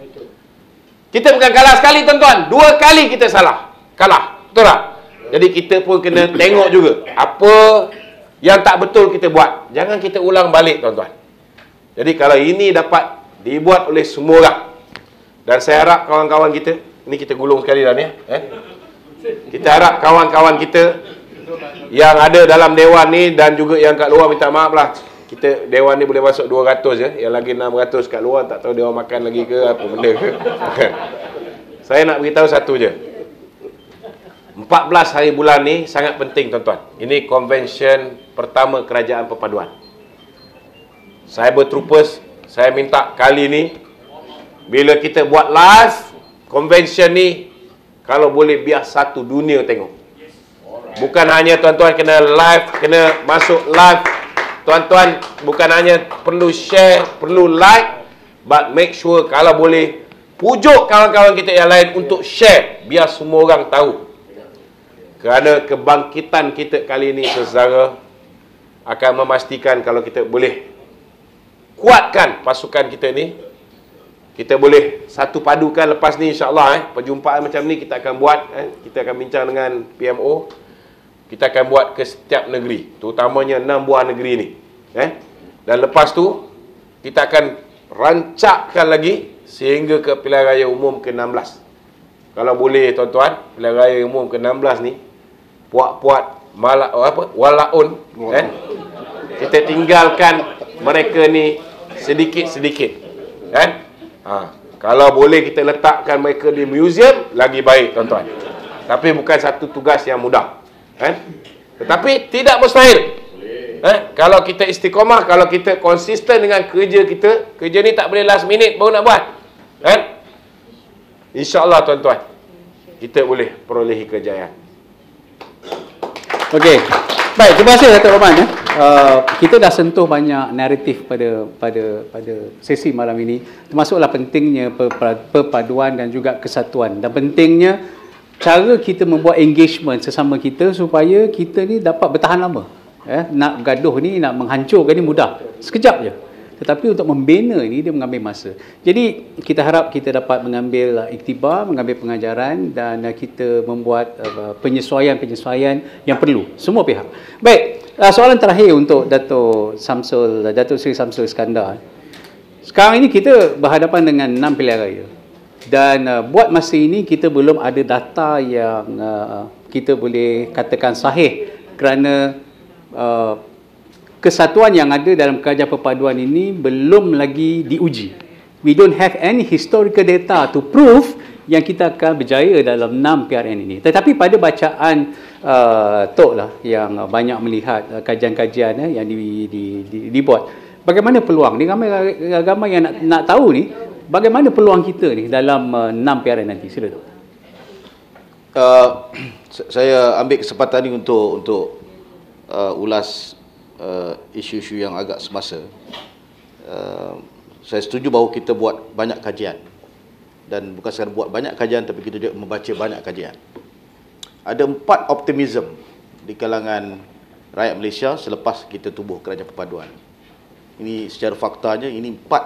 Kita bukan kalah sekali tuan-tuan, dua kali kita salah, kalah. Betul tak? Jadi kita pun kena tengok juga apa yang tak betul kita buat. Jangan kita ulang balik tuan-tuan. Jadi kalau ini dapat dibuat oleh semua orang, dan saya harap kawan-kawan kita, ini kita gulung sekali dah ni, eh? Kita harap kawan-kawan kita yang ada dalam dewan ni dan juga yang kat luar, minta maaf lah, kita dewan ni boleh masuk dua ratus je, yang lagi enam ratus kat luar tak tahu dia orang makan lagi ke apa benda ke. Saya nak beritahu satu je, empat belas hari bulan ni sangat penting tuan-tuan. Ini convention pertama Kerajaan Perpaduan. Cyber Troopers, saya minta kali ni bila kita buat live convention ni, kalau boleh biar satu dunia tengok. Bukan hanya tuan-tuan kena live, kena masuk live. Tuan-tuan bukan hanya perlu share, perlu like, but make sure kalau boleh pujuk kawan-kawan kita yang lain untuk share, biar semua orang tahu. Kerana kebangkitan kita kali ini, saudara, akan memastikan kalau kita boleh kuatkan pasukan kita ni, kita boleh satu padukan lepas ni insya-Allah, eh, perjumpaan macam ni kita akan buat, eh, kita akan bincang dengan P M O. Kita akan buat ke setiap negeri, terutamanya enam buah negeri ni, eh? Dan lepas tu kita akan rancakkan lagi sehingga ke pilihan raya umum ke enam belas. Kalau boleh tuan-tuan, pilihan raya umum ke enam belas ni puak-puak malak apa walaun, eh? Kita tinggalkan mereka ni sedikit-sedikit, kan? Ha, kalau boleh kita letakkan mereka di museum lagi baik tuan-tuan. Tapi bukan satu tugas yang mudah. Eh? Tetapi tidak mustahil. Eh? Kalau kita istiqomah, kalau kita konsisten dengan kerja kita, kerja ni tak boleh last minute baru nak buat. Eh? InsyaAllah tuan-tuan, kita boleh perolehi kejayaan. Okey. Baik, terima kasih Datuk Rahman. Eh. Uh, kita dah sentuh banyak naratif pada pada pada sesi malam ini, termasuklah pentingnya perpaduan dan juga kesatuan, dan pentingnya cara kita membuat engagement sesama kita supaya kita ni dapat bertahan lama. Eh, nak gaduh ni, nak menghancurkan ni mudah, sekejap je. Tetapi untuk membina ni dia mengambil masa. Jadi kita harap kita dapat mengambil iktibar, mengambil pengajaran, dan kita membuat uh, penyesuaian-penyesuaian yang perlu semua pihak. Baik, uh, soalan terakhir untuk Datuk Samsul, Datuk Seri Samsul Iskandar. Sekarang ini kita berhadapan dengan enam pilihan raya. Dan uh, buat masa ini kita belum ada data yang uh, kita boleh katakan sahih, kerana uh, kesatuan yang ada dalam Kerajaan Perpaduan ini belum lagi diuji. We don't have any historical data to prove yang kita akan berjaya dalam enam P R N ini. Tetapi pada bacaan uh, Tok lah yang banyak melihat uh, kajian-kajian uh, yang di, di, di, dibuat, bagaimana peluang ni, ramai ramai yang nak, nak tahu ni, bagaimana peluang kita ni dalam uh, enam P R N nanti. Sila Tok. Uh, saya ambil kesempatan ni untuk untuk uh, ulas uh, isu-isu yang agak semasa. Uh, saya setuju bahawa kita buat banyak kajian, dan bukan sekadar buat banyak kajian, tapi kita juga membaca banyak kajian. Ada empat optimism di kalangan rakyat Malaysia selepas kita tubuh Kerajaan Perpaduan. Ini secara faktanya, ini empat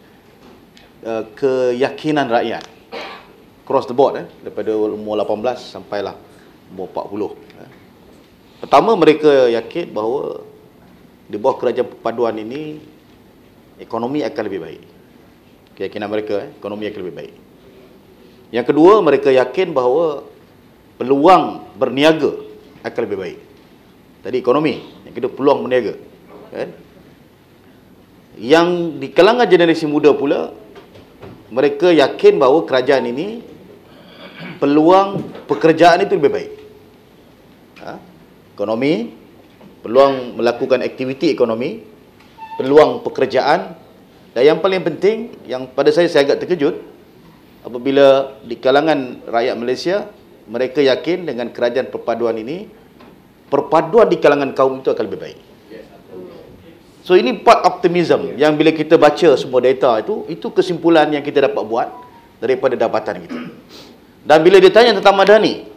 uh, keyakinan rakyat cross the board, eh, daripada umur lapan belas sampailah umur empat puluh. Eh. Pertama, mereka yakin bahawa di bawah Kerajaan Perpaduan ini ekonomi akan lebih baik. Keyakinan mereka, eh, ekonomi akan lebih baik. Yang kedua, mereka yakin bahawa peluang berniaga akan lebih baik. Tadi ekonomi, yang kedua peluang berniaga. Kan? Yang di kalangan generasi muda pula, mereka yakin bahawa kerajaan ini peluang pekerjaan itu lebih baik. Ha? Ekonomi, peluang melakukan aktiviti ekonomi, peluang pekerjaan, dan yang paling penting, yang pada saya saya agak terkejut apabila di kalangan rakyat Malaysia mereka yakin dengan kerajaan perpaduan ini, perpaduan di kalangan kaum itu akan lebih baik. So ini part optimism yang bila kita baca semua data itu, itu kesimpulan yang kita dapat buat daripada dapatan kita. Dan bila ditanya tentang Madani,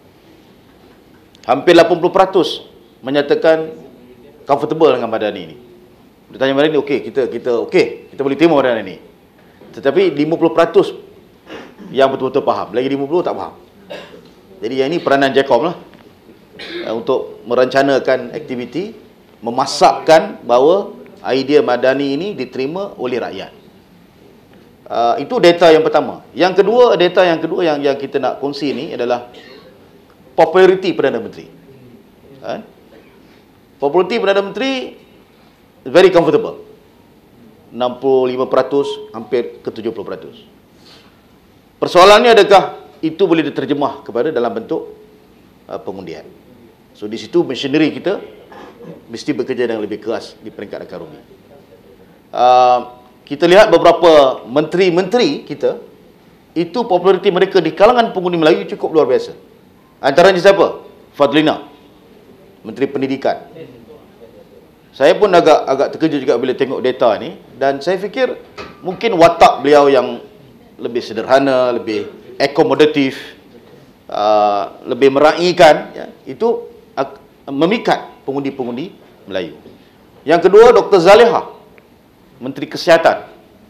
hampir lapan puluh peratus menyatakan comfortable dengan Madani ini. Ditanya Madani, okey, kita kita okey, kita boleh terima Madani ini. Tetapi lima puluh peratus yang betul-betul faham, lagi lima puluh tak faham. Jadi yang ini peranan Jacom lah untuk merencanakan aktiviti, memasakkan bahawa idea Madani ini diterima oleh rakyat. Uh, itu data yang pertama. Yang kedua, data yang kedua yang yang kita nak kongsi ini adalah populariti Perdana Menteri. Uh, populariti Perdana Menteri very comfortable. enam puluh lima peratus hampir ke tujuh puluh peratus. Persoalannya adakah itu boleh diterjemah kepada dalam bentuk uh, pengundian. So di situ machinery kita mesti bekerja dengan lebih keras di peringkat akarumi. Uh, kita lihat beberapa menteri-menteri kita, itu populariti mereka di kalangan pengundi Melayu cukup luar biasa. Antaranya siapa? Fadlina, Menteri Pendidikan. Saya pun agak agak terkejut juga bila tengok data ni, dan saya fikir mungkin watak beliau yang lebih sederhana, lebih akomodatif, uh, lebih meraihkan, ya, itu uh, memikat pengundi-pengundi Melayu. Yang kedua, Doktor Zaleha, Menteri Kesihatan.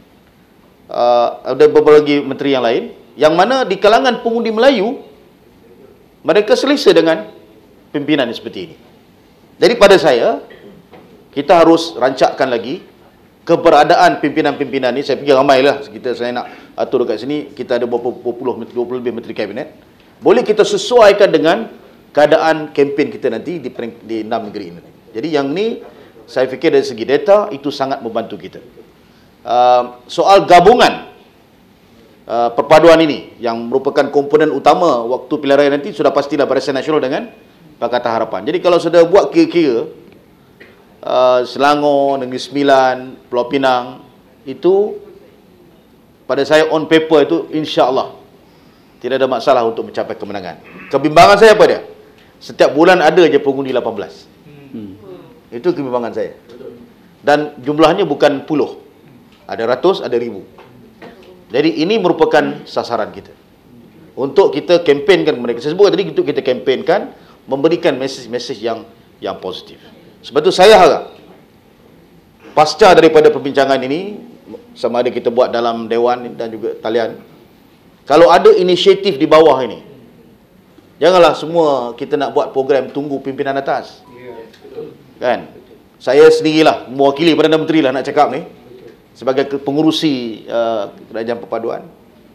Uh, ada beberapa lagi menteri yang lain, yang mana di kalangan pengundi Melayu, mereka selesa dengan pimpinan seperti ini. Jadi pada saya, kita harus rancakkan lagi keberadaan pimpinan-pimpinan ini. Saya fikir ramailah, kita saya nak atur dekat sini, kita ada berapa puluh, dua puluh lebih menteri kabinet. Boleh kita sesuaikan dengan keadaan kempen kita nanti di, di enam negeri ini. Jadi yang ni saya fikir dari segi data itu sangat membantu kita. Uh, soal gabungan uh, perpaduan ini yang merupakan komponen utama waktu pilihan raya nanti sudah pastilah Barisan Nasional dengan Pakatan Harapan. Jadi kalau sudah buat kira-kira uh, Selangor, Negeri Sembilan, Pulau Pinang, itu pada saya on paper itu insya-Allah tidak ada masalah untuk mencapai kemenangan. Kebimbangan saya apa dia? Setiap bulan ada je pengundi lapan belas. Hmm. Itu kebimbangan saya. Dan jumlahnya bukan puluh. Ada ratus, ada ribu. Jadi ini merupakan sasaran kita. Untuk kita kempenkan mereka. Saya sebut tadi, untuk kita kempenkan, memberikan mesej-mesej yang yang positif. Sebab itu saya harap, pasca daripada perbincangan ini, sama ada kita buat dalam Dewan dan juga talian, kalau ada inisiatif di bawah ini, janganlah semua kita nak buat program tunggu pimpinan atas. Kan? Saya sendirilah mewakili Perdana Menteri lah nak cakap ni, sebagai pengurusi uh, kerajaan perpaduan.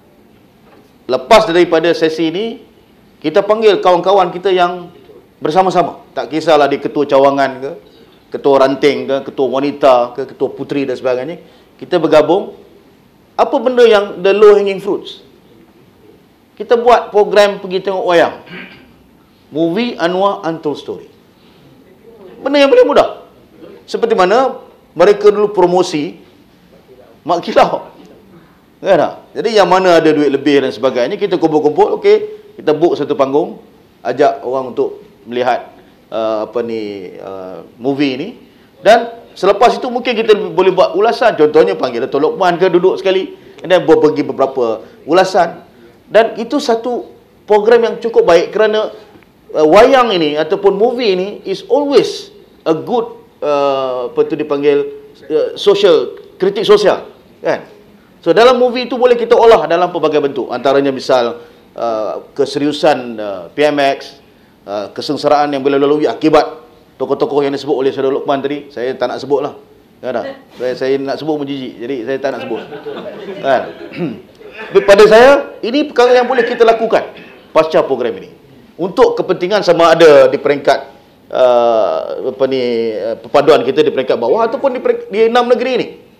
Lepas daripada sesi ini, kita panggil kawan-kawan kita yang bersama-sama. Tak kisahlah dia ketua cawangan ke, ketua ranting ke, ketua wanita ke, ketua puteri dan sebagainya. Kita bergabung. Apa benda yang the low hanging fruits? Kita buat program pergi tengok wayang. Movie Anwar Untold Story. Benda yang paling mudah. Seperti mana mereka dulu promosi Mak Kilau. Kan tak? Jadi yang mana ada duit lebih dan sebagainya, kita kumpul-kumpul, okey, kita book satu panggung, ajak orang untuk melihat uh, apa ni uh, movie ni, dan selepas itu mungkin kita boleh buat ulasan. Contohnya panggil Dato' Lokman ke duduk sekali, dan pergi beberapa ulasan. Dan itu satu program yang cukup baik, kerana uh, wayang ini ataupun movie ini is always a good uh, apa tu dipanggil uh, social, kritik sosial, kan? So dalam movie itu boleh kita olah dalam pelbagai bentuk, antaranya misal uh, keseriusan uh, P M X, uh, kesengsaraan yang boleh lalui akibat tokoh-tokoh yang disebut oleh Saudara Lokman tadi. Saya tak nak sebut lah, kan? Saya, saya nak sebut menjijik, jadi saya tak nak sebut, kan? Pada saya, ini perkara yang boleh kita lakukan pasca program ini untuk kepentingan sama ada di peringkat uh, apa ni uh, perpaduan kita di peringkat bawah ataupun di, peringkat, di enam negeri ini.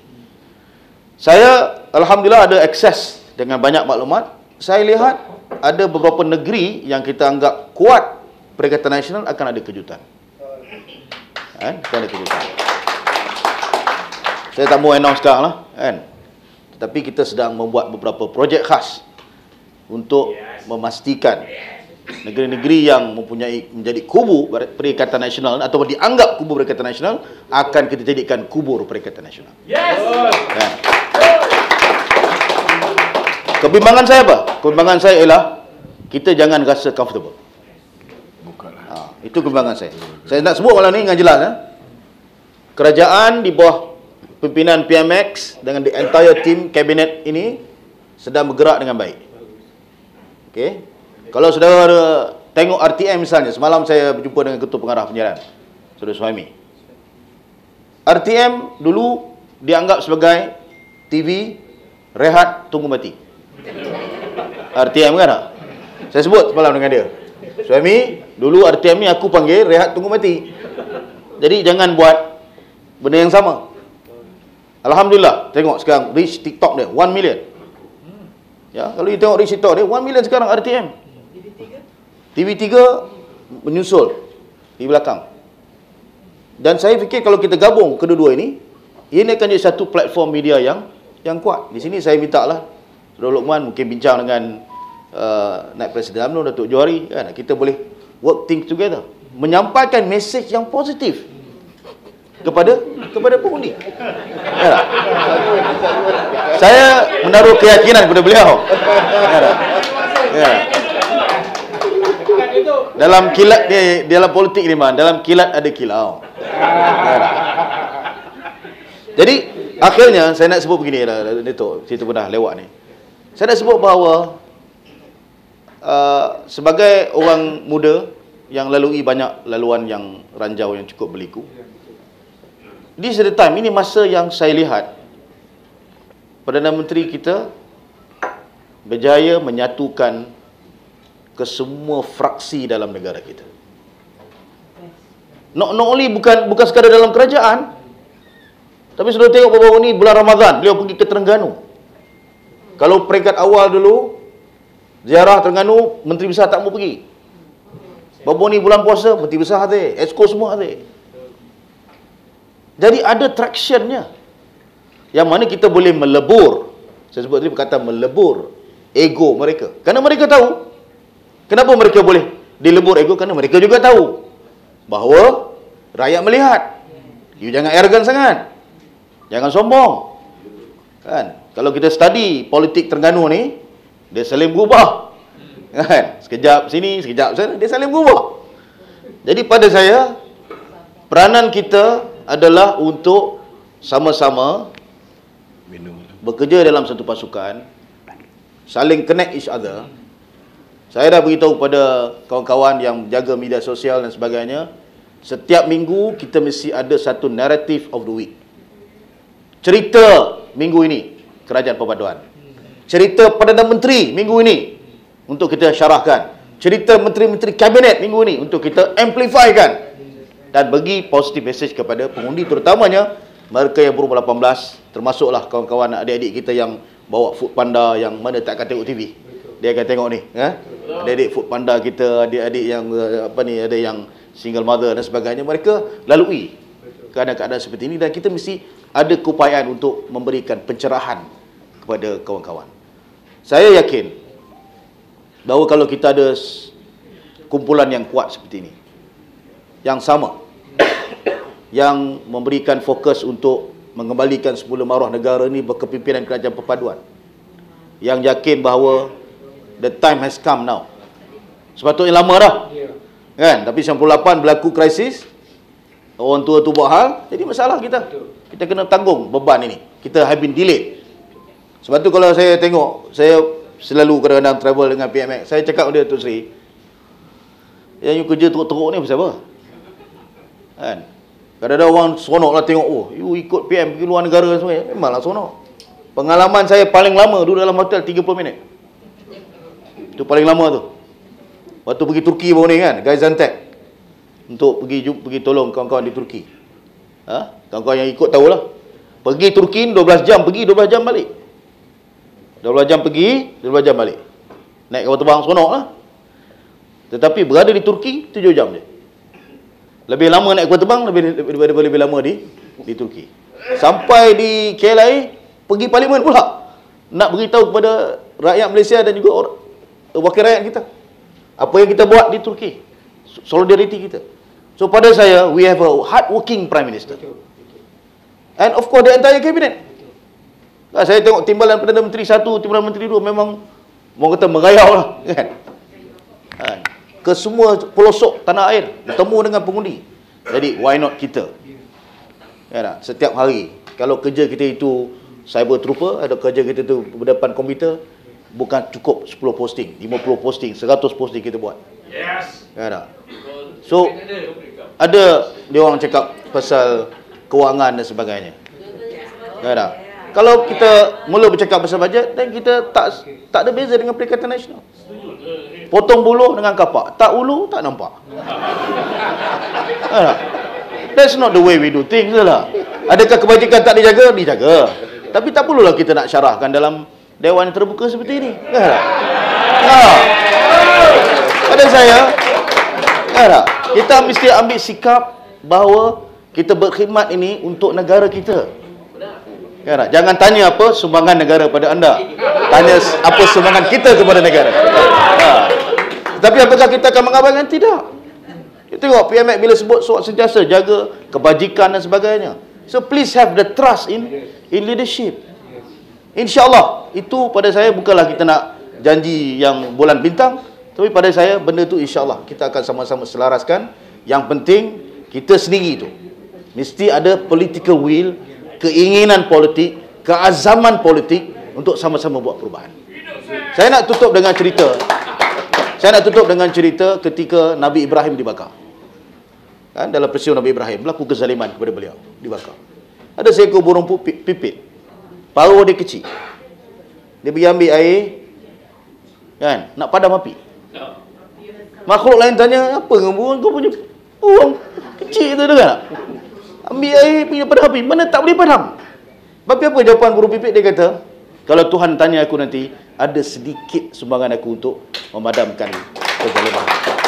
Saya Alhamdulillah ada akses dengan banyak maklumat. Saya lihat ada beberapa negeri yang kita anggap kuat peringkat internasional akan ada kejutan. Kan? Akan ada kejutan. Saya tak mau announce sekarang lah. Kan? Tetapi kita sedang membuat beberapa projek khas untuk memastikan negeri-negeri yang mempunyai menjadi kubu perikatan nasional atau dianggap kubu perikatan nasional akan kita jadikan kubur perikatan nasional. Yes. Kan? Kebimbangan saya apa? Kebimbangan saya ialah kita jangan rasa comfortable. Ha, itu kebimbangan saya. Saya nak sebut malam ni dengan jelas. Ha? Kerajaan di bawah pimpinan P M X dengan the entire team kabinet ini sedang bergerak dengan baik. Okey. Kalau saudara ada tengok R T M misalnya, semalam saya berjumpa dengan Ketua Pengarah Penyiaran, Saudara Suhaimi. R T M dulu dianggap sebagai T V rehat tunggu mati. R T M kan tak? Saya sebut semalam dengan dia. Suhaimi, dulu R T M ni aku panggil rehat tunggu mati. Jadi jangan buat benda yang sama. Alhamdulillah, tengok sekarang reach TikTok dia one million. Ya, kalau you tengok reach TikTok dia one million sekarang R T M. T V tiga menyusul di belakang. Dan saya fikir kalau kita gabung kedua-dua ini, ini akan jadi satu platform media yang yang kuat. Di sini saya minta lah Saudara Luqman mungkin bincang dengan uh, Naib Presiden UMNO Datuk Johari, kan, kita boleh work things together, menyampaikan message yang positif kepada kepada pengundi. Ya, saya menaruh keyakinan kepada beliau. Ya, ya. Dalam kilat dia, dalam politik ni man, dalam kilat ada kilau. Ya. Jadi akhirnya saya nak sebut begini lah, Datuk, cerita pernah lewat ni. Saya nak sebut bahawa uh, sebagai orang muda yang lalui banyak laluan yang ranjau yang cukup berliku, di the time ini masa yang saya lihat Perdana Menteri kita berjaya menyatukan ke semua fraksi dalam negara kita. Not, not only bukan bukan sekadar dalam kerajaan, tapi sudah tengok baru-baru ni bulan Ramadan beliau pergi ke Terengganu. Kalau peringkat awal dulu ziarah Terengganu, Menteri Besar tak mau pergi. Baru ni bulan puasa, Menteri Besar ada, Exco semua ada. Jadi ada tractionnya, yang mana kita boleh melebur, saya sebut tadi perkataan melebur ego mereka. Kerana mereka tahu, kenapa mereka boleh dilebur ego? Kerana mereka juga tahu bahawa rakyat melihat, you jangan arrogant sangat, jangan sombong. Kan? Kalau kita study politik Terengganu ni, dia saling berubah. Kan? Sekejap sini, sekejap sana, dia saling berubah. Jadi pada saya, peranan kita adalah untuk sama-sama bekerja dalam satu pasukan, saling connect each other. Saya dah beritahu pada kawan-kawan yang jaga media sosial dan sebagainya, setiap minggu kita mesti ada satu narrative of the week. Cerita minggu ini Kerajaan Perpaduan, cerita Perdana Menteri minggu ini untuk kita syarahkan, cerita menteri-menteri kabinet minggu ini untuk kita amplifykan dan bagi positive message kepada pengundi, terutamanya mereka yang berumur lapan belas, termasuklah kawan-kawan adik-adik kita yang bawa Food Panda, yang mana tak akan tengok T V, dia akan tengok ni, eh? Adik-adik Food Panda kita, adik-adik yang apa ni, ada yang single mother dan sebagainya, mereka lalui keadaan-keadaan seperti ini dan kita mesti ada keupayaan untuk memberikan pencerahan kepada kawan-kawan. Saya yakin bahawa kalau kita ada kumpulan yang kuat seperti ini, yang sama, yang memberikan fokus untuk mengembalikan semula maruah negara ini berkepimpinan Kerajaan Perpaduan, yang yakin bahawa the time has come now. Sepatutnya lama dah, kan? Tapi sembilan puluh lapan berlaku krisis, orang tua tu buat hal, jadi masalah kita. Kita kena tanggung beban ini. Kita have been delayed. Sebab tu kalau saya tengok, saya selalu kadang-kadang travel dengan P M X, saya cakap dengan dia, Tok Sri, yang you kerja teruk-teruk ni pasal apa? Kan? Kadang-kadang orang seronok lah tengok, oh, you ikut P M pergi luar negara semua. Memanglah seronok. Pengalaman saya paling lama duduk dalam hotel tiga puluh minit. Itu paling lama tu. Waktu pergi Turki baru ni kan, Gaziantep, untuk pergi pergi tolong kawan-kawan di Turki. Ha? Kawan-kawan yang ikut tahulah. Pergi Turki dua belas jam pergi, dua belas jam balik. dua belas jam pergi, dua belas jam balik. Naik kapal terbang seronok lah. Tetapi berada di Turki tujuh jam je. Lebih lama naik kapal terbang, lebih lebih, lebih, lebih lama di di Turki. Sampai di K L I, pergi parlimen pula. Nak beritahu kepada rakyat Malaysia dan juga orang, wakil rakyat kita apa yang kita buat di Turki. Solidariti kita. So pada saya, we have a hard-working Prime Minister. And of course the entire cabinet. Nah, saya tengok timbalan Perdana Menteri satu, timbalan Menteri dua memang orang kata merayau lah, kan? Ha, ke semua pelosok tanah air bertemu dengan pengundi. Jadi why not kita? Ya tak? Setiap hari kalau kerja kita itu cyber trooper, ada kerja kita tu berdepan komputer, bukan cukup sepuluh posting, lima puluh posting, seratus posting kita buat. Yes. Ya tak? So ada dia orang cakap pasal kewangan dan sebagainya. Ya tak? Kalau kita mula bercakap pasal bajet, dan kita tak tak ada beza dengan Perikatan Nasional. Potong buluh dengan kapak, tak ulu tak nampak. Ha, that's not the way we do things lah. Adakah kebajikan tak dijaga? Dijaga. Tapi tak perlulah kita nak syarahkan dalam dewan yang terbuka seperti ini. Ha. Ha. Pada saya, ha, kita mesti ambil sikap bahawa kita berkhidmat ini untuk negara kita. Ya, jangan tanya apa sumbangan negara pada anda. Tanya apa sumbangan kita kepada negara. Ha. Tapi apakah kita akan mengabaikan? Tidak. Kita tengok P M X bila sebut soal sentiasa jaga kebajikan dan sebagainya. So please have the trust in in leadership. InsyaAllah itu pada saya bukanlah kita nak janji yang bulan bintang, tapi pada saya benda tu insyaAllah kita akan sama-sama selaraskan. Yang penting kita sendiri tu mesti ada political will, keinginan politik, keazaman politik untuk sama-sama buat perubahan. Saya nak tutup dengan cerita. Saya nak tutup dengan cerita ketika Nabi Ibrahim dibakar. Kan, dalam peristiwa Nabi Ibrahim berlaku kezaliman kepada beliau, dibakar. Ada seekor burung pipit. Paruh dia kecil. Dia pergi ambil air, kan, nak padam api. Makhluk lain tanya, apa dengan burung? Kau punya burung kecil tu kan? Ambil air pergi padam api. Mana tak boleh padam? Tapi apa jawapan burung pipit? Dia kata, kalau Tuhan tanya aku nanti, ada sedikit sumbangan aku untuk memadamkan kezaliman.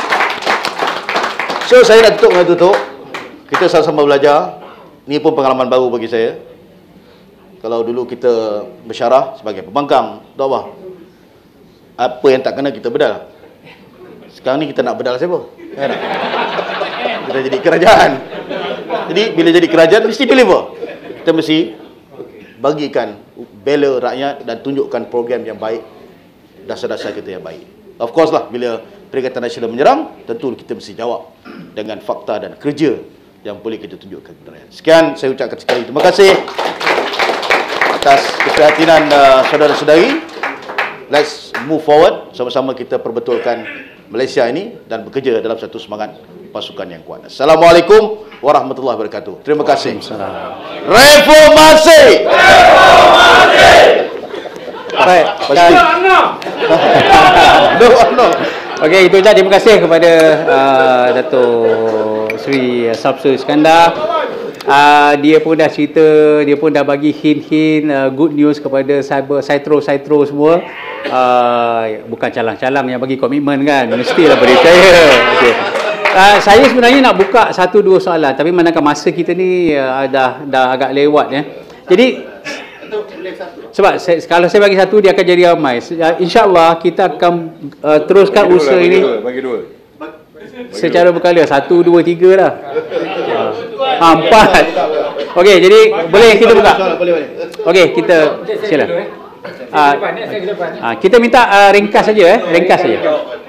So saya nak tutup dengan tutup. Kita sama-sama belajar. Ini pun pengalaman baru bagi saya. Kalau dulu kita bersyarah sebagai pembangkang dakwah, apa yang tak kena kita bedal. Sekarang ni kita nak bedal siapa? Kan? Kita jadi kerajaan. Jadi bila jadi kerajaan mesti deliver. Kita mesti bagikan bela rakyat dan tunjukkan program yang baik, dasar-dasar kita yang baik. Of course lah, bila Perikatan Nasional menyerang, tentu kita mesti jawab dengan fakta dan kerja yang boleh kita tunjukkan kepada rakyat. Sekian saya ucapkan sekali terima kasih atas keprihatinan uh, saudara-saudari. Let's move forward, sama-sama kita perbetulkan Malaysia ini dan bekerja dalam satu semangat pasukan yang kuat. Assalamualaikum warahmatullahi wabarakatuh. Terima kasih. Reformasi. Reformasi. Baik. Okey, itu saja. Terima kasih kepada uh, Dato' Seri Samsul Iskandar. Uh, dia pun dah cerita, dia pun dah bagi hint-hint uh, good news kepada cyber Citro-Citro semua. Uh, bukan calang-calang yang bagi komitmen kan, mestilah percaya. Okay. Uh, saya sebenarnya nak buka satu dua soalan, tapi manakah masa kita ni uh, dah dah agak lewat ya. Jadi sebab saya, kalau saya bagi satu dia akan jadi ramai. Uh, InsyaAllah kita akan uh, teruskan bagi usaha dua, ini. Bagi dua, bagi dua. Bagi secara berkala satu dua tiga lah. Ha, empat. Okey, jadi boleh kita buka. Okey, kita sila. Ah, uh, kita minta uh, ringkas saja eh, ringkas saja.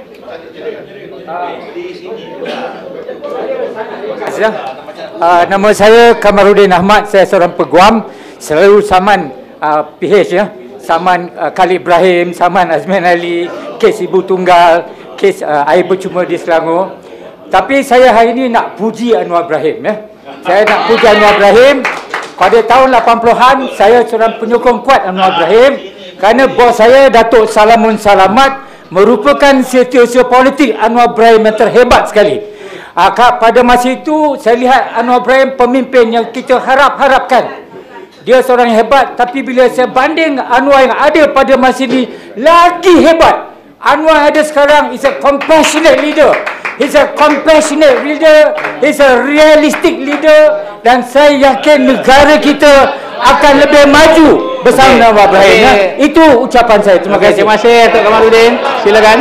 Uh, nama saya Kamarudin Ahmad, saya seorang peguam, selalu saman uh, P H ya, saman uh, Khalid Ibrahim, saman Azmin Ali, kes Ibu Tunggal, kes uh, air percuma di Selangor. Tapi saya hari ini nak puji Anwar Ibrahim ya. Saya nak puji Anwar Ibrahim. Pada tahun lapan puluhan saya seorang penyokong kuat Anwar Ibrahim kerana bos saya Datuk Salamun Salamat merupakan setiausaha politik Anwar Ibrahim yang terhebat sekali. Pada masa itu saya lihat Anwar Ibrahim pemimpin yang kita harap-harapkan. Dia seorang yang hebat, tapi bila saya banding Anwar yang ada pada masa ini, lagi hebat. Anwar yang ada sekarang is a compassionate leader. He's a compassionate leader. He's a realistic leader. Dan saya yakin negara kita akan lebih maju bersama Anwar Ibrahim. Okay. Ya. Itu ucapan saya. Terima okay, kasih. Terima kasih Datuk Kamarudin. Silakan.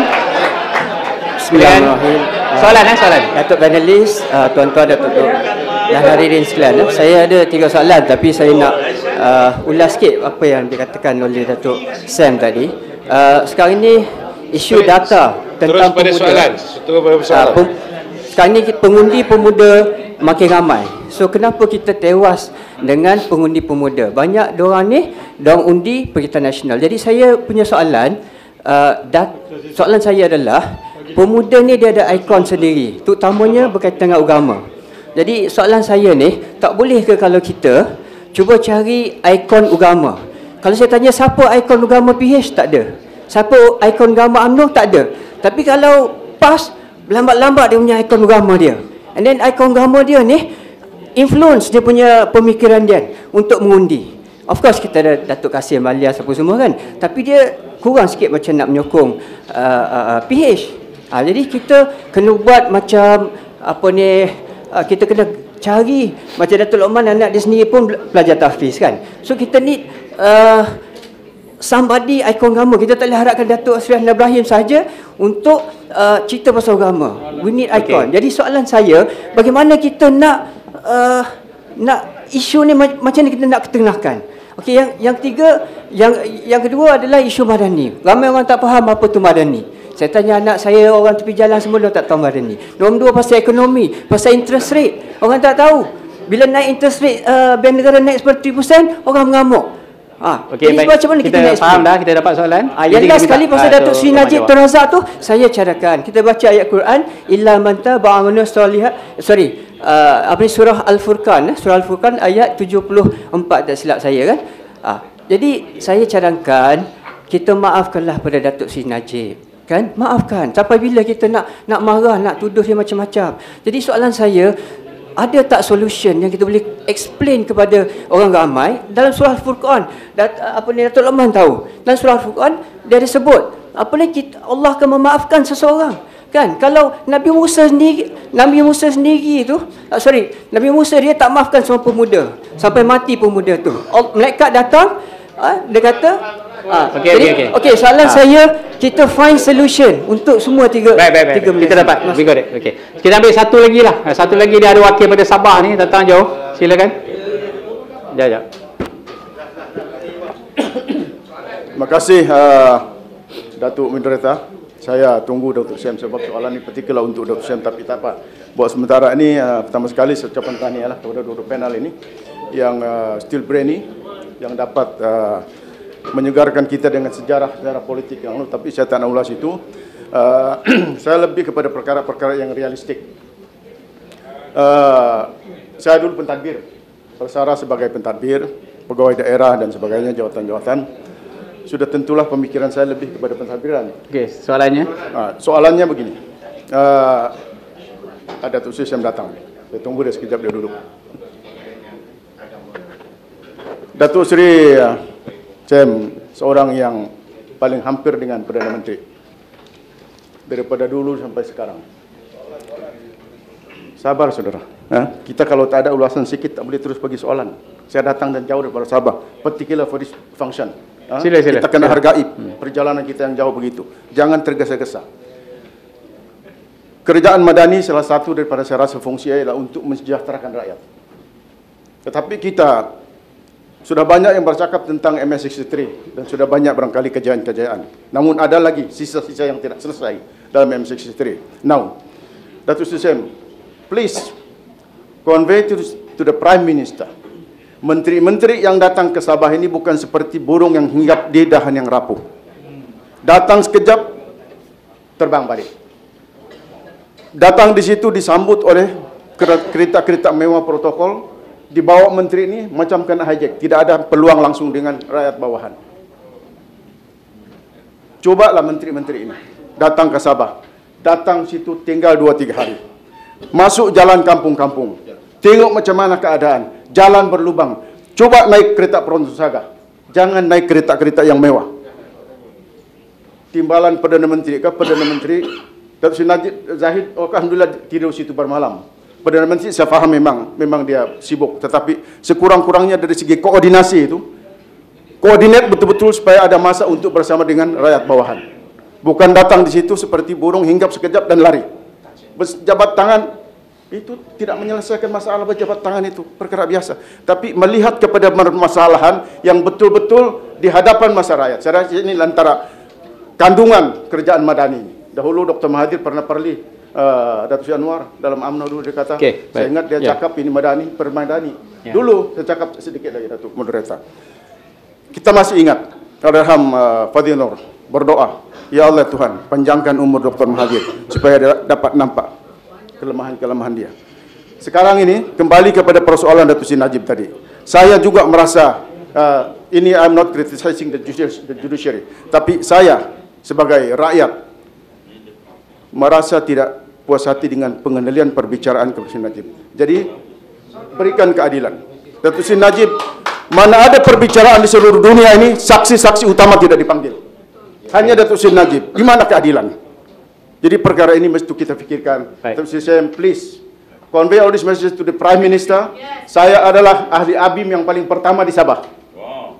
Bismillahirrahmanirrahim. Soalan eh soalan. Datuk panelis, uh, tuan-tuan Datuk dan hadirin sekalian. Uh, saya ada tiga soalan tapi saya nak uh, ulas sikit apa yang dikatakan oleh Datuk Sam tadi. Uh, sekarang ini isu data tentang terus pada pemuda. Soalan. Terus pada soalan. Uh, pem- sekarang ini pengundi pemuda makin ramai. So kenapa kita tewas dengan pengundi pemuda? Banyak diorang ni diorang undi Perikatan Nasional. Jadi saya punya soalan uh, dat- soalan saya adalah pemuda ni dia ada ikon sendiri, terutamanya berkaitan dengan agama. Jadi soalan saya ni, tak boleh ke kalau kita cuba cari ikon agama? Kalau saya tanya siapa ikon agama P H, tak ada. Siapa ikon agama U M N O, tak ada. Tapi kalau PAS, lambat-lambat dia punya ikon agama dia. And then ikon agama dia ni influence dia punya pemikiran dia untuk mengundi. Of course kita ada Datuk Kasim Alias apa semua kan, tapi dia kurang sikit macam nak menyokong uh, uh, P H. Ha, jadi kita kena buat macam apa ni, uh, kita kena cari macam Datuk Lokman, anak dia sendiri pun pelajar tahfiz kan. So kita ni uh, somebody ikon agama. Kita tak boleh harapkan Datuk Seri Anwar Ibrahim saja untuk uh, cerita pasal agama. We need icon. Okay. Jadi soalan saya, bagaimana kita nak uh, nak isu ni macam ni kita nak ketengahkan. Okey, yang yang ketiga, yang yang kedua adalah isu madani. Ramai orang tak faham apa tu madani. Saya tanya anak saya, orang tepi jalan semua dia tak tahu madani. Nombor dua pasal ekonomi, pasal interest rate. Orang tak tahu. Bila naik interest rate uh, bank negara naik sepuluh peratus, orang mengamuk. Ah, okey, jadi macam mana kita, kita nak faham dah, kita dapat soalan. Ah, yang last sekali pasal Datuk Seri Najib Tun Razak tu, saya carakan. Kita baca ayat Quran, illa man taba amanu solihat. Sorry, uh, apa ni, surah Al-Furqan, surah Al-Furqan ayat tujuh puluh empat, tak silap saya kan. Ah, jadi saya cadangkan kita maafkanlah pada Datuk Seri Najib. Kan? Maafkan. Sampai bila kita nak nak marah, nak tuduh dia macam-macam. Jadi soalan saya, ada tak solution yang kita boleh explain kepada orang ramai dalam surah Al-Furqan? Dat, apa ni Datuk Lokman tahu. Dalam surah Al-Furqan dia ada sebut apa ni, kita, Allah akan memaafkan seseorang. Kan? Kalau Nabi Musa sendiri, Nabi Musa sendiri tu, uh, sorry, Nabi Musa dia tak maafkan semua pemuda sampai mati pemuda tu. Malaikat datang, uh, dia kata, ah, okey okey okey. Okey, soalan ah. saya, kita find solution untuk semua tiga baik, baik, baik. tiga kita dapat. We got it. Okey. Kita ambil satu lagi lah. Satu lagi dia ada wakil pada Sabah ni, datang jauh. Silakan. Jap jap. Terima kasih uh, Datuk Moderator. Saya tunggu Datuk Sam sebab soalan ini particular untuk Datuk Sam, tapi tak apa. Buat sementara ini, uh, pertama sekali saya ucapkan tahniah lah kepada dua panel ini yang uh, still brainy, yang dapat uh, menyegarkan kita dengan sejarah-sejarah politik yang lalu. Tapi saya tak nak ulas itu. Uh, saya lebih kepada perkara-perkara yang realistik. Uh, saya dulu pentadbir, bersara sebagai pentadbir, pegawai daerah dan sebagainya, jawatan-jawatan. Sudah tentulah pemikiran saya lebih kepada pentadbiran. Okey, soalannya? Uh, soalannya begini. Uh, ada Datuk Seri yang datang. Saya tunggu dia sekejap, dia duduk. Datuk Seri uh, Sam, seorang yang paling hampir dengan Perdana Menteri daripada dulu sampai sekarang. Sabar saudara, ha? Kita kalau tak ada ulasan sikit tak boleh terus bagi soalan. Saya datang dan jauh daripada Sabah, particular for this function. Ha? Sila, sila. Kita kena sila. hargai perjalanan kita yang jauh begitu. Jangan tergesa-gesa. Kerajaan madani salah satu daripada saya rasa fungsi ialah untuk mensejahterakan rakyat. Tetapi kita sudah banyak yang bercakap tentang M S enam puluh tiga dan sudah banyak barangkali kejayaan-kejayaan. Namun ada lagi sisa-sisa yang tidak selesai dalam M S enam puluh tiga. Now, Datuk Seri Sam, please convey to, to the Prime Minister, menteri-menteri yang datang ke Sabah ini bukan seperti burung yang hinggap di dahan yang rapuh. Datang sekejap, terbang balik. Datang di situ disambut oleh kereta-kereta mewah protokol, dibawa menteri ini macam kena hijack. Tidak ada peluang langsung dengan rakyat bawahan. Cobalah menteri-menteri ini datang ke Sabah. Datang situ tinggal dua tiga hari. Masuk jalan kampung-kampung. Tengok macam mana keadaan. Jalan berlubang. Coba naik kereta Peronsaga. Jangan naik kereta-kereta yang mewah. Timbalan Perdana Menteri ke Perdana Menteri Datuk Seri Najib Zahid, oh, alhamdulillah tidur situ bermalam. Perdana Menteri saya faham memang memang dia sibuk, tetapi sekurang-kurangnya dari segi koordinasi itu, koordinat betul-betul supaya ada masa untuk bersama dengan rakyat bawahan. Bukan datang di situ seperti burung hinggap sekejap dan lari. Berjabat tangan itu tidak menyelesaikan masalah. Berjabat tangan itu perkara biasa. Tapi melihat kepada permasalahan yang betul-betul di hadapan masa rakyat. Saya rasa ini antara kandungan kerjaan madani. Dahulu Doktor Mahathir pernah perli uh, Datuk Seri Anwar dalam UMNO dulu dia kata, okay, saya ingat dia yeah. cakap ini madani, permadani. Yeah. Dulu saya cakap sedikit lagi Datuk Moderator. Kita masih ingat Allahyarham uh, Fadhil Nur berdoa, ya Allah Tuhan, panjangkan umur Doktor Mahathir supaya dia dapat nampak kelemahan-kelemahan dia. Sekarang ini kembali kepada persoalan Datuk Seri Najib tadi. Saya juga merasa uh, ini I'm not criticizing the judiciary, tapi saya sebagai rakyat merasa tidak puas hati dengan pengendalian perbicaraan Datuk Seri Najib. Jadi berikan keadilan. Datuk Seri Najib, mana ada perbicaraan di seluruh dunia ini saksi-saksi utama tidak dipanggil. Hanya Datuk Seri Najib. Di mana keadilan? Jadi perkara ini mesti kita fikirkan. Datuk Seri Sam, please convey all this message to the Prime Minister. Yes. Saya adalah ahli A B I M yang paling pertama di Sabah. Wow.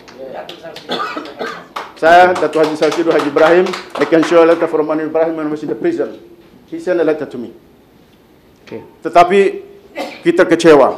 Saya, Datuk Haji Sarsidu Haji Ibrahim, I can show a letter from Anwar Ibrahim when I was in the prison. He sent a letter to me. Okay. Tetapi kita kecewa.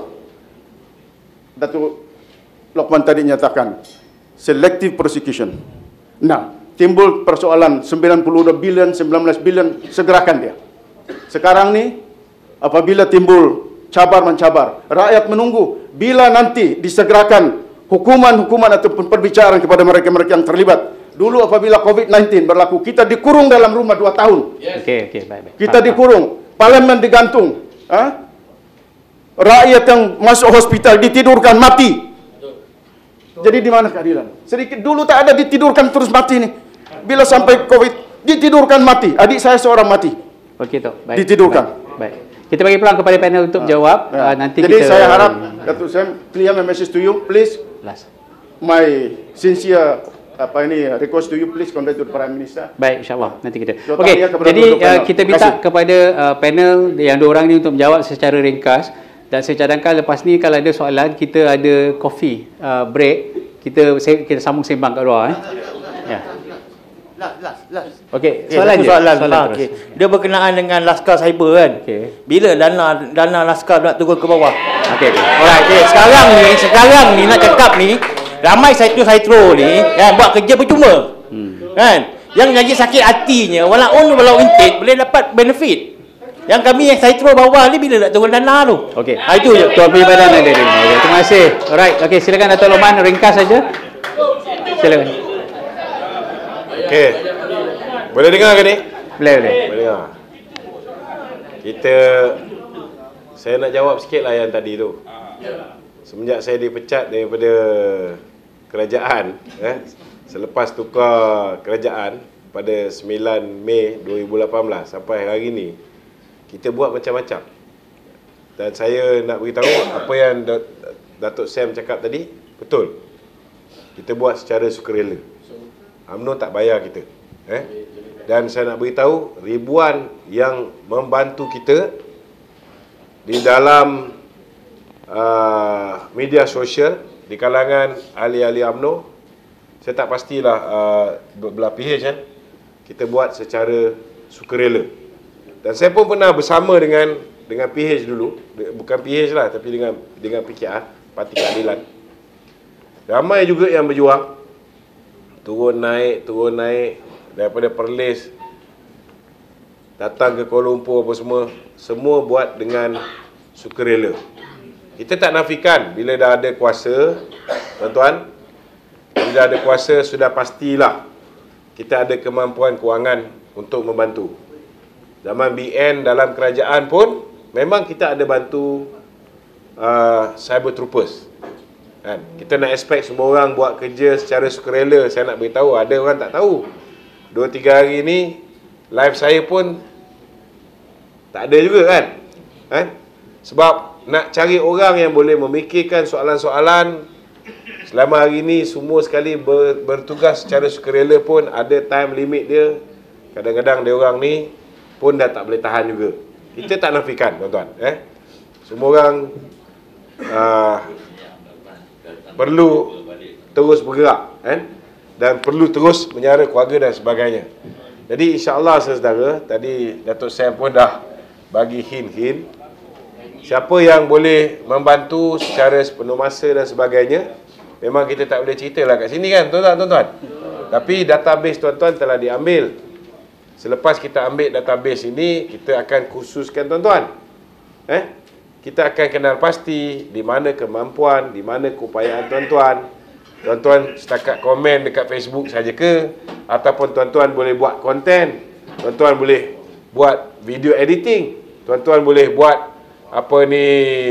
Datuk Lokman tadi nyatakan selective prosecution. Nah, timbul persoalan sembilan puluh dua bilion, sembilan belas bilion, segerakan dia. Sekarang ni apabila timbul cabar-mencabar, rakyat menunggu bila nanti disegerakan hukuman-hukuman ataupun perbicaraan kepada mereka-mereka yang terlibat. Dulu apabila COVID sembilan belas berlaku, kita dikurung dalam rumah dua tahun. Okey, okey, baik-baik. Kita dikurung, parlimen digantung. Ha? Rakyat yang masuk hospital ditidurkan mati. Jadi di mana keadilan? Sedikit dulu tak ada ditidurkan terus mati ni. Bila sampai COVID ditidurkan mati. Adik saya seorang mati. Okey tu, baik. Ditidurkan. Baik. baik. Kita bagi peluang kepada panel untuk ha. jawab. Ya. Uh, nanti Jadi kita saya harap Datuk Sam, clear my message to you, please. Last. My sincere apa ini request to you, please convey to the Prime Minister. Baik, insya-Allah nanti kita. Okey. Jadi uh, kita minta kepada uh, panel yang dua orang ni untuk menjawab secara ringkas. Dan saya cadangkan lepas ni kalau ada soalan kita ada coffee uh, break, kita kita sambung sembang kat luar eh. Ya. Last last last. Okey, soalan je. Soalan, soalan ha, okay. Dia berkenaan dengan Laskar Cyber kan. Okay. Bila dana dana Laskar nak turun ke bawah? Okey. Okay. Alright, okay. Sekarang ni sekarang ni nak cakap ni ramai Saitro-Saitro ni kan buat kerja percuma. Hmm. Kan? Yang lagi sakit hatinya walaupun walau intit boleh dapat benefit. Yang kami yang Saitro bawah ni bila nak turun dana tu. Okey. Ha, itu je. Tuan Peri Badan ada ni. Okay. Terima kasih. Alright. Okey, silakan Dato' Lokman ringkas saja. Silakan. Okey. Boleh dengar ke ni? Boleh, boleh. Boleh dengar. Kita saya nak jawab sikitlah yang tadi tu. Semenjak saya dipecat daripada kerajaan eh selepas tukar kerajaan pada sembilan Mei dua ribu lapan belas sampai hari ini kita buat macam-macam. Dan saya nak beritahu apa yang Datuk Sam cakap tadi betul. Kita buat secara sukarela. UMNO tak bayar kita. Eh? Dan saya nak beritahu ribuan yang membantu kita di dalam uh, media sosial di kalangan ahli-ahli UMNO. Saya tak pastilah uh, belah P H kan. Kita buat secara sukarela. Dan saya pun pernah bersama dengan dengan P H dulu, bukan P H lah tapi dengan dengan P K R, Parti Keadilan. Ramai juga yang berjuang turun naik, turun naik daripada Perlis datang ke Kuala Lumpur apa semua, semua buat dengan sukarela. Kita tak nafikan bila dah ada kuasa, tuan-tuan, bila dah ada kuasa sudah pastilah kita ada kemampuan kewangan untuk membantu. Zaman B N dalam kerajaan pun memang kita ada bantu uh, cyber troopers. Kan? Kita nak expect semua orang buat kerja secara sukarela. Saya nak beritahu ada orang tak tahu. Dua tiga hari ni live saya pun tak ada juga kan. Kan? Sebab nak cari orang yang boleh memikirkan soalan-soalan Selama hari ni semua sekali ber, bertugas secara sukarela pun ada time limit dia. Kadang-kadang dia orang ni pun dah tak boleh tahan juga. Kita tak nafikan tuan-tuan, eh. Semua orang uh, perlu terus bergerak, eh? Dan perlu terus menyara keluarga dan sebagainya. Jadi insya-Allah saudara, tadi Datuk Sam pun dah bagi hint-hint. Siapa yang boleh membantu secara sepenuh masa dan sebagainya, memang kita tak boleh cerita lah kat sini kan, tuan-tuan, tuan-tuan. Tapi database tuan-tuan telah diambil. Selepas kita ambil database ini, kita akan khususkan tuan-tuan. Eh? Kita akan kenal pasti di mana kemampuan, di mana keupayaan tuan-tuan. Tuan-tuan setakat komen dekat Facebook saja ke, ataupun tuan-tuan boleh buat konten, tuan-tuan boleh buat video editing, tuan-tuan boleh buat apa ni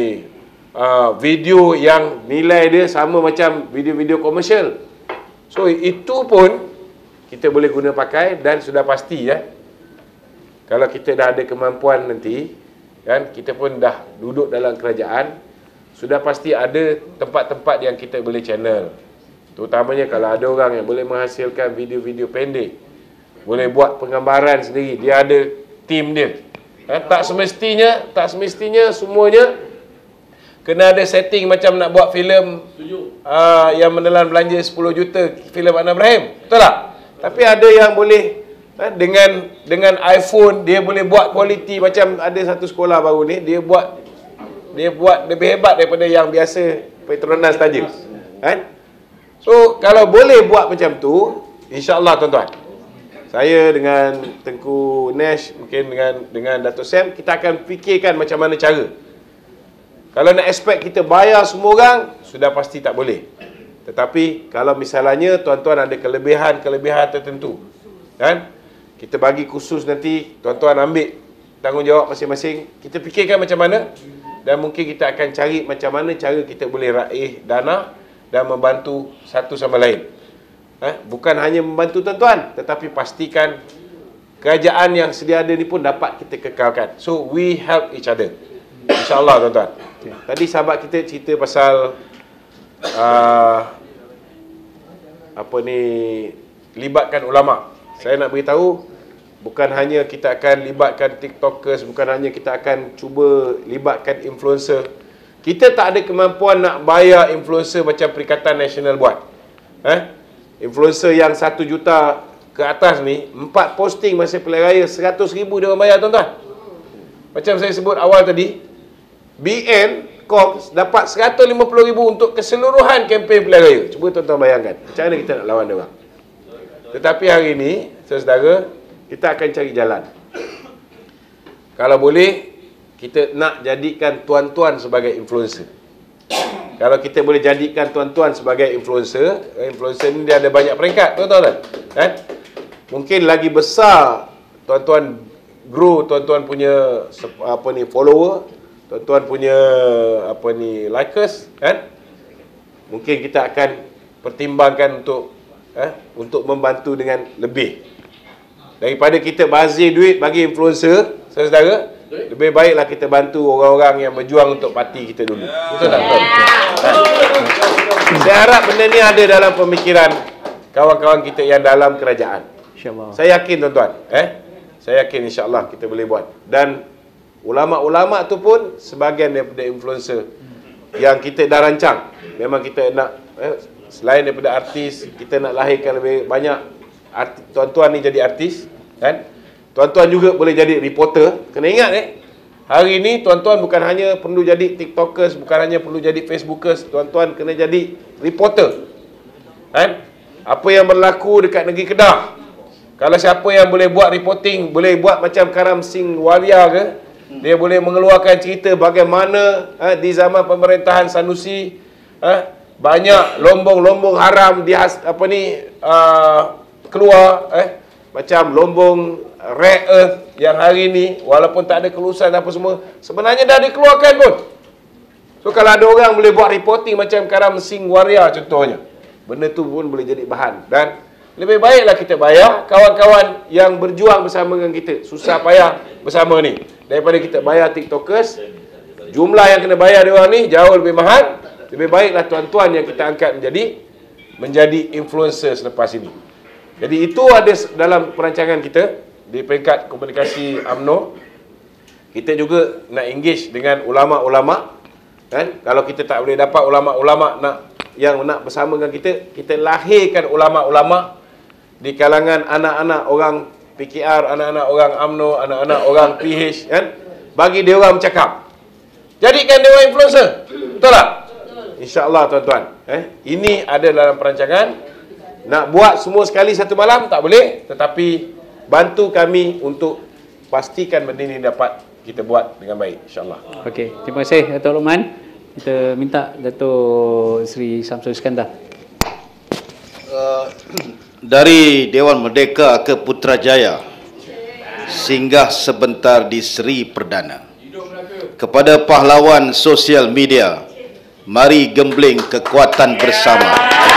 uh, video yang nilai dia sama macam video-video komersial. So itu pun kita boleh guna pakai, dan sudah pasti ya, kalau kita dah ada kemampuan nanti kan, kita pun dah duduk dalam kerajaan, sudah pasti ada tempat-tempat yang kita boleh channel. Terutamanya kalau ada orang yang boleh menghasilkan video-video pendek, boleh buat penggambaran sendiri, dia ada tim dia. Eh, tak semestinya, tak semestinya semuanya kena ada setting macam nak buat filem uh, yang menelan belanja sepuluh juta, filem Anwar Ibrahim. Betul tak? Tapi ada yang boleh eh, dengan dengan iPhone dia boleh buat kualiti, macam ada satu sekolah baru ni, dia buat dia buat lebih hebat daripada yang biasa Petronas saja. Kan? So kalau boleh buat macam tu, insya-Allah tuan-tuan, saya dengan Tengku Nash, mungkin dengan dengan Datuk Sam, kita akan fikirkan macam mana cara. Kalau nak expect kita bayar semua orang, sudah pasti tak boleh. Tetapi kalau misalnya tuan-tuan ada kelebihan-kelebihan tertentu, kan? Kita bagi khusus nanti, tuan-tuan ambil tanggungjawab masing-masing. Kita fikirkan macam mana, dan mungkin kita akan cari macam mana cara kita boleh raih dana dan membantu satu sama lain. Eh, bukan hanya membantu tuan-tuan, tetapi pastikan kerajaan yang sedia ada ni pun dapat kita kekalkan. So we help each other, InsyaAllah tuan-tuan. Okay. Tadi sahabat kita cerita pasal uh, apa ni, libatkan ulama. Saya nak beritahu, bukan hanya kita akan libatkan TikTokers, bukan hanya kita akan cuba libatkan influencer. Kita tak ada kemampuan nak bayar influencer macam Perikatan Nasional buat. Eh? Influencer yang satu juta ke atas ni, empat posting masa pilihan raya, seratus ribu dia orang bayar tuan-tuan. Macam saya sebut awal tadi, B N Coms dapat seratus lima puluh ribu untuk keseluruhan kempen pilihan raya. Cuba tuan-tuan bayangkan, macam mana kita nak lawan dia orang. Tetapi hari ini, saudara, kita akan cari jalan. Kalau boleh, kita nak jadikan tuan-tuan sebagai influencer. Kalau kita boleh jadikan tuan-tuan sebagai influencer, influencer ni dia ada banyak peringkat, tuan-tuan, kan? Mungkin lagi besar tuan-tuan grow tuan-tuan punya apa ni follower, tuan-tuan punya apa ni likers, kan? Mungkin kita akan pertimbangkan untuk eh, untuk membantu dengan lebih. Daripada kita bazir duit bagi influencer, saudara, lebih baiklah kita bantu orang-orang yang berjuang untuk parti kita dulu. Betul tak? Betul. Saya harap benda ni ada dalam pemikiran kawan-kawan kita yang dalam kerajaan. InsyaAllah. Saya yakin tuan-tuan. Eh? Saya yakin insya-Allah kita boleh buat. Dan ulama-ulama tu pun sebahagian daripada influencer yang kita dah rancang. Memang kita nak, eh, selain daripada artis, kita nak lahirkan lebih banyak artis, tuan-tuan ni jadi artis, kan? Tuan-tuan juga boleh jadi reporter. Kena ingat eh, hari ni tuan-tuan bukan hanya perlu jadi TikTokers, bukan hanya perlu jadi Facebookers, tuan-tuan kena jadi reporter. Kan? Apa yang berlaku dekat negeri Kedah, kalau siapa yang boleh buat reporting, boleh buat macam Karam Singh Waria ke, dia boleh mengeluarkan cerita bagaimana eh, di zaman pemerintahan Sanusi eh, banyak lombong-lombong haram di apa ni uh, keluar, eh, macam lombong rare earth yang hari ni walaupun tak ada kelulusan apa semua, sebenarnya dah dikeluarkan pun. So kalau ada orang boleh buat reporting macam Karam Singh Waria contohnya, benda tu pun boleh jadi bahan. Dan lebih baiklah kita bayar kawan-kawan yang berjuang bersama dengan kita, susah payah bersama ni, daripada kita bayar TikTokers. Jumlah yang kena bayar dia orang ni jauh lebih mahal, lebih baiklah tuan-tuan yang kita angkat menjadi menjadi influencer selepas ini. Jadi itu ada dalam perancangan kita di peringkat komunikasi U M N O. Kita juga nak engage dengan ulama-ulama, kan? Kalau kita tak boleh dapat ulama-ulama nak yang nak bersama dengan kita, kita lahirkan ulama-ulama di kalangan anak-anak orang P K R, anak-anak orang U M N O, anak-anak orang P H, kan? Bagi dia orang bercakap. Jadikan dia orang influencer. Betul tak? InsyaAllah tuan-tuan. Eh? Ini ada dalam perancangan. Nak buat semua sekali satu malam tak boleh, tetapi bantu kami untuk pastikan benda ini dapat kita buat dengan baik, insyaAllah. Okey, terima kasih Dato' Luqman. Kita minta Dato' Seri Samsul Iskandar. Uh, dari Dewan Merdeka ke Putrajaya, singgah sebentar di Seri Perdana. Kepada pahlawan sosial media, mari gembling kekuatan bersama.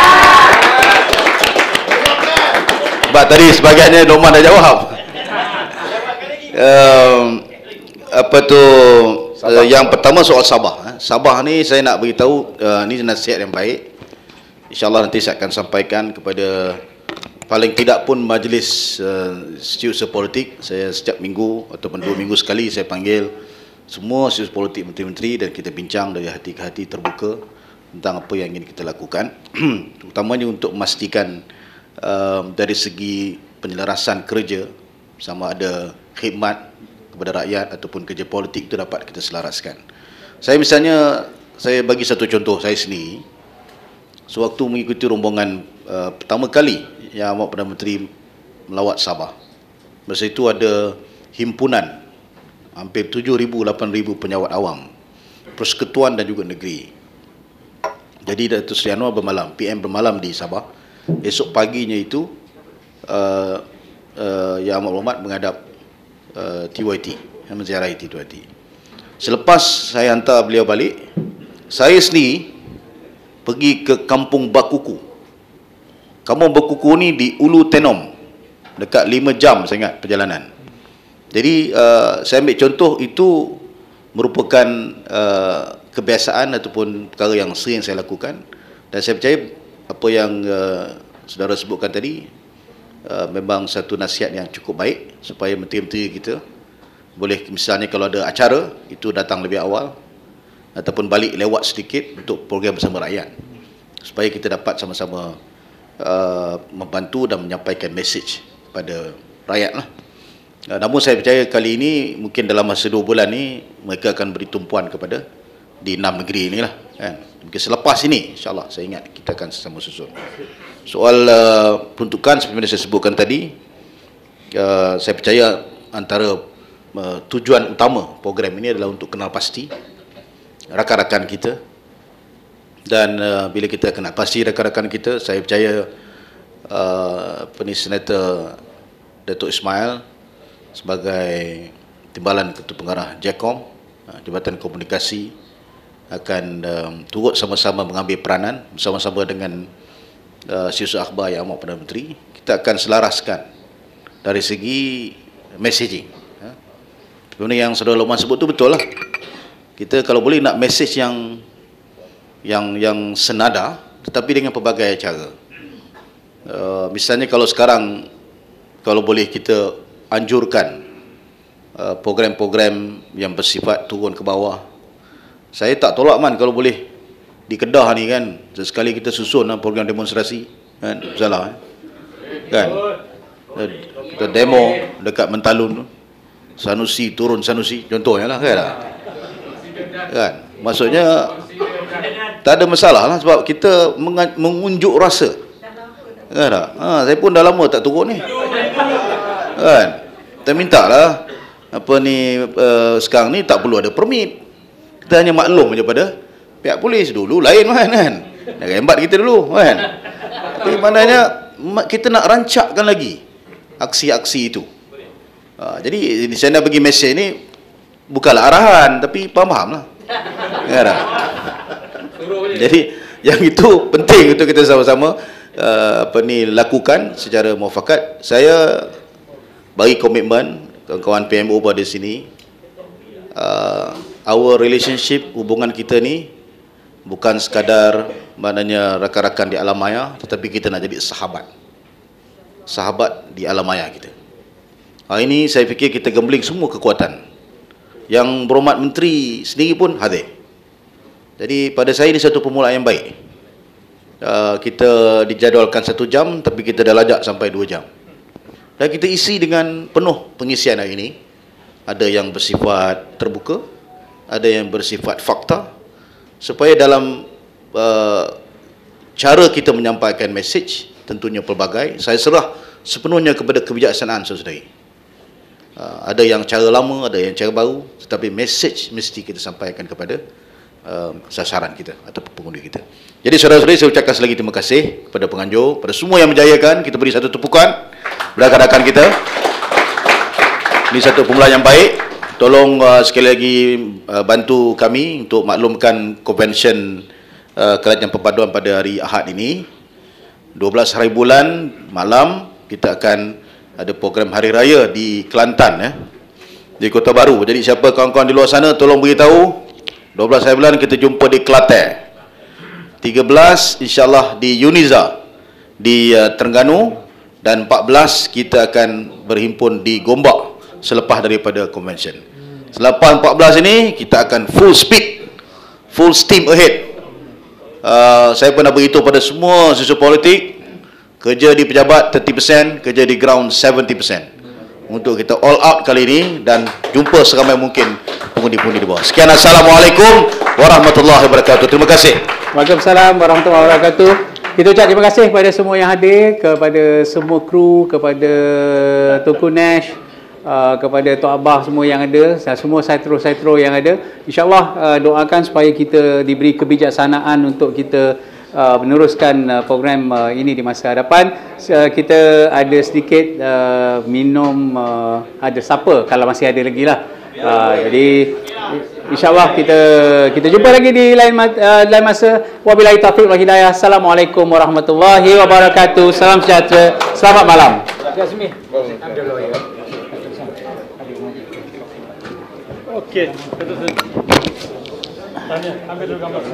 Sebab tadi sebagainya Norman dah jawab. Um, apa tu uh, yang pertama soal Sabah. Sabah ni saya nak beritahu, uh, ni nasihat yang baik. InsyaAllah nanti saya akan sampaikan kepada paling tidak pun majlis uh, setiausaha politik. Saya setiap minggu ataupun dua minggu sekali saya panggil semua setiausaha politik menteri-menteri dan kita bincang dari hati ke hati terbuka tentang apa yang ingin kita lakukan. Terutamanya untuk memastikan uh, dari segi penyelarasan kerja, sama ada khidmat kepada rakyat ataupun kerja politik itu dapat kita selaraskan. Saya misalnya, saya bagi satu contoh saya sendiri. Sewaktu mengikuti rombongan uh, pertama kali yang Amat Perdana Menteri melawat Sabah, masa itu ada himpunan hampir tujuh ribu lapan ribu penyawat awam, persekutuan dan juga negeri. Jadi Datuk Seri Anwar bermalam, P M bermalam di Sabah. Esok paginya itu uh, uh, Yang Amat Berhormat menghadap uh, T Y T, menziarahi T Y T. Selepas saya hantar beliau balik, saya sendiri pergi ke Kampung Bakuku. Kampung Bakuku ni di Ulu Tenom, dekat lima jam saya ingat perjalanan. Jadi uh, saya ambil contoh itu merupakan uh, kebiasaan ataupun perkara yang sering saya lakukan, dan saya percaya apa yang uh, saudara sebutkan tadi uh, memang satu nasihat yang cukup baik supaya menteri-menteri kita boleh, misalnya kalau ada acara itu datang lebih awal ataupun balik lewat sedikit untuk program bersama rakyat, supaya kita dapat sama-sama uh, membantu dan menyampaikan mesej kepada rakyat lah. Uh, namun saya percaya kali ini mungkin dalam masa dua bulan ni mereka akan beri tumpuan kepada di enam negeri inilah, kan. Mungkin selepas ini insyaAllah saya ingat kita akan sesama susun. Soal uh, peruntukan seperti yang saya sebutkan tadi, uh, saya percaya antara uh, tujuan utama program ini adalah untuk kenal pasti rakan-rakan kita, dan uh, bila kita kenal pasti rakan-rakan kita, saya percaya uh, Penis Senator Datuk Ismail sebagai Timbalan Ketua Pengarah Jcom, uh, Jabatan Komunikasi, akan um, turut sama-sama mengambil peranan bersama-sama dengan uh, Setiausaha Akhbar Yang Amat Perdana Menteri. Kita akan selaraskan dari segi messaging. Ha? Benda yang Saudara Luqman sebut tu betul lah. Kita kalau boleh nak message yang yang yang senada tetapi dengan pelbagai cara. Uh, misalnya kalau sekarang kalau boleh kita anjurkan uh, program-program yang bersifat turun ke bawah. Saya tak tolak man kalau boleh di Kedah ni kan, sesekali kita susun program demonstrasi, kan, salah kan, kita demo dekat Mentalun, Sanusi turun Sanusi contohnya lah, kan, kan, maksudnya tak ada masalah lah, sebab kita mengunjuk rasa, kan, ha, saya pun dah lama tak turun ni, kan, kita minta lah apa ni, uh, sekarang ni tak perlu ada permit. Kita hanya maklum saja pada pihak polis. Dulu lain kan, kan? Rembat kita dulu kan. Tapi maknanya kita nak rancakkan lagi aksi-aksi itu. Ha, jadi saya nak bagi mesej ni bukanlah arahan tapi faham lah. Ya, jadi yang itu penting untuk kita sama-sama uh, apa ni lakukan secara muafakat. Saya bagi komitmen kawan-kawan P M O pada sini, uh, our relationship, hubungan kita ni bukan sekadar maknanya rakan-rakan di alam maya, tetapi kita nak jadi sahabat. Sahabat di alam maya kita. Hari ini saya fikir kita gembling semua kekuatan. Yang berhormat menteri sendiri pun hadir. Jadi pada saya ini satu permulaan yang baik. Uh, kita dijadualkan satu jam, tapi kita dah lajak sampai dua jam. Dan kita isi dengan penuh pengisian hari ini. Ada yang bersifat terbuka, ada yang bersifat fakta, supaya dalam uh, cara kita menyampaikan mesej, tentunya pelbagai, saya serah sepenuhnya kepada kebijaksanaan saudari. Uh, ada yang cara lama, ada yang cara baru, tetapi mesej mesti kita sampaikan kepada uh, sasaran kita atau pengundi kita. Jadi saudara-saudari, saya ucapkan sekali lagi terima kasih kepada penganjur, pada semua yang menjayakan. Kita beri satu tepukan rakan-rakan kita. Ini satu permulaan yang baik. Tolong uh, sekali lagi uh, bantu kami untuk maklumkan convention uh, kerajaan perpaduan pada hari Ahad ini. dua belas hari bulan malam kita akan ada program hari raya di Kelantan, ya, di Kota Baru. Jadi siapa kawan-kawan di luar sana tolong beritahu. dua belas hari bulan kita jumpa di Kelantan. tiga belas insya-Allah di Uniza di uh, Terengganu, dan empat belas kita akan berhimpun di Gombak selepas daripada convention. Selepas empat belas ini kita akan full speed, full steam ahead. Uh, saya pernah beritahu pada semua susu politik, kerja di pejabat tiga puluh peratus, kerja di ground tujuh puluh peratus. Untuk kita all out kali ini dan jumpa seramai mungkin pengundi-pengundi di bawah. Sekian, Assalamualaikum warahmatullahi wabarakatuh. Terima kasih. Waalaikumsalam warahmatullahi wabarakatuh. Kita ucap terima kasih kepada semua yang hadir, kepada semua kru, kepada Tunku Nash, uh, kepada Tok Abah semua yang ada, dan semua saitro-saitro yang ada. InsyaAllah uh, doakan supaya kita diberi kebijaksanaan untuk kita uh, meneruskan uh, program uh, ini di masa hadapan. Uh, kita ada sedikit uh, minum, uh, ada supper kalau masih ada lagi lah. Uh, jadi InsyaAllah kita kita jumpa lagi di lain uh, lain masa. Wabillahi taufiq wal hidayah. Assalamualaikum warahmatullahi wabarakatuh. Salam sejahtera. Selamat malam. Okey. Tanya, ambil dulu gambar.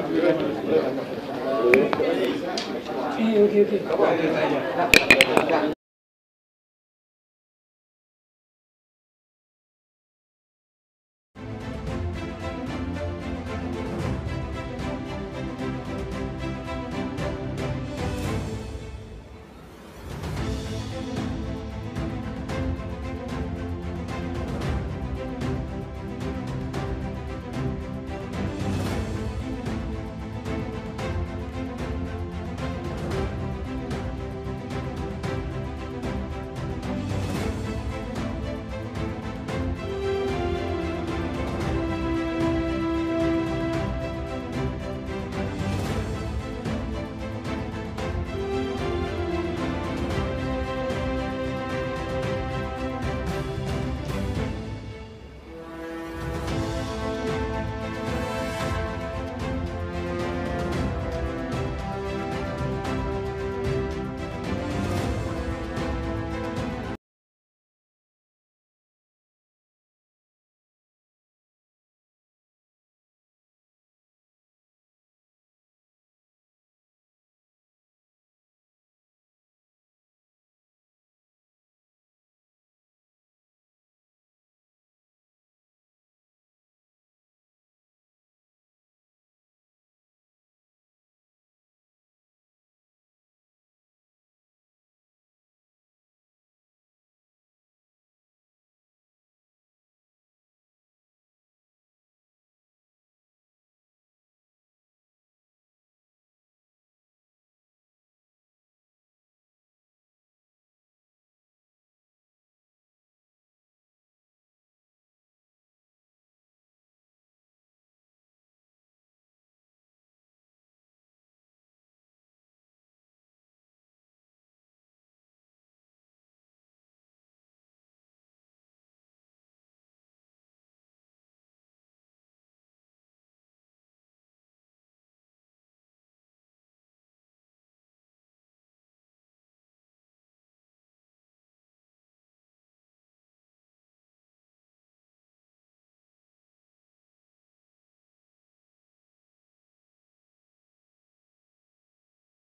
Okay, okay, okay.